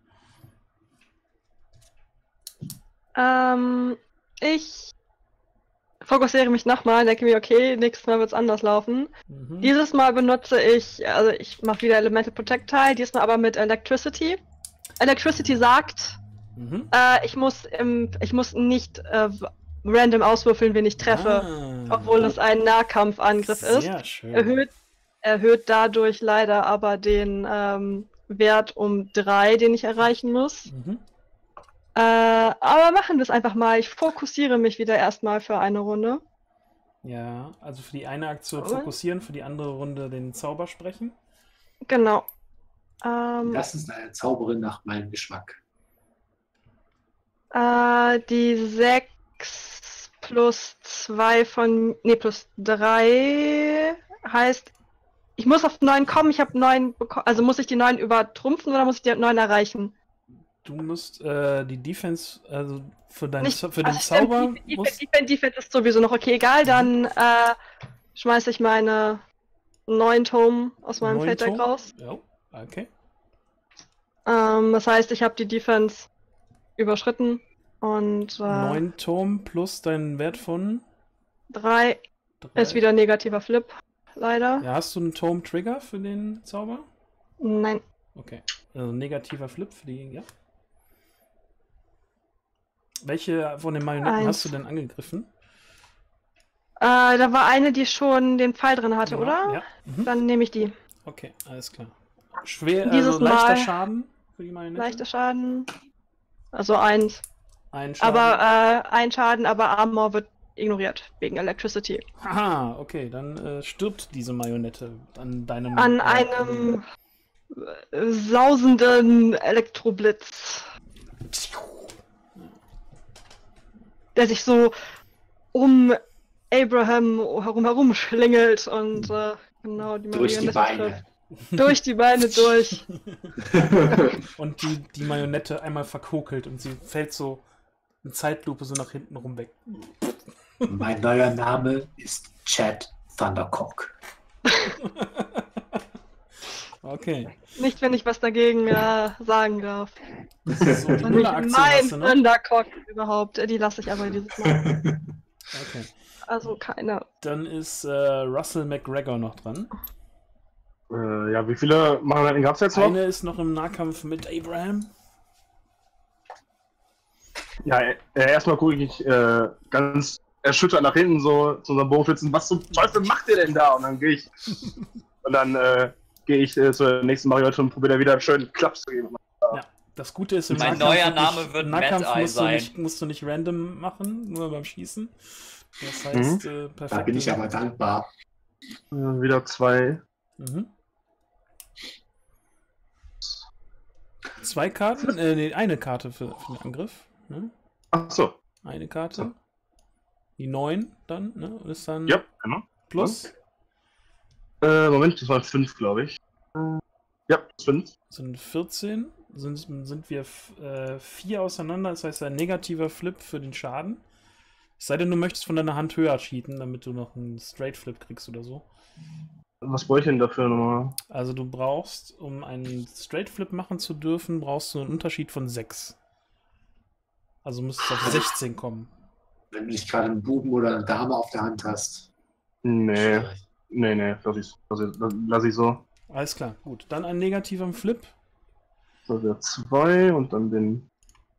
Ähm, ich fokussiere mich nochmal, denke mir, okay, nächstes Mal wird es anders laufen. Mhm. Dieses Mal benutze ich, also ich mache wieder Elemental Projectile, diesmal aber mit Electricity. Electricity sagt, Mhm. äh, ich muss im, ich muss nicht äh, random auswürfeln, wen ich treffe, Ah, obwohl es ein Nahkampfangriff ist. sehr schön. Erhöht, erhöht dadurch leider aber den ähm, Wert um drei, den ich erreichen muss. Mhm. Äh, aber machen wir es einfach mal. Ich fokussiere mich wieder erstmal für eine Runde. Ja, also für die eine Aktion Und? fokussieren, für die andere Runde den Zauber sprechen. Genau. Ähm, Das ist eine Zauberin nach meinem Geschmack. äh, die sechs plus zwei von. Nee, plus drei heißt. Ich muss auf neun kommen, ich habe neun bekommen. Also muss ich die neun übertrumpfen oder muss ich die neun erreichen? Du musst äh, die Defense, also für, deinen Nicht- Zau- für den also stimmt, Zauber Defense, musst, Defense, Defense ist sowieso noch okay, egal. Dann äh, schmeiße ich meine neun Tome aus meinem neun Felddeck Turm? raus. Ja, okay. Ähm, das heißt, ich habe die Defense überschritten und äh, neun Turm plus deinen Wert von drei drei. ist wieder negativer Flip, leider. Ja, hast du einen Turm-Trigger für den Zauber? Nein. Okay. Also negativer Flip für die, ja. Welche von den Marionetten Eins. hast du denn angegriffen? Äh, da war eine, die schon den Pfeil drin hatte, Ja, oder? Ja. Mhm. Dann nehme ich die. Okay, alles klar. Schwer, Dieses also leichter Mal Schaden für die Marionette? Leichter Schaden. Also eins. Ein Schaden. Aber äh, ein Schaden, aber Armor wird ignoriert wegen Electricity. Haha, okay, dann äh, stirbt diese Marionette an deinem... An äh, einem äh, sausenden Elektroblitz, der sich so um Abraham herum herum schlingelt und äh, genau die Durch die Marionette Beine. trifft. Durch die Beine durch. Und die, die Marionette einmal verkokelt und sie fällt so in Zeitlupe so nach hinten rum weg. Mein neuer Name ist Chad Thundercock. Okay. Nicht, wenn ich was dagegen äh, sagen darf. So, die Und nicht Nuller-Aktion mein hast du noch? Thundercock überhaupt. Äh, Die lasse ich aber dieses Mal. Okay. Also keine. Dann ist äh, Russell McGregor noch dran. Äh, ja, wie viele Marionetten gab es jetzt noch? Eine ist noch im Nahkampf mit Abraham. Ja, äh, erstmal gucke ich äh, ganz erschüttert nach hinten so zu unserem Bogenschützen. Was zum Teufel macht ihr denn da? Und dann gehe ich und dann äh, gehe ich äh, zur nächsten Marionette und probiere da wieder einen schönen Klaps zu geben. Ja, das Gute ist, im Mein Nahkampf neuer wird Name nicht, wird im Nahkampf Mad Eye musst du, sein. nicht, musst du nicht random machen, nur beim Schießen. Das heißt, äh, perfekt. Da bin ich aber dankbar. Äh, wieder zwei. Mhm. Zwei Karten? Äh, nee, eine Karte für, für den Angriff. Ne? Ach so. Eine Karte. Die neun dann, ne? Ist dann. Ja, genau. Plus Äh, Moment, das waren fünf, glaube ich. Äh, ja, fünf. sind vierzehn. Sind, sind wir äh, vier auseinander. Das heißt, ein negativer Flip für den Schaden. Es sei denn, du möchtest von deiner Hand höher cheaten, damit du noch einen Straight Flip kriegst oder so. Was brauche ich denn dafür nochmal? Also du brauchst, um einen Straight Flip machen zu dürfen, brauchst du einen Unterschied von sechs. Also müsstest du auf sechzehn kommen. Wenn du nicht gerade einen Buben oder eine Dame auf der Hand hast. Nee, Schwierig. nee, nee, lass ich, lass ich, lass ich so. Alles klar, gut. Dann ein negativer Flip. So, der zwei und dann den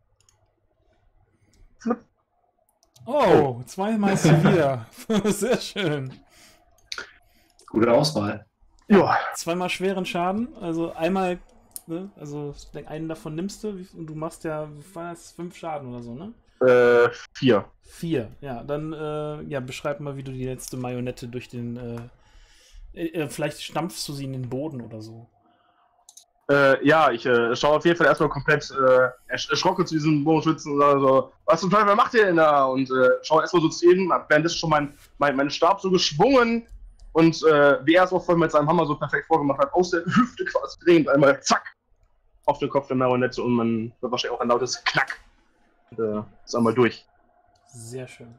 Flip. Oh, zweimal zu wieder. Sehr schön. Gute Auswahl. Ja, Zweimal schweren Schaden. Also einmal, ne? Also ich denke, einen davon nimmst du und du machst ja fast fünf Schaden oder so, ne? äh, vier. Vier. Ja, dann äh, ja, beschreib mal, wie du die letzte Marionette durch den. Äh, äh, vielleicht stampfst du sie in den Boden oder so. Äh, ja, ich äh, schaue auf jeden Fall erstmal komplett äh, ersch erschrocken zu diesem Bogenschützen und sage so, was zum Teufel macht ihr denn da? Und äh, schaue erstmal so zu ihm, hab währenddessen schon mein, mein, meinen Stab so geschwungen und äh, wie er es auch vorhin mit seinem Hammer so perfekt vorgemacht hat, aus der Hüfte quasi drehend einmal zack auf den Kopf der Marionette und man wird wahrscheinlich auch ein lautes Knack. Und, äh, ist einmal durch. Sehr schön.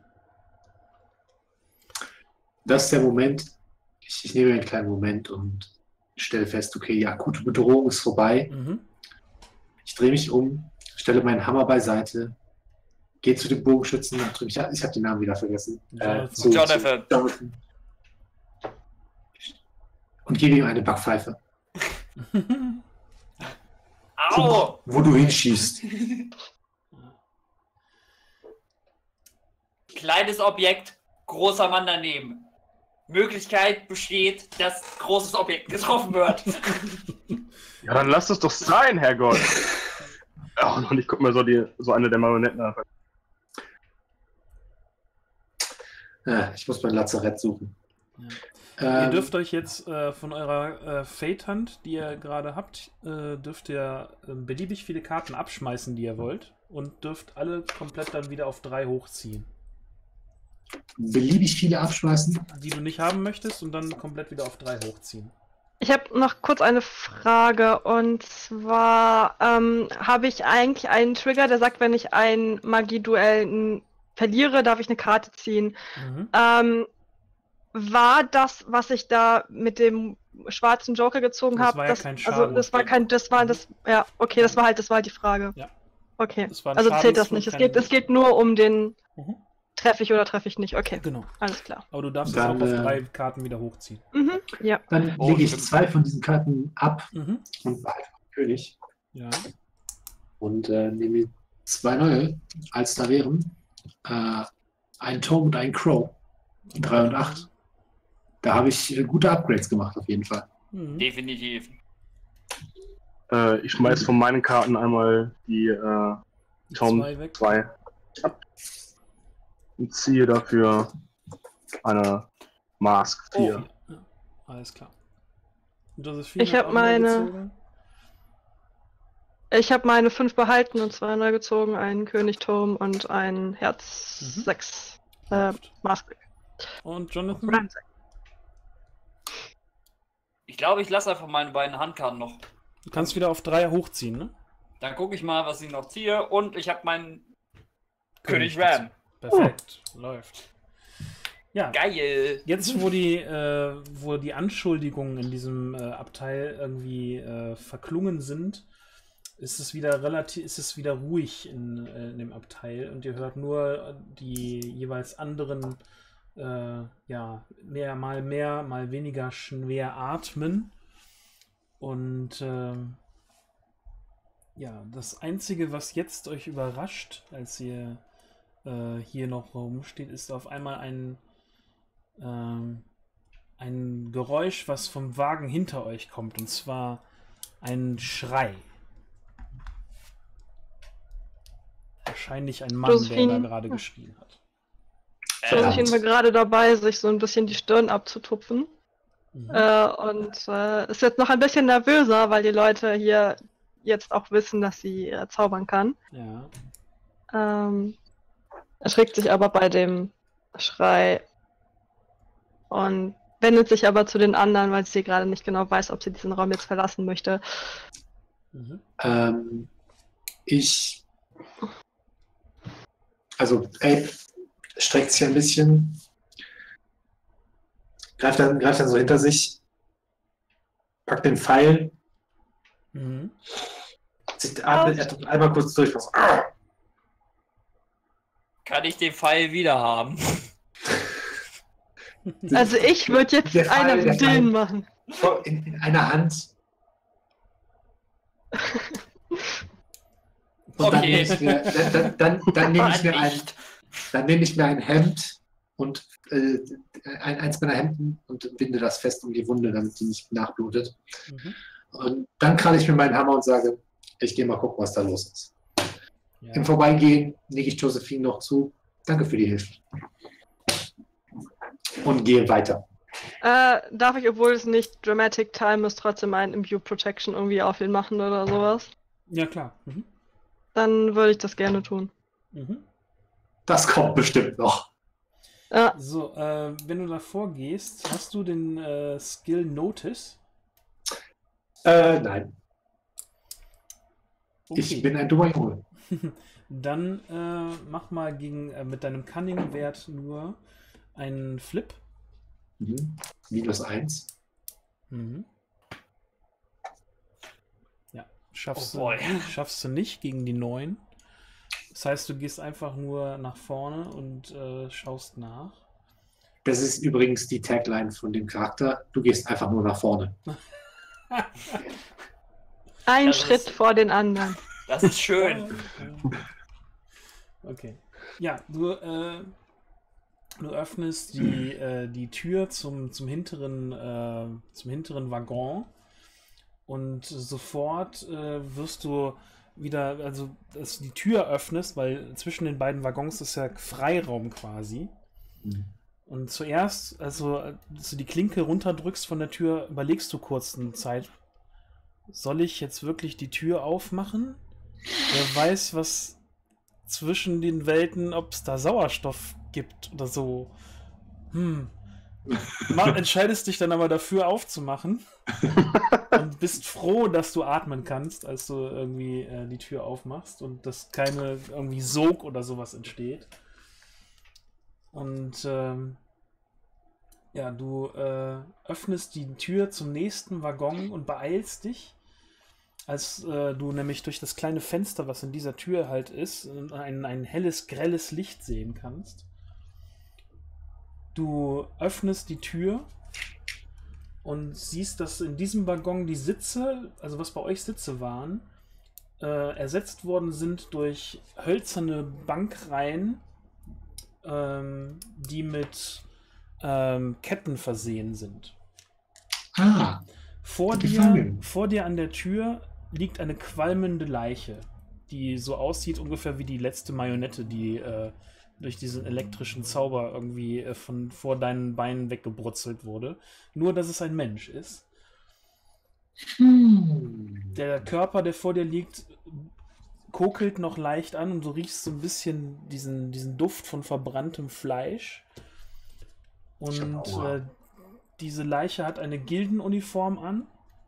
Das ist der Moment. Ich, ich nehme einen kleinen Moment und stelle fest, okay, die akute Bedrohung ist vorbei. Mhm. Ich drehe mich um, stelle meinen Hammer beiseite, gehe zu dem Bogenschützen und drücke mich an. Ich habe den Namen wieder vergessen. Jonathan. Äh, zu, Jonathan. Zu Jonathan. Und gebe ihm eine Backpfeife. Au! Wo du hinschießt. Kleines Objekt, großer Mann daneben. Möglichkeit besteht, dass großes Objekt getroffen wird. Ja, dann lasst es doch sein, Herrgott. Ja, und ich guck mir so, die, so eine der Marionetten an. Äh, ich muss mein Lazarett suchen. Ihr Ähm, dürft euch jetzt äh, von eurer äh, Fate-Hand, die ihr gerade habt, äh, dürft ihr äh, beliebig viele Karten abschmeißen, die ihr wollt. Und dürft alle komplett dann wieder auf drei hochziehen. beliebig viele abschmeißen. Die du nicht haben möchtest und dann komplett wieder auf drei hochziehen. Ich habe noch kurz eine Frage und zwar ähm, habe ich eigentlich einen Trigger, der sagt, wenn ich ein Magieduell n- verliere, darf ich eine Karte ziehen. Mhm. Ähm, war das, was ich da mit dem schwarzen Joker gezogen Das habe, war ja das, kein also Schaden. das war kein, das war das, ja, okay, das war halt, das war halt die Frage. Ja. Okay, Das war ein also zählt das Schadensflug, nicht. Es kein- geht, es geht nur um den Mhm. treffe ich oder treffe ich nicht. Okay, Genau. alles klar. Aber du darfst Dann, jetzt auch auf äh, drei Karten wieder hochziehen. Mhm, ja. Dann Oh, lege ich stimmt. zwei von diesen Karten ab Mhm. und behalte den König. Ja. Und äh, nehme mir zwei neue, als da wären. Äh, ein Tome und ein Crow. Drei und acht. Da habe ich äh, gute Upgrades gemacht, auf jeden Fall. Mhm. Definitiv. Äh, ich schmeiß von meinen Karten einmal die äh, Tom Zwei weg. zwei ab und ziehe dafür eine Mask Oh, vier. ja. Alles klar. Josephine Ich hat hab auch neu meine- gezogen. Ich habe meine fünf behalten und zwei neu gezogen, einen Königturm und ein Herz Mhm. sechs. Äh, Mask. Und Jonathan? Brand sechs. Ich glaube, ich lasse einfach meine beiden Handkarten noch. Du kannst wieder auf drei hochziehen, ne? Dann gucke ich mal, was ich noch ziehe. Und ich habe meinen König König Ram. Perfekt. Läuft. Ja. Geil. Jetzt, wo die, äh, wo die Anschuldigungen in diesem äh, Abteil irgendwie äh, verklungen sind, ist es wieder relativ, ist es wieder ruhig in, äh, in dem Abteil und ihr hört nur die jeweils anderen, äh, ja, mehr, mal mehr, mal weniger schwer atmen. Und ähm, ja, das Einzige, was jetzt euch überrascht, als ihr äh, hier noch rumsteht, ist auf einmal ein ähm, ein Geräusch, was vom Wagen hinter euch kommt, und zwar ein Schrei. Wahrscheinlich ein Mann, der da Josephine. gerade geschrien hat. Josephine war gerade dabei, sich so ein bisschen die Stirn abzutupfen. Mhm. Äh, und äh, ist jetzt noch ein bisschen nervöser, weil die Leute hier jetzt auch wissen, dass sie äh, zaubern kann. Ja. Ähm, erschrickt sich aber bei dem Schrei und wendet sich aber zu den anderen, weil sie gerade nicht genau weiß, ob sie diesen Raum jetzt verlassen möchte. Mhm. Ähm, ich. Also, Abe streckt sich ein bisschen, greift dann, greift dann so hinter sich, packt den Pfeil, Mhm. zieht, atmet atmet einmal kurz durch. Was, ah! Kann ich den Pfeil wieder haben? Also ich würde jetzt Der Pfeil- einer der von denen Pfeil- machen. In, in einer Hand. Und dann Okay. nehme ich mir, dann, dann, dann, dann nehme ich mir ein, Nicht. dann nehme ich mir ein Hemd und äh, ein, eins meiner Hemden und binde das fest um die Wunde, damit die nicht nachblutet. Mhm. Und dann kralle ich mir meinen Hammer und sage, ich gehe mal gucken, was da los ist. Ja. Im Vorbeigehen lege ich Josephine noch zu. Danke für die Hilfe. Und gehe weiter. Äh, darf ich, obwohl es nicht Dramatic Time ist, trotzdem einen Imbue Protection irgendwie auf ihn machen oder sowas? Ja, klar. Mhm. Dann würde ich das gerne tun. Mhm. Das kommt bestimmt noch. Ja, So, äh, wenn du davor gehst, hast du den äh, Skill Notice? Äh, nein. Okay. Ich bin ein dummer Junge. Dann äh, mach mal gegen, äh, mit deinem Cunning-Wert nur einen Flip. Mhm. Minus eins. Mhm. Ja, schaffst, Oh boy. du, schaffst du nicht gegen die neun. Das heißt, du gehst einfach nur nach vorne und äh, schaust nach. Das ist übrigens die Tagline von dem Charakter. Du gehst einfach nur nach vorne. ein Das Schritt ist- vor den anderen. Das ist schön. Okay. Ja, du, äh, du öffnest die, äh, die Tür zum, zum, hinteren, äh, zum hinteren Waggon und sofort äh, wirst du wieder, also dass du die Tür öffnest, weil zwischen den beiden Waggons ist ja Freiraum quasi. Mhm. Und zuerst, also als du die Klinke runterdrückst von der Tür, überlegst du kurz eine Zeit, soll ich jetzt wirklich die Tür aufmachen? Wer weiß, was zwischen den Welten, ob es da Sauerstoff gibt oder so. Hm. Ma- entscheidest dich dann aber dafür aufzumachen und bist froh, dass du atmen kannst, als du irgendwie äh, die Tür aufmachst und dass keine irgendwie Sog oder sowas entsteht. Und ähm, ja, du äh, öffnest die Tür zum nächsten Waggon und beeilst dich, als äh, du nämlich durch das kleine Fenster, was in dieser Tür halt ist, ein, ein helles, grelles Licht sehen kannst. Du öffnest die Tür und siehst, dass in diesem Waggon die Sitze, also was bei euch Sitze waren, äh, ersetzt worden sind durch hölzerne Bankreihen, ähm, die mit ähm, Ketten versehen sind. Ah, Vor Die dir, Gefangenen. vor dir an der Tür liegt eine qualmende Leiche, die so aussieht ungefähr wie die letzte Marionette, die äh, durch diesen elektrischen Zauber irgendwie äh, von vor deinen Beinen weggebrutzelt wurde. Nur, dass es ein Mensch ist. hm. Der Körper, der vor dir liegt, kokelt noch leicht an und du riechst so ein bisschen diesen, diesen Duft von verbranntem Fleisch. Und Aua. äh, diese Leiche hat eine Gildenuniform an.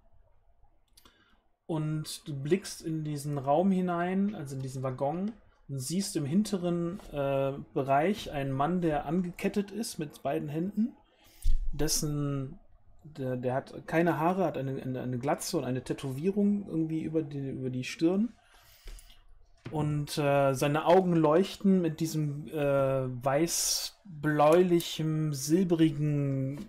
Und du blickst in diesen Raum hinein, also in diesen Waggon, und siehst im hinteren äh, Bereich einen Mann, der angekettet ist mit beiden Händen. Dessen, der, der hat keine Haare, hat eine, eine, eine Glatze und eine Tätowierung irgendwie über die, über die Stirn. Und äh, seine Augen leuchten mit diesem äh, weiß-bläulichen, silbrigen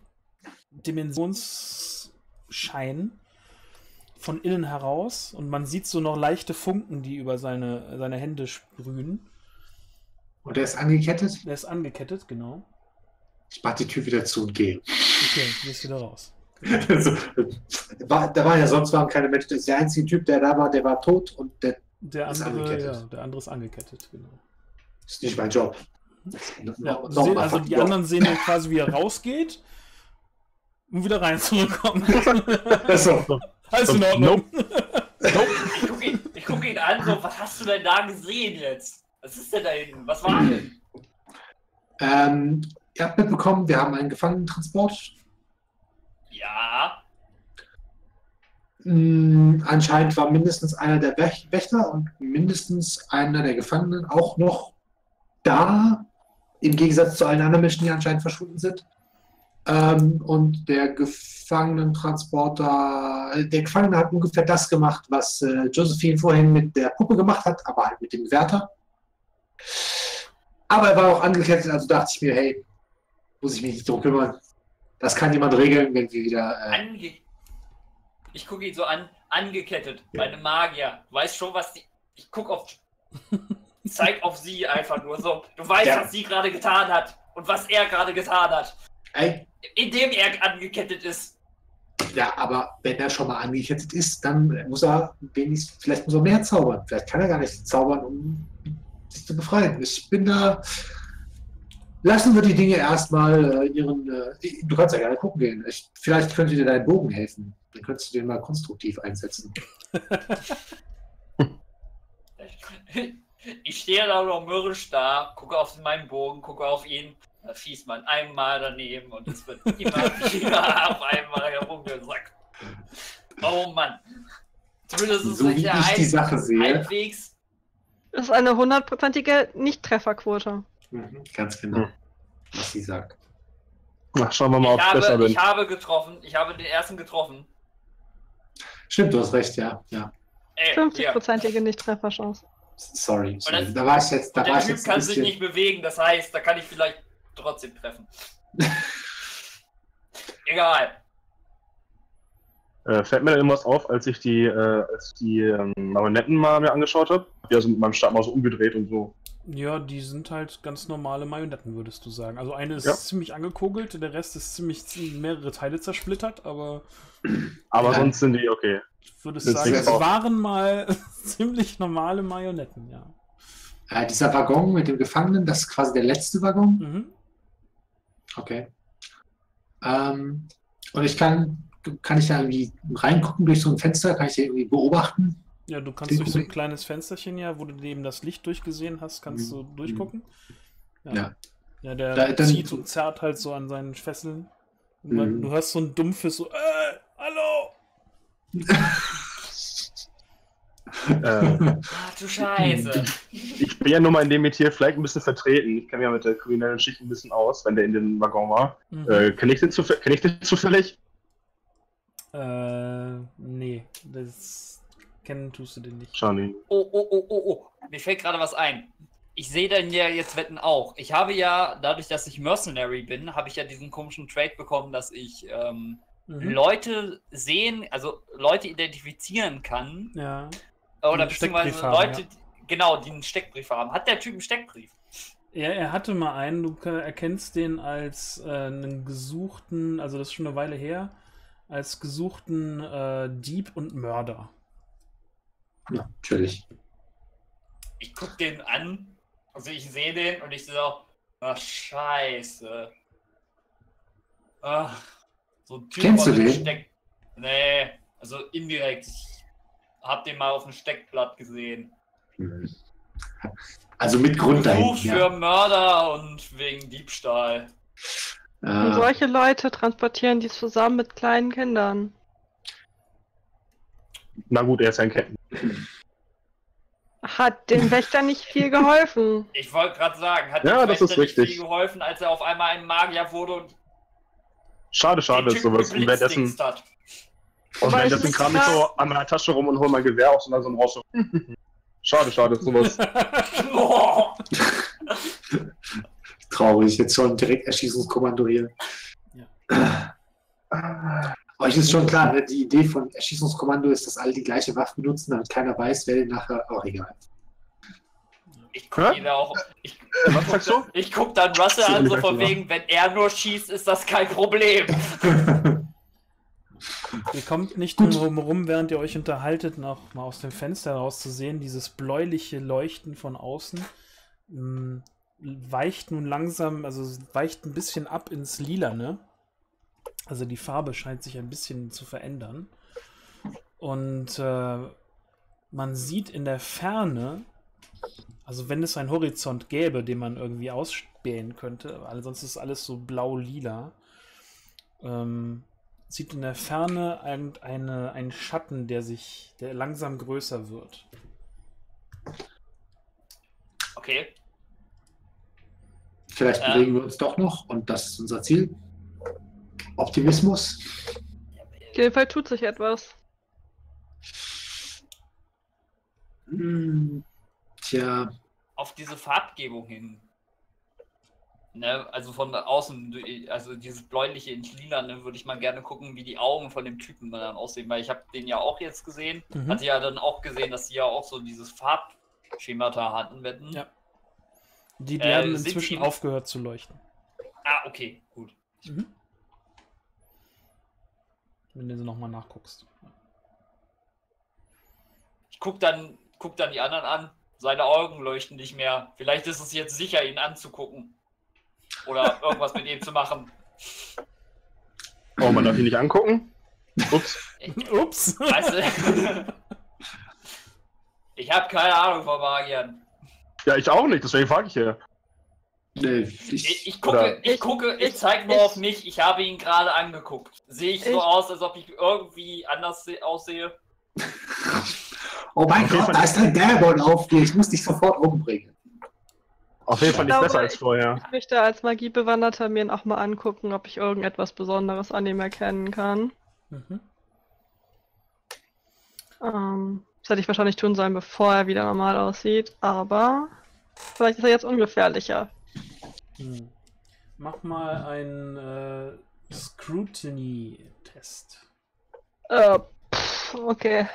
Dimensionsschein von innen heraus. Und man sieht so noch leichte Funken, die über seine, seine Hände sprühen. Und er ist angekettet? Der ist angekettet, genau. Ich mach die Tür wieder zu und gehe. Okay, du gehst wieder raus. Also, war, da waren ja sonst waren keine Menschen. Das ist der einzige Typ, der da war, der war tot und der Der Ist andere, angekettet. ja, der andere ist angekettet, genau. ist nicht mein Job. Ja, No, sie- no, also die no. anderen sehen dann quasi, wie er rausgeht und wieder rein zurückkommt. Also, Alles in Ordnung. Ich gucke ihn, ich guck ihn an, so, was hast du denn da gesehen jetzt? Was ist denn da hinten? Was war denn? ähm, ihr habt mitbekommen, wir haben einen Gefangenentransport. Ja. Hm, anscheinend war mindestens einer der Wäch- Wächter und mindestens einer der Gefangenen auch noch da, im Gegensatz zu allen anderen Menschen, die anscheinend verschwunden sind. Ähm, und der Gefangenentransporter, äh, der Gefangene hat ungefähr das gemacht, was äh, Josephine vorhin mit der Puppe gemacht hat, aber halt mit dem Wärter. Aber er war auch angekettet, also dachte ich mir, hey, muss ich mich nicht drum kümmern. Das kann jemand regeln, wenn wir wieder. Äh, Ange ich gucke ihn so an, angekettet, meine Magier. Du weißt schon, was die. Ich gucke auf. Zeig auf sie einfach nur so. Du weißt, Ja. was sie gerade getan hat und was er gerade getan hat. ey, Indem er angekettet ist. ja, aber wenn er schon mal angekettet ist, dann muss er wenigstens, vielleicht muss er mehr zaubern. Vielleicht kann er gar nicht zaubern, um sich zu befreien. Ich bin da. Lassen wir die Dinge erstmal äh, ihren. Äh, du kannst ja gerne gucken gehen. Ich, vielleicht könnte dir dein Bogen helfen. Dann könntest du den mal konstruktiv einsetzen. Ich stehe da noch mürrisch da, gucke auf meinen Bogen, gucke auf ihn, da schießt man einmal daneben und es wird immer wieder auf einmal herumgesackt. Oh Mann. Zumindest ist So es wie ja ich die ein, Sache sehe. halbwegs. Das ist eine hundertprozentige Nicht-Trefferquote. Mhm, ganz genau, was sie sagt. Na, schauen wir mal, Ich ob ich besser habe, bin. ich habe getroffen, ich habe den ersten getroffen. Stimmt, du hast recht, ja. ja. Ey, hier. fünfzig-prozentige Nicht-Trefferchance. Sorry, sorry. das- Da war ich jetzt, da Und war der ich Typ jetzt ein kann sich bisschen. nicht bewegen, das heißt, da kann ich vielleicht trotzdem treffen. Egal. Äh, fällt mir da irgendwas auf, als ich die, äh, als die ähm, Marionetten mal mir angeschaut habe? Die also mit meinem Stab mal so umgedreht und so. Ja, die sind halt ganz normale Marionetten, würdest du sagen. Also eine ist Ja. ziemlich angekogelt, der Rest ist ziemlich in mehrere Teile zersplittert, aber Aber Ja. sonst sind die okay. ich würde Das sagen, ist es auch- waren mal ziemlich normale Marionetten, ja. Äh, dieser Waggon mit dem Gefangenen, das ist quasi der letzte Waggon. Mhm. Okay. Ähm, und ich kann, kann ich da irgendwie reingucken durch so ein Fenster? Kann ich den irgendwie beobachten? Ja, du kannst Den durch so ein guck ich- kleines Fensterchen, ja, wo du eben das Licht durchgesehen hast, kannst du Mhm. durchgucken. Ja. Ja, der Da- dann- zieht und zerrt halt so an seinen Fesseln. Und man, Mhm. du hörst so ein dumpfes so, äh, hallo! äh, Ach du Scheiße. ich bin ja nur mal in dem Metier vielleicht ein bisschen vertreten. Ich kenne mich ja mit der kriminellen Schicht ein bisschen aus, wenn der in den Waggon war. Mhm. Äh, kenne ich, den zufä- kenn ich den zufällig? Äh, nee, das kennen tust du den nicht. Schade. Oh, oh, oh, oh, oh. Mir fällt gerade was ein. Ich sehe dann ja jetzt Wetten auch. Ich habe ja, dadurch, dass ich Mercenary bin, habe ich ja diesen komischen Trade bekommen, dass ich ähm, Mhm. Leute sehen, also Leute identifizieren kann. Ja. Oder einen beziehungsweise Steckbrief haben, Leute, ja. die, genau, die einen Steckbrief haben. Hat der Typ einen Steckbrief? Ja, er hatte mal einen, du ke- erkennst den als äh, einen gesuchten, also das ist schon eine Weile her, als gesuchten äh, Dieb und Mörder. Ja, natürlich. Ich guck den an, also ich sehe den und ich so, ach scheiße. Ach, so ein Typ Kennst du aus dem den? Steck. Nee, also indirekt. Ich hab den mal auf dem Steckblatt gesehen. Mhm. Also mit Grund dahin. Gesucht für Ja. Mörder und wegen Diebstahl. Und Äh, solche Leute transportieren die zusammen mit kleinen Kindern. Na gut, er ist ein Ketten. Hat dem Wächter nicht viel geholfen. Ich wollte gerade sagen, hat Ja, dem das Wächter ist nicht richtig. viel geholfen, als er auf einmal ein Magier wurde und Schade, schade, den ist Typen sowas. Und währenddessen, geblitzdingst hat. und Aber währenddessen ich kram muss ich so sagen- an meiner Tasche rum und hol mein Gewehr aus und dann so ein raus. So. Schade, schade, ist sowas. Oh, traurig, jetzt schon direkt Erschießungskommando hier. Euch ist schon klar, ne? Die Idee von Erschießungskommando ist, dass alle die gleiche Waffe benutzen, damit keiner weiß, wer den nachher. Auch egal. ich guck Hä? ihn auch. Ich, Was sagst du? ich guck dann Russell Das an, ist so nicht von wahr. wegen, wenn er nur schießt, ist das kein Problem. Ihr kommt nicht drum herum, während ihr euch unterhaltet, noch mal aus dem Fenster rauszusehen, dieses bläuliche Leuchten von außen mh, weicht nun langsam, also es weicht ein bisschen ab ins Lilane. Also die Farbe scheint sich ein bisschen zu verändern. Und äh, man sieht in der Ferne Also wenn es einen Horizont gäbe, den man irgendwie ausspähen könnte, ansonsten ist alles so blau-lila, ähm, sieht in der Ferne eine, einen Schatten, der sich, der langsam größer wird. Okay. Vielleicht Ähm. bewegen wir uns doch noch und das ist unser Ziel. Optimismus. Auf jeden Fall tut sich etwas. Hm, tja, Auf diese Farbgebung hin. Ne, also von außen, also dieses bläuliche ins Lila, ne, würde ich mal gerne gucken, wie die Augen von dem Typen dann aussehen, weil ich habe den ja auch jetzt gesehen. Mhm. Hatte ja dann auch gesehen, dass die ja auch so dieses Farbschemata hatten. Wetten. Ja. Die, die Äh, haben sind inzwischen die- aufgehört zu leuchten. Ah, okay, gut. Mhm. Wenn du sie nochmal nachguckst. Ich guck dann, guck dann die anderen an. Seine Augen leuchten nicht mehr. Vielleicht ist es jetzt sicher, ihn anzugucken. Oder irgendwas mit ihm zu machen. Oh, man darf ihn nicht angucken. Ups. Ups! Weißt du? Ich habe keine Ahnung von Magiern. Ja, ich auch nicht, deswegen frage ich ja. nee, Ich, ich, ich gucke, Oder- ich gucke, ich ich- zeige nur ich- auf mich. Ich habe ihn gerade angeguckt. Sehe ich so Ich- aus, als ob ich irgendwie anders se- aussehe? oh mein Auf jeden Gott, Fall da ist ein Dämon auf dir. Ich muss dich sofort umbringen. Auf jeden Fall Ich nicht glaube, besser als ich- vorher. Ich möchte als Magiebewanderter mir ihn auch mal angucken, ob ich irgendetwas Besonderes an ihm erkennen kann. Mhm. Ähm, das hätte ich wahrscheinlich tun sollen, bevor er wieder normal aussieht, aber vielleicht ist er jetzt ungefährlicher. Hm. Mach mal einen äh, Scrutiny-Test. Äh, pff, okay.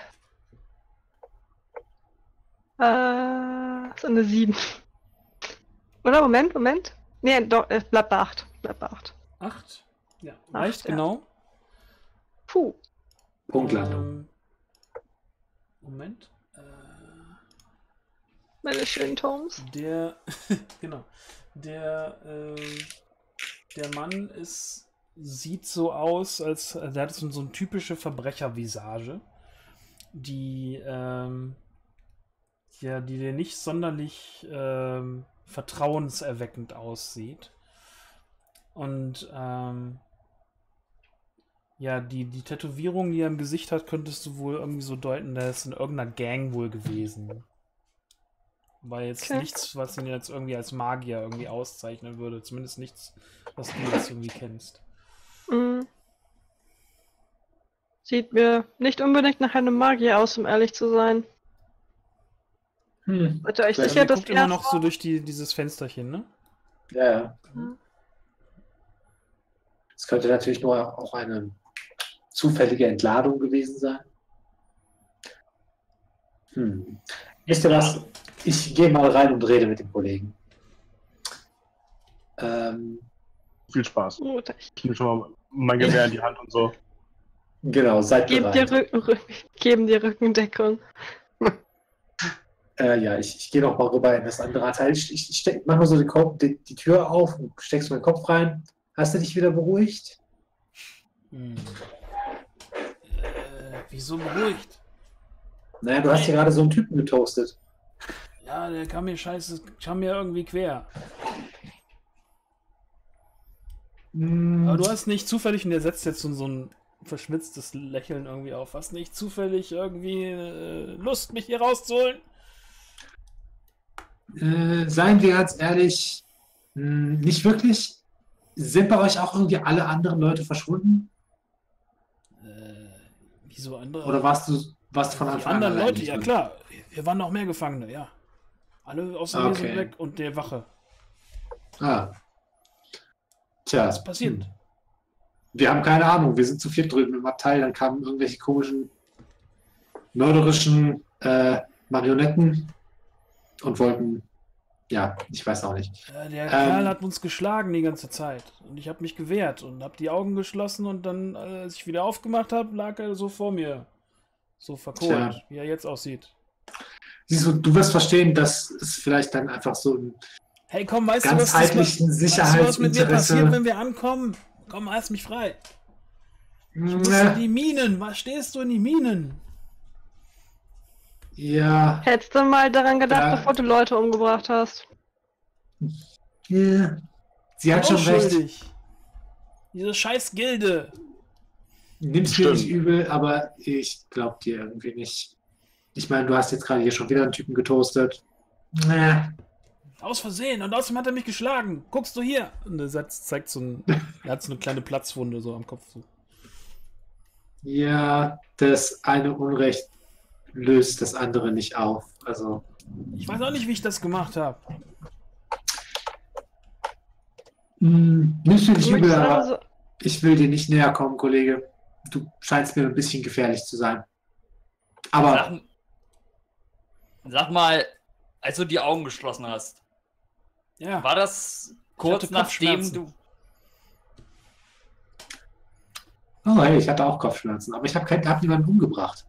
Äh, ist eine sieben. Oder? Moment, Moment. Nee, doch, es bleibt bei acht. Bleibt bei acht. Acht? Ja, Acht, reicht ja. genau. Puh. Punktlandung. Ähm, Moment. Äh, Meine schönen Tomes. der, genau. Der, ähm, der Mann ist, sieht so aus, als der hat so, so eine typische Verbrechervisage, die, ähm, ja, die dir nicht sonderlich ähm, vertrauenserweckend aussieht. Und ähm, ja, die, die Tätowierung, die er im Gesicht hat, könntest du wohl irgendwie so deuten, der ist in irgendeiner Gang wohl gewesen. War jetzt Okay. nichts, was ihn jetzt irgendwie als Magier irgendwie auszeichnen würde. Zumindest nichts, was du jetzt irgendwie kennst. Mm. Sieht mir nicht unbedingt nach einem Magier aus, um ehrlich zu sein. Hm. Seid ihr euch Also Also sicher, er dass guckt immer er... noch so durch die, dieses Fensterchen, ne? Ja, ja. Es könnte natürlich nur auch eine zufällige Entladung gewesen sein. Hm. Wisst ihr was? Ich gehe mal rein und rede mit dem Kollegen. Ähm, Viel Spaß. Gut, ich Ich nehme schon mal mein Gewehr in die Hand und so. genau, seid gebe dir, bereit. Rücken, Rücken, geben dir Rückendeckung. Äh, ja, ich, ich gehe noch mal rüber in das andere Abteil. Ich, ich, ich steck, mach mal so die, Kopf, die, die Tür auf und steckst meinen Kopf rein. Hast du dich wieder beruhigt? Hm. Äh, wieso beruhigt? Naja, du hast hier gerade so einen Typen getoastet. Ja, der kam mir scheiße, kam mir irgendwie quer. Hm, Aber du hast nicht zufällig, und der setzt jetzt so, so ein verschmitztes Lächeln irgendwie auf, hast nicht zufällig irgendwie äh, Lust, mich hier rauszuholen? Äh, seien wir ganz ehrlich, mh, nicht wirklich. Sind bei euch auch irgendwie alle anderen Leute verschwunden? Äh, wieso andere? Oder warst du, warst du von die Anfang an anderen allein Leute, nicht ja drin? klar. Wir waren noch mehr Gefangene, ja. Alle außer mir Okay. sind weg und der Wache. Ah. Tja, Was passiert? hm. Wir haben keine Ahnung. Wir sind zu viert drüben im Abteil. Dann kamen irgendwelche komischen, mörderischen äh, Marionetten und wollten, ja, ich weiß auch nicht. Ja, der Ähm. Kerl hat uns geschlagen die ganze Zeit. Und ich habe mich gewehrt und habe die Augen geschlossen und dann, äh, als ich wieder aufgemacht habe, lag er so vor mir. So verkohlt, Tja. wie er jetzt aussieht. Siehst du, du wirst verstehen, dass es vielleicht dann einfach so ein Hey, komm, weißt du, was, das, ganzheitlichen weißt du, was mit mir passiert, Sicherheitsinteresse. wenn wir ankommen? Komm, lass mich frei. Ich muss in Ne, die Minen. Was stehst du in die Minen? Ja. Hättest du mal daran gedacht, Ja. bevor du Leute umgebracht hast? ja. Sie hat schon recht. Unschuldig. Diese scheiß Gilde. Nimm's mir nicht Stimmt. übel, aber ich glaub dir irgendwie nicht. Ich meine, du hast jetzt gerade hier schon wieder einen Typen getoastet. Äh, Aus Versehen. Und außerdem hat er mich geschlagen. Guckst du hier. Und er setzt- zeigt so ein... Er hat so eine kleine Platzwunde so am Kopf. So. ja, das eine Unrecht löst das andere nicht auf. Also, Ich weiß auch nicht, wie ich das gemacht habe. mh, nimm's mir nicht übel, aber Also, ich will dir nicht näher kommen, Kollege. Du scheinst mir ein bisschen gefährlich zu sein. Aber Sag, sag mal, als du die Augen geschlossen hast, Ja. war das Ich kurz hatte nachdem Kopfschmerzen. du. oh, hey, ich hatte auch Kopfschmerzen, aber ich habe hab niemanden umgebracht.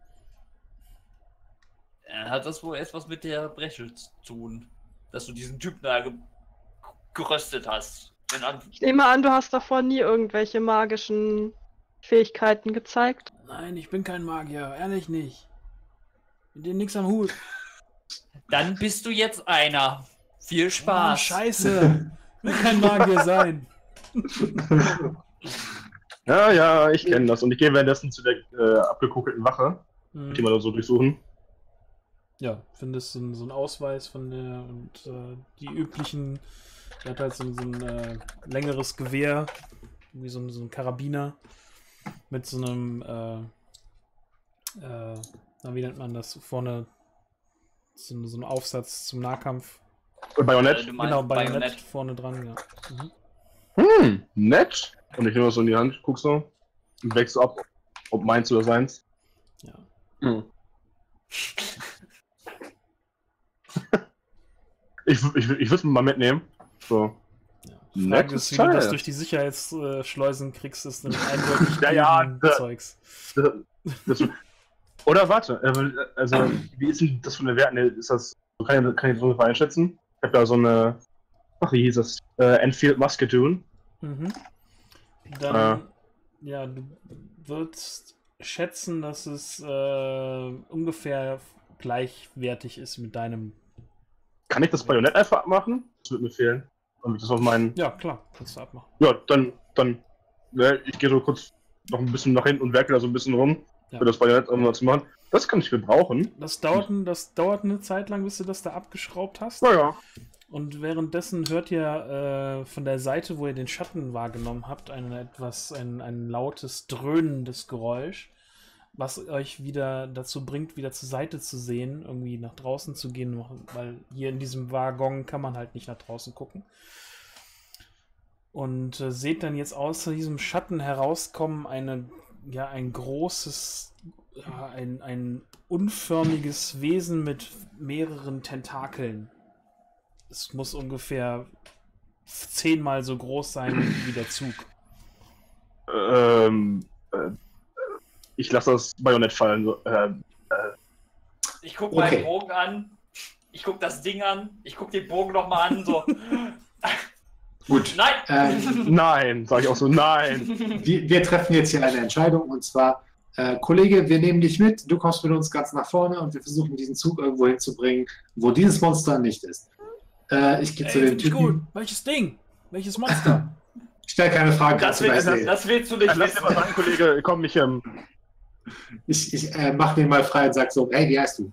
Äh, Hat das wohl etwas mit der Breche zu tun, dass du diesen Typen da ge geröstet hast? Wenn an ich nehme an, du hast davor nie irgendwelche magischen Fähigkeiten gezeigt. Nein, ich bin kein Magier. Ehrlich nicht. Mit denen nix am Hut. Dann bist du jetzt einer. Viel Ah, Spaß. scheiße. Will kein Magier sein. Ja, ja, ich kenne das. Und ich gehe währenddessen zu der äh, abgekugelten Wache, Hm. die wir da so durchsuchen. Ja, findest so einen, so einen Ausweis von der und äh, die üblichen. Er hat halt so, ein- so ein äh, längeres Gewehr, wie so ein, so ein Karabiner mit so einem, äh, äh, na, wie nennt man das? Vorne so, ein- so ein Aufsatz zum Nahkampf. Und Bajonett. Du meinst Genau, Bajonett, Bajonett. vorne dran, ja. Mhm. Hm, nett. Und ich nehme das so in die Hand, guck so und wächst so ab, ob meins oder seins. Ja. Hm. ich ich, ich würde es mal mitnehmen. So. Ja. Frage Nettes ist, wie du das Teil. durch die Sicherheitsschleusen kriegst, ist nämlich eindeutig Ja, ja, da- Zeugs. Das, das, oder warte, äh, also wie ist denn das von der Werten? Ist das, kann ich, kann ich das ungefähr einschätzen? Ich habe da so eine, ach wie hieß das, äh, Enfield Musketon. Mhm. Dann, ja, du würdest schätzen, dass es äh, ungefähr gleichwertig ist mit deinem. Kann ich das Bajonett einfach abmachen? Das würde mir fehlen. Damit das auf meinen. Ja, klar, kannst du abmachen. Ja, dann, dann, ne, ich gehe so kurz noch ein bisschen nach hinten und werke da so ein bisschen rum, Ja. für das Bajonett irgendwas zu machen. Das kann ich gebrauchen. Das dauert, ein- das dauert eine Zeit lang, bis du das da abgeschraubt hast. Naja. Und währenddessen hört ihr äh, von der Seite, wo ihr den Schatten wahrgenommen habt, ein etwas, ein, ein lautes, dröhnendes Geräusch, was euch wieder dazu bringt, wieder zur Seite zu sehen, irgendwie nach draußen zu gehen, weil hier in diesem Waggon kann man halt nicht nach draußen gucken. Und äh, seht dann jetzt aus diesem Schatten herauskommen eine, ja, ein großes, ja, ein, ein unförmiges Wesen mit mehreren Tentakeln. Es muss ungefähr zehnmal so groß sein wie der Zug. Ähm, äh, ich lasse das Bajonett fallen. So, äh, Ich guck Okay. meinen Bogen an. Ich guck das Ding an. Ich guck den Bogen nochmal an. So. Gut. Nein! Ähm, nein, sage ich auch so, nein. wir, wir treffen jetzt hier eine Entscheidung und zwar, äh, Kollege, wir nehmen dich mit, du kommst mit uns ganz nach vorne und wir versuchen diesen Zug irgendwo hinzubringen, wo dieses Monster nicht ist. Äh, ich gehe zu Ey, den find ich gut. Typen. Welches Ding? Welches Monster? Stell keine Fragen, Das kannst du gleich willst, sehen. das willst du nicht Lass dir wissen. mal sagen, Kollege, komm, ich, ähm, Ich, ich äh, mach den mal frei und sag so, hey, wie heißt du?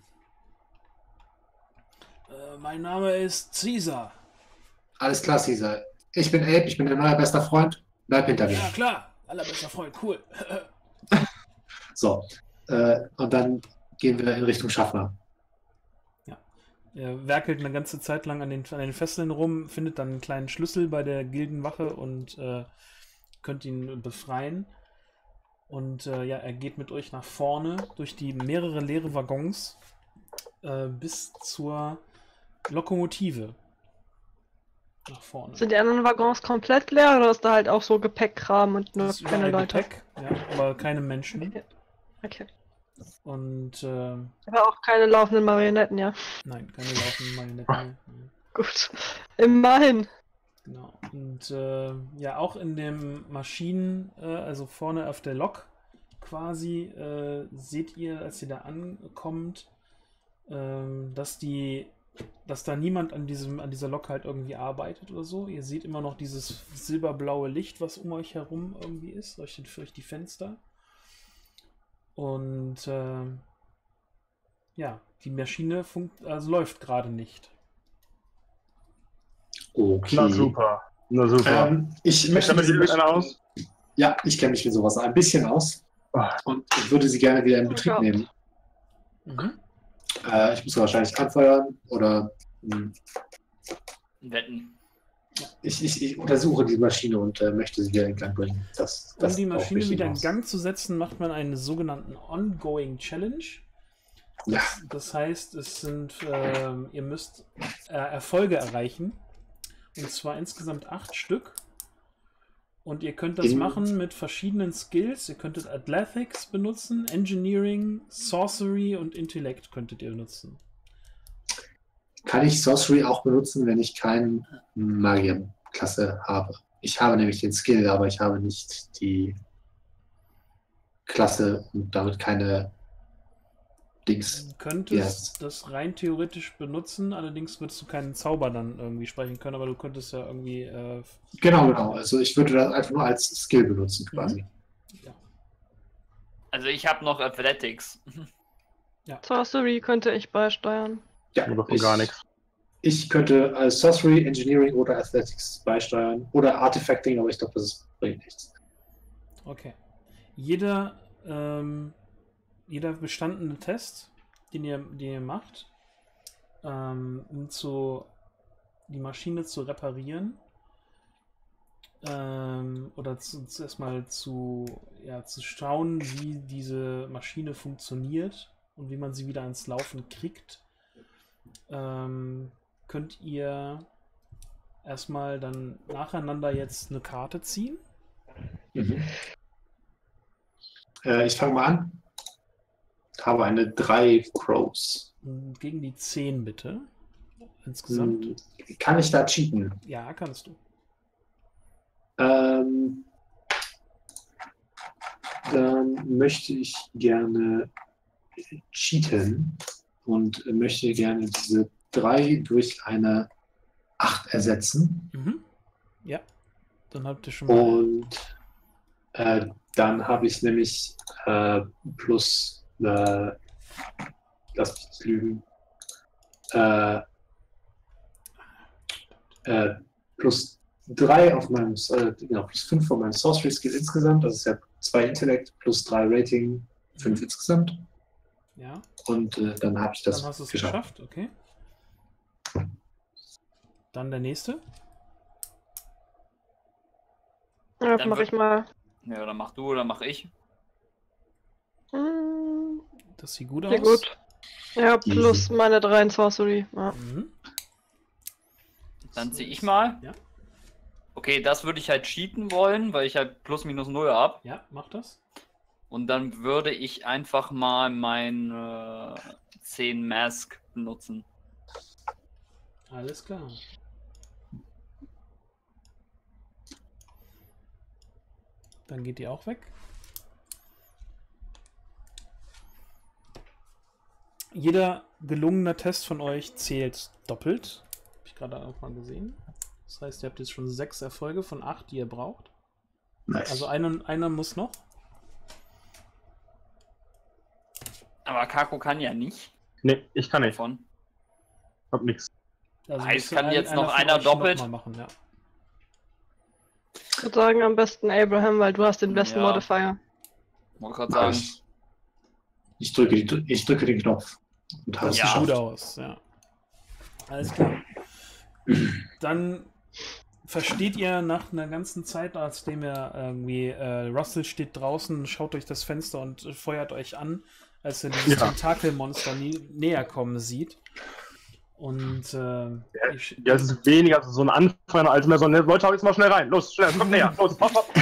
äh, mein Name ist Caesar. Alles klar, Caesar. Ich bin Abe, ich bin dein neuer bester Freund. Bleib hinter mir. Ja, klar. Allerbester Freund, cool. So. Äh, und dann gehen wir in Richtung Schaffner. Er werkelt eine ganze Zeit lang an den, an den Fesseln rum, findet dann einen kleinen Schlüssel bei der Gildenwache und äh, könnt ihn befreien. Und äh, ja, er geht mit euch nach vorne durch die mehrere leere Waggons äh, bis zur Lokomotive. Nach vorne. Sind die anderen Waggons komplett leer oder ist da halt auch so Gepäckkram und nur Das ist keine überall Leute? Gepäck, ja, aber keine Menschen. Okay. Okay. Und äh, Aber auch keine laufenden Marionetten, ja. nein, keine laufenden Marionetten. Nein. Gut. Immerhin. Genau. Und äh, ja, auch in dem Maschinen, äh, also vorne auf der Lok quasi, äh, seht ihr, als ihr da ankommt, ähm, dass die, dass da niemand an diesem, an dieser Lok halt irgendwie arbeitet oder so. Ihr seht immer noch dieses silberblaue Licht, was um euch herum irgendwie ist, durch, den, durch die Fenster. Und äh, ja, die Maschine funkt, also läuft gerade nicht. Okay. Na super. Na super. Ähm, ich Ich möchte damit diese mit einer aus. Ja, ich kenne mich mit sowas ein bisschen aus. Ah. Und ich würde sie gerne wieder in Betrieb Gott. nehmen. Mhm. Äh, ich muss sie wahrscheinlich anfeuern oder mh, Wetten. ich, ich, ich untersuche die Maschine und äh, möchte sie wieder in Gang bringen. Das, Um das die sieht auch Maschine richtig wieder in aus. Gang zu setzen, macht man einen sogenannten Ongoing Challenge. Ja, Das heißt, es sind, ähm, ihr müsst äh, Erfolge erreichen. Und zwar insgesamt acht Stück. Und ihr könnt das In- machen mit verschiedenen Skills. Ihr könntet Athletics benutzen, Engineering, Sorcery und Intellekt könntet ihr benutzen. kann ich Sorcery auch benutzen, wenn ich keine Magierklasse habe? Ich habe nämlich den Skill, aber ich habe nicht die Klasse und damit keine Dings. Du könntest Yes. das rein theoretisch benutzen, allerdings würdest du keinen Zauber dann irgendwie sprechen können, aber du könntest ja irgendwie äh, Genau, genau. Also ich würde das einfach nur als Skill benutzen quasi. ja. Also ich habe noch Athletics. Sorcery könnte ich beisteuern. Ja, Oder von ich, gar nichts. Ich könnte als Sorcery, Engineering oder Athletics beisteuern. Oder Artifacting, aber ich glaube, das bringt nichts. Okay. Jeder, ähm, jeder bestandene Test, den ihr, den ihr macht, ähm, um zu, die Maschine zu reparieren, ähm, oder zu, zu erstmal zu, ja, zu schauen, wie diese Maschine funktioniert und wie man sie wieder ans Laufen kriegt, ähm, könnt ihr erstmal dann nacheinander jetzt eine Karte ziehen. Mhm. Äh, ich fange mal an. Habe eine drei Crows. Gegen die zehn bitte. Insgesamt. Hm, Kann ich da cheaten? Ja, kannst du. Ähm, dann möchte ich gerne cheaten und möchte gerne diese drei durch eine acht ersetzen. Mhm. Ja. Dann habt ihr schon mal. Und äh, dann habe ich nämlich äh, plus, äh, lass mich nicht lügen, äh, äh, plus drei auf meinem, äh, genau, plus fünf von meinem Sorcery Skill insgesamt. Das ist ja zwei Intellekt plus drei Rating, fünf Mhm. insgesamt. Ja. Und äh, dann habe ich das Dann hast du es geschafft. geschafft, okay. Dann der nächste. Ja, Dann mach wird- ich mal. Ja, dann mach du oder mach ich. Hm, Das sieht gut aus. sehr gut. Ja, plus Easy. meine drei in Sorcery. Ja. Mhm. Dann ziehe ich mal. Ja. Okay, das würde ich halt cheaten wollen, weil ich halt plus minus null habe. Ja, mach das. Und dann würde ich einfach mal mein äh, zehn Mask benutzen. Alles klar. Dann geht die auch weg. Jeder gelungene Test von euch zählt doppelt. Habe ich gerade auch mal gesehen. Das heißt, ihr habt jetzt schon sechs Erfolge von acht, die ihr braucht. Nice. Also einer, einer muss noch. Aber Kako kann ja nicht Nee, ich kann nicht. davon. Hab nix. Also Heißt, müsste kann ein- jetzt noch von einer euch doppelt? noch mal machen, ja. Ich würde sagen, am besten Abraham, weil du hast den besten Ja. Modifier. Wollte gerade Mach sagen. ich. Ich drücke, die, ich drücke den Knopf. Und habe es Das Ja. sieht gut geschafft. aus, ja. Alles klar. Dann versteht ihr nach einer ganzen Zeit, nachdem ihr irgendwie, äh, Russell steht draußen, schaut durch das Fenster und äh, feuert euch an, als er dieses Ja. Tentakelmonster nie, näher kommen sieht. Und äh, ich, Ja, es ist weniger so ein Anfang als mehr so eine Leute, hau jetzt mal schnell rein. Los, schnell, komm näher. Los, hopp, hopp.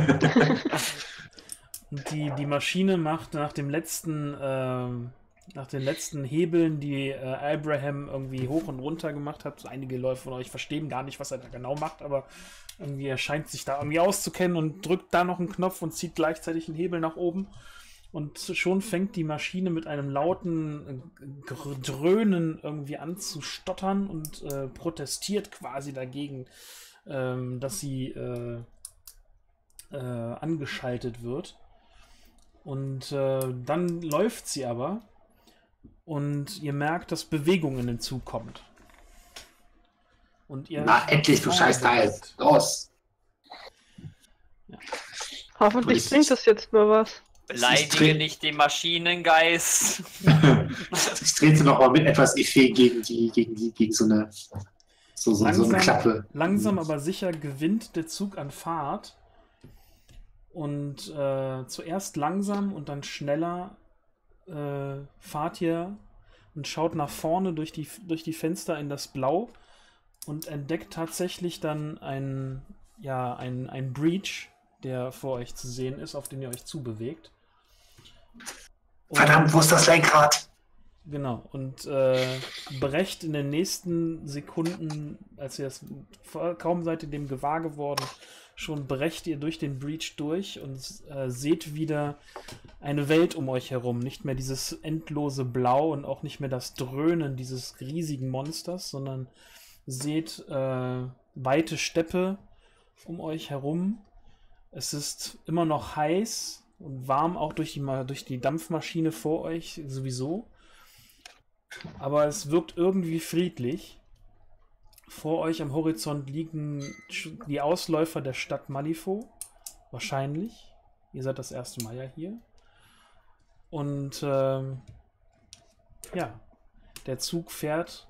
Und die, die Maschine macht nach dem letzten, ähm, nach den letzten Hebeln, die äh, Abraham irgendwie hoch und runter gemacht hat. Einige Leute von euch verstehen gar nicht, was er da genau macht, aber irgendwie er scheint sich da irgendwie auszukennen und drückt da noch einen Knopf und zieht gleichzeitig einen Hebel nach oben. Und schon fängt die Maschine mit einem lauten Dröhnen irgendwie an zu stottern und äh, protestiert quasi dagegen, ähm, dass sie äh, äh, angeschaltet wird. Und äh, dann läuft sie aber und ihr merkt, dass Bewegung in den Zug kommt. Und ihr Na, endlich, du Scheißteil. Los! Ja. Hoffentlich bringt das jetzt nur was. Beleidige nicht den Maschinengeist. Ich trete nochmal mit etwas Effet gegen die, gegen die, gegen so eine, so, so, langsam, so eine Klappe. Langsam aber sicher gewinnt der Zug an Fahrt. Und äh, zuerst langsam und dann schneller äh, fahrt ihr und schaut nach vorne durch die, durch die Fenster in das Blau und entdeckt tatsächlich dann ein, ja, ein, ein Breach, der vor euch zu sehen ist, auf den ihr euch zubewegt. Und, Verdammt, wo ist das Lenkrad? Genau, und äh, brecht in den nächsten Sekunden, als ihr es kaum seid ihr dem gewahr geworden, schon brecht ihr durch den Breach durch und äh, seht wieder eine Welt um euch herum. Nicht mehr dieses endlose Blau und auch nicht mehr das Dröhnen dieses riesigen Monsters, sondern seht äh, weite Steppe um euch herum. Es ist immer noch heiß und warm, auch durch die, durch die Dampfmaschine vor euch sowieso. Aber es wirkt irgendwie friedlich. Vor euch am Horizont liegen die Ausläufer der Stadt Malifaux. Wahrscheinlich. Ihr seid das erste Mal ja hier. Und ähm, ja, der Zug fährt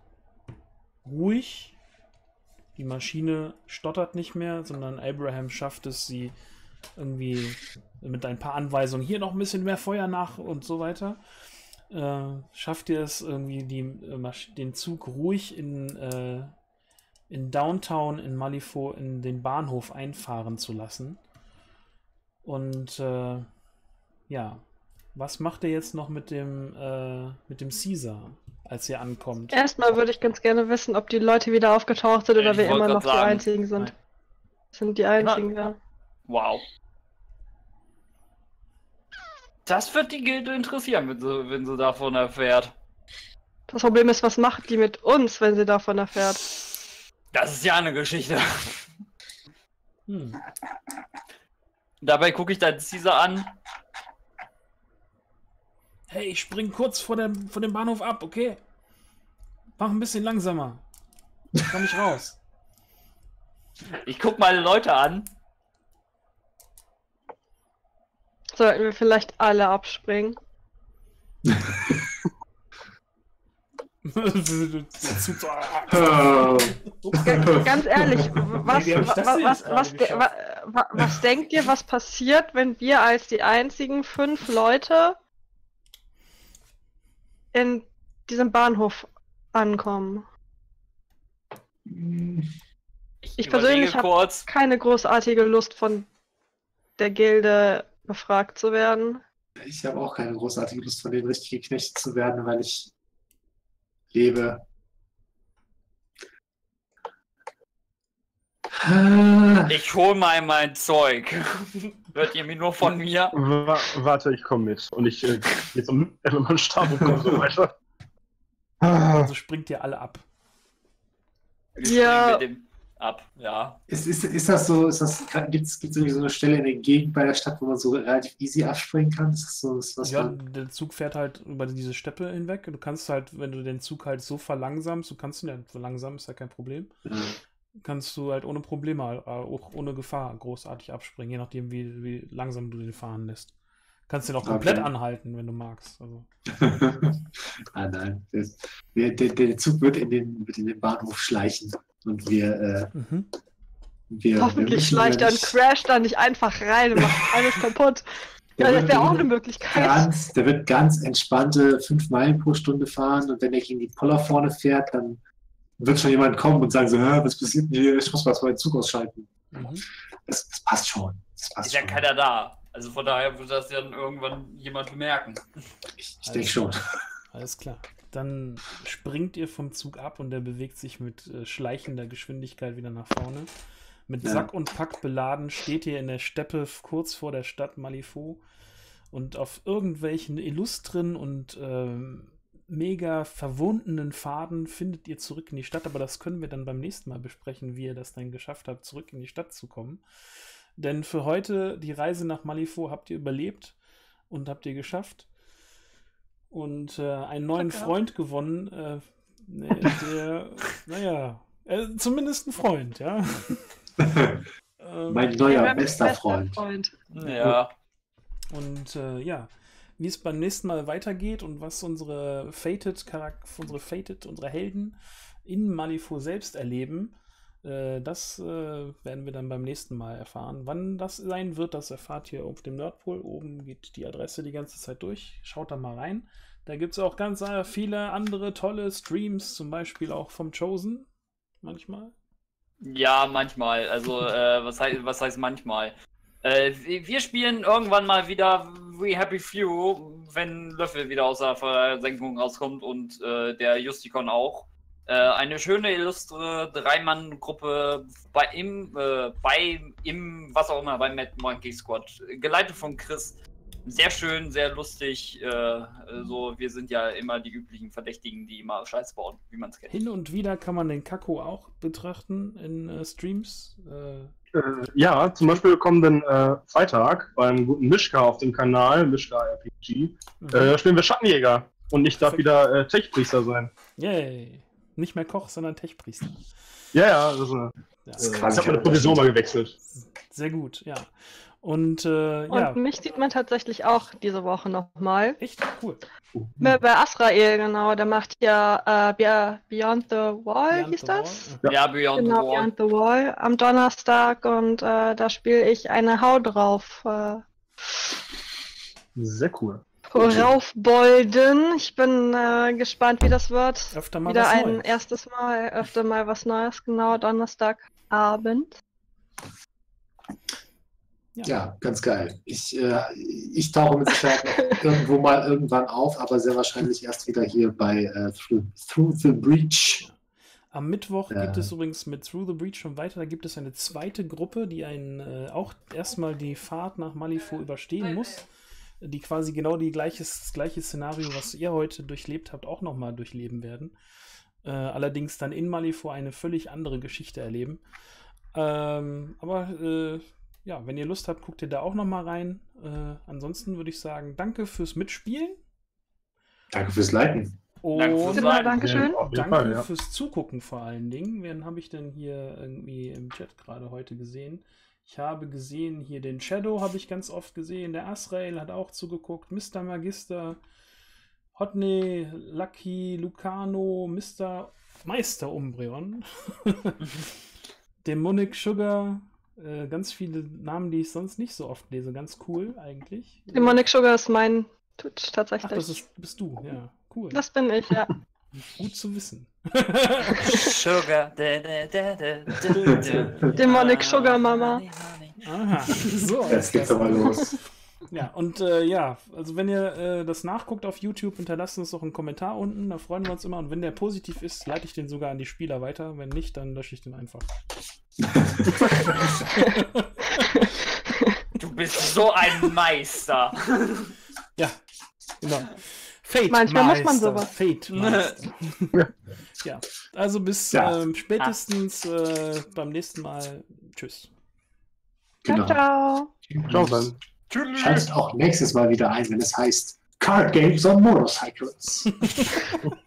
ruhig. Die Maschine stottert nicht mehr, sondern Abraham schafft es, sie irgendwie mit ein paar Anweisungen, hier noch ein bisschen mehr Feuer nach und so weiter. Äh, schafft ihr es irgendwie, die, äh, den Zug ruhig in, äh, in Downtown in Malifaux in den Bahnhof einfahren zu lassen. Und äh, ja, was macht ihr jetzt noch mit dem, äh, mit dem Caesar, als ihr ankommt? Erstmal würde ich ganz gerne wissen, ob die Leute wieder aufgetaucht sind oder Ich wir wollte immer grad noch die sagen. Einzigen sind. Sind die Einzigen, ja. Wow. Das wird die Gilde interessieren, wenn sie, wenn sie davon erfährt. Das Problem ist, was macht die mit uns, wenn sie davon erfährt? Das ist ja eine Geschichte. Hm. Dabei gucke ich dann Caesar an. Hey, ich spring kurz vor dem, vor dem Bahnhof ab, okay? Mach ein bisschen langsamer. Dann komm ich raus. Ich guck meine Leute an. Sollten wir vielleicht alle abspringen? Oh. Ganz ehrlich, was, Wie hab ich das was, denn was, jetzt was, gerade de- wa- wa- was denkt ihr, was passiert, wenn wir als die einzigen fünf Leute in diesem Bahnhof ankommen? Ich persönlich überlege hab- kurz. Keine großartige Lust von der Gilde befragt zu werden. Ich habe auch keine großartige Lust, von denen richtig geknechtet zu werden, weil ich lebe. Ah, Ich hol mal mein Zeug. Hört ihr mich nur von mir? Wa warte, ich komme mit. Und ich äh, jetzt um meinen Stab und komme so weiter. Ah. Also springt ihr alle ab. Wir Ja. springen mit dem ab, ja. Ist, ist, ist das so, ist das, gibt es irgendwie so eine Stelle in der Gegend bei der Stadt, wo man so relativ easy abspringen kann? Ist das so, ist was Ja, man, der Zug fährt halt über diese Steppe hinweg. Du kannst halt, wenn du den Zug halt so verlangsamst, du kannst ihn ja verlangsamen, ist ja kein Problem. ja. Kannst du halt ohne Probleme, äh, auch ohne Gefahr großartig abspringen, je nachdem, wie, wie langsam du den fahren lässt. Kannst den auch komplett Okay. anhalten, wenn du magst. Also, ah nein, das, der, der, der Zug wird in, den, wird in den Bahnhof schleichen und wir, äh, mhm. wir wir Hoffentlich müssen schleicht er und gleich- crasht da nicht einfach rein und macht alles kaputt. Der Ja, das wird- wäre auch der eine wird Möglichkeit. Ganz, der wird ganz entspannte fünf Meilen pro Stunde fahren und wenn er gegen die Poller vorne fährt, dann wird schon jemand kommen und sagen so, "Hä, was passiert denn hier? Ich muss mal meinen Zug ausschalten." Mhm. Das, das passt schon. Das passt Ist ja schon. keiner da. Also von daher wird das ja dann irgendwann jemand bemerken. Ich, ich denke schon. Alles klar. Dann springt ihr vom Zug ab und der bewegt sich mit äh, schleichender Geschwindigkeit wieder nach vorne. Mit Ja. Sack und Pack beladen steht ihr in der Steppe kurz vor der Stadt Malifaux und auf irgendwelchen illustren und ähm, mega verwundenen Pfaden findet ihr zurück in die Stadt, aber das können wir dann beim nächsten Mal besprechen, wie ihr das dann geschafft habt, zurück in die Stadt zu kommen. Denn für heute, die Reise nach Malifaux habt ihr überlebt und habt ihr geschafft und äh, einen neuen Danke. Freund gewonnen, äh, ne, der, naja, äh, zumindest ein Freund, ja. ähm, Mein neuer Mein bester Freund. Freund. Ja. Und äh, ja, wie es beim nächsten Mal weitergeht und was unsere Fated Charakter, unsere Fated, unsere Helden in Malifaux selbst erleben, äh, das äh, werden wir dann beim nächsten Mal erfahren. Wann das sein wird, das erfahrt ihr auf dem Nerdpol. Oben geht die Adresse die ganze Zeit durch. Schaut da mal rein. Da gibt es auch ganz äh, viele andere tolle Streams, zum Beispiel auch vom Chosen. Manchmal. Ja, manchmal. Also, äh, was, heißt, was heißt manchmal? Äh, wir spielen irgendwann mal wieder We Happy Few, wenn Löffel wieder aus der Versenkung rauskommt und äh, der Justikon auch. Äh, eine schöne, illustre Drei-Mann-Gruppe bei im, äh, bei im, was auch immer, bei Mad Monkey Squad. Geleitet von Chris. Sehr schön, sehr lustig. Äh, so, wir sind ja immer die üblichen Verdächtigen, die immer Scheiß bauen, wie man es kennt. Hin und wieder kann man den Kakao auch betrachten in äh, Streams. Äh, Äh, ja, zum Beispiel kommenden äh, Freitag beim guten Mischka auf dem Kanal, Mischka R P G, mhm. äh, spielen wir Schattenjäger. Und ich darf Perfekt. wieder äh, Techpriester sein. Yay. Nicht mehr Koch, sondern Techpriester. Ja, ja, das ist eine, Ja. Das ist ich quasi habe meine Provision mal gewechselt. Sehr gut, ja. Und äh, Und ja, mich sieht man tatsächlich auch diese Woche nochmal. echt cool. Bei Azrael, genau. Der macht ja äh, Be- Beyond the Wall, Beyond hieß the das? Wall. Ja, Beyond Genau, the Wall. Beyond the Wall am Donnerstag und äh, da spiele ich eine Hau drauf. Äh, Sehr cool. Raufbolden. Ich bin äh, gespannt, wie das wird. Öfter mal Wieder was ein Neues. erstes Mal, öfter mal was Neues, genau, Donnerstagabend. Ja, ganz geil. Ich, äh, ich tauche mit Sicherheit noch irgendwo mal irgendwann auf, aber sehr wahrscheinlich erst wieder hier bei äh, Through, Through the Breach. Am Mittwoch Ja. gibt es übrigens mit Through the Breach schon weiter. Da gibt es eine zweite Gruppe, die einen, äh, auch erstmal die Fahrt nach Malifaux überstehen muss. Die quasi genau die gleiches, das gleiche Szenario, was ihr heute durchlebt habt, auch nochmal durchleben werden. Äh, allerdings dann in Malifaux eine völlig andere Geschichte erleben. Ähm, aber äh, ja, wenn ihr Lust habt, guckt ihr da auch nochmal rein. Äh, ansonsten würde ich sagen, danke fürs Mitspielen. Danke fürs Leiten. Danke fürs Und Genau, Leiten. Dankeschön. Auf jeden danke Fall, ja. fürs Zugucken vor allen Dingen. Wen habe ich denn hier irgendwie im Chat gerade heute gesehen? Ich habe gesehen, hier den Shadow habe ich ganz oft gesehen. Der Azrael hat auch zugeguckt. Mister Magister, Hotney, Lucky, Lucano, Mister Meister Umbreon, Demonic Sugar, äh, ganz viele Namen, die ich sonst nicht so oft lese. Ganz cool eigentlich. Demonic Sugar ist mein Twitch Ach, tatsächlich. das ist, bist du, ja. Cool. Das bin ich, ja. Gut zu wissen. Sugar. Da, da, da, da, da, da. Demonic Sugar Mama. Honey, honey. Aha, so. Jetzt geht's aber los. Ja, und äh, ja, also wenn ihr äh, das nachguckt auf YouTube, hinterlasst uns doch einen Kommentar unten, da freuen wir uns immer. Und wenn der positiv ist, leite ich den sogar an die Spieler weiter. Wenn nicht, dann lösche ich den einfach. Du bist so ein Meister. Ja, genau. Fate Manchmal muss man Meister, sowas. Fate Meister. Ja, also bis Ja. ähm, spätestens äh, beim nächsten Mal. Tschüss. Genau. Ciao, ciao. Ciao dann. Tschüss. Schaltet auch nächstes Mal wieder ein, wenn es heißt Card Games on Motorcycles.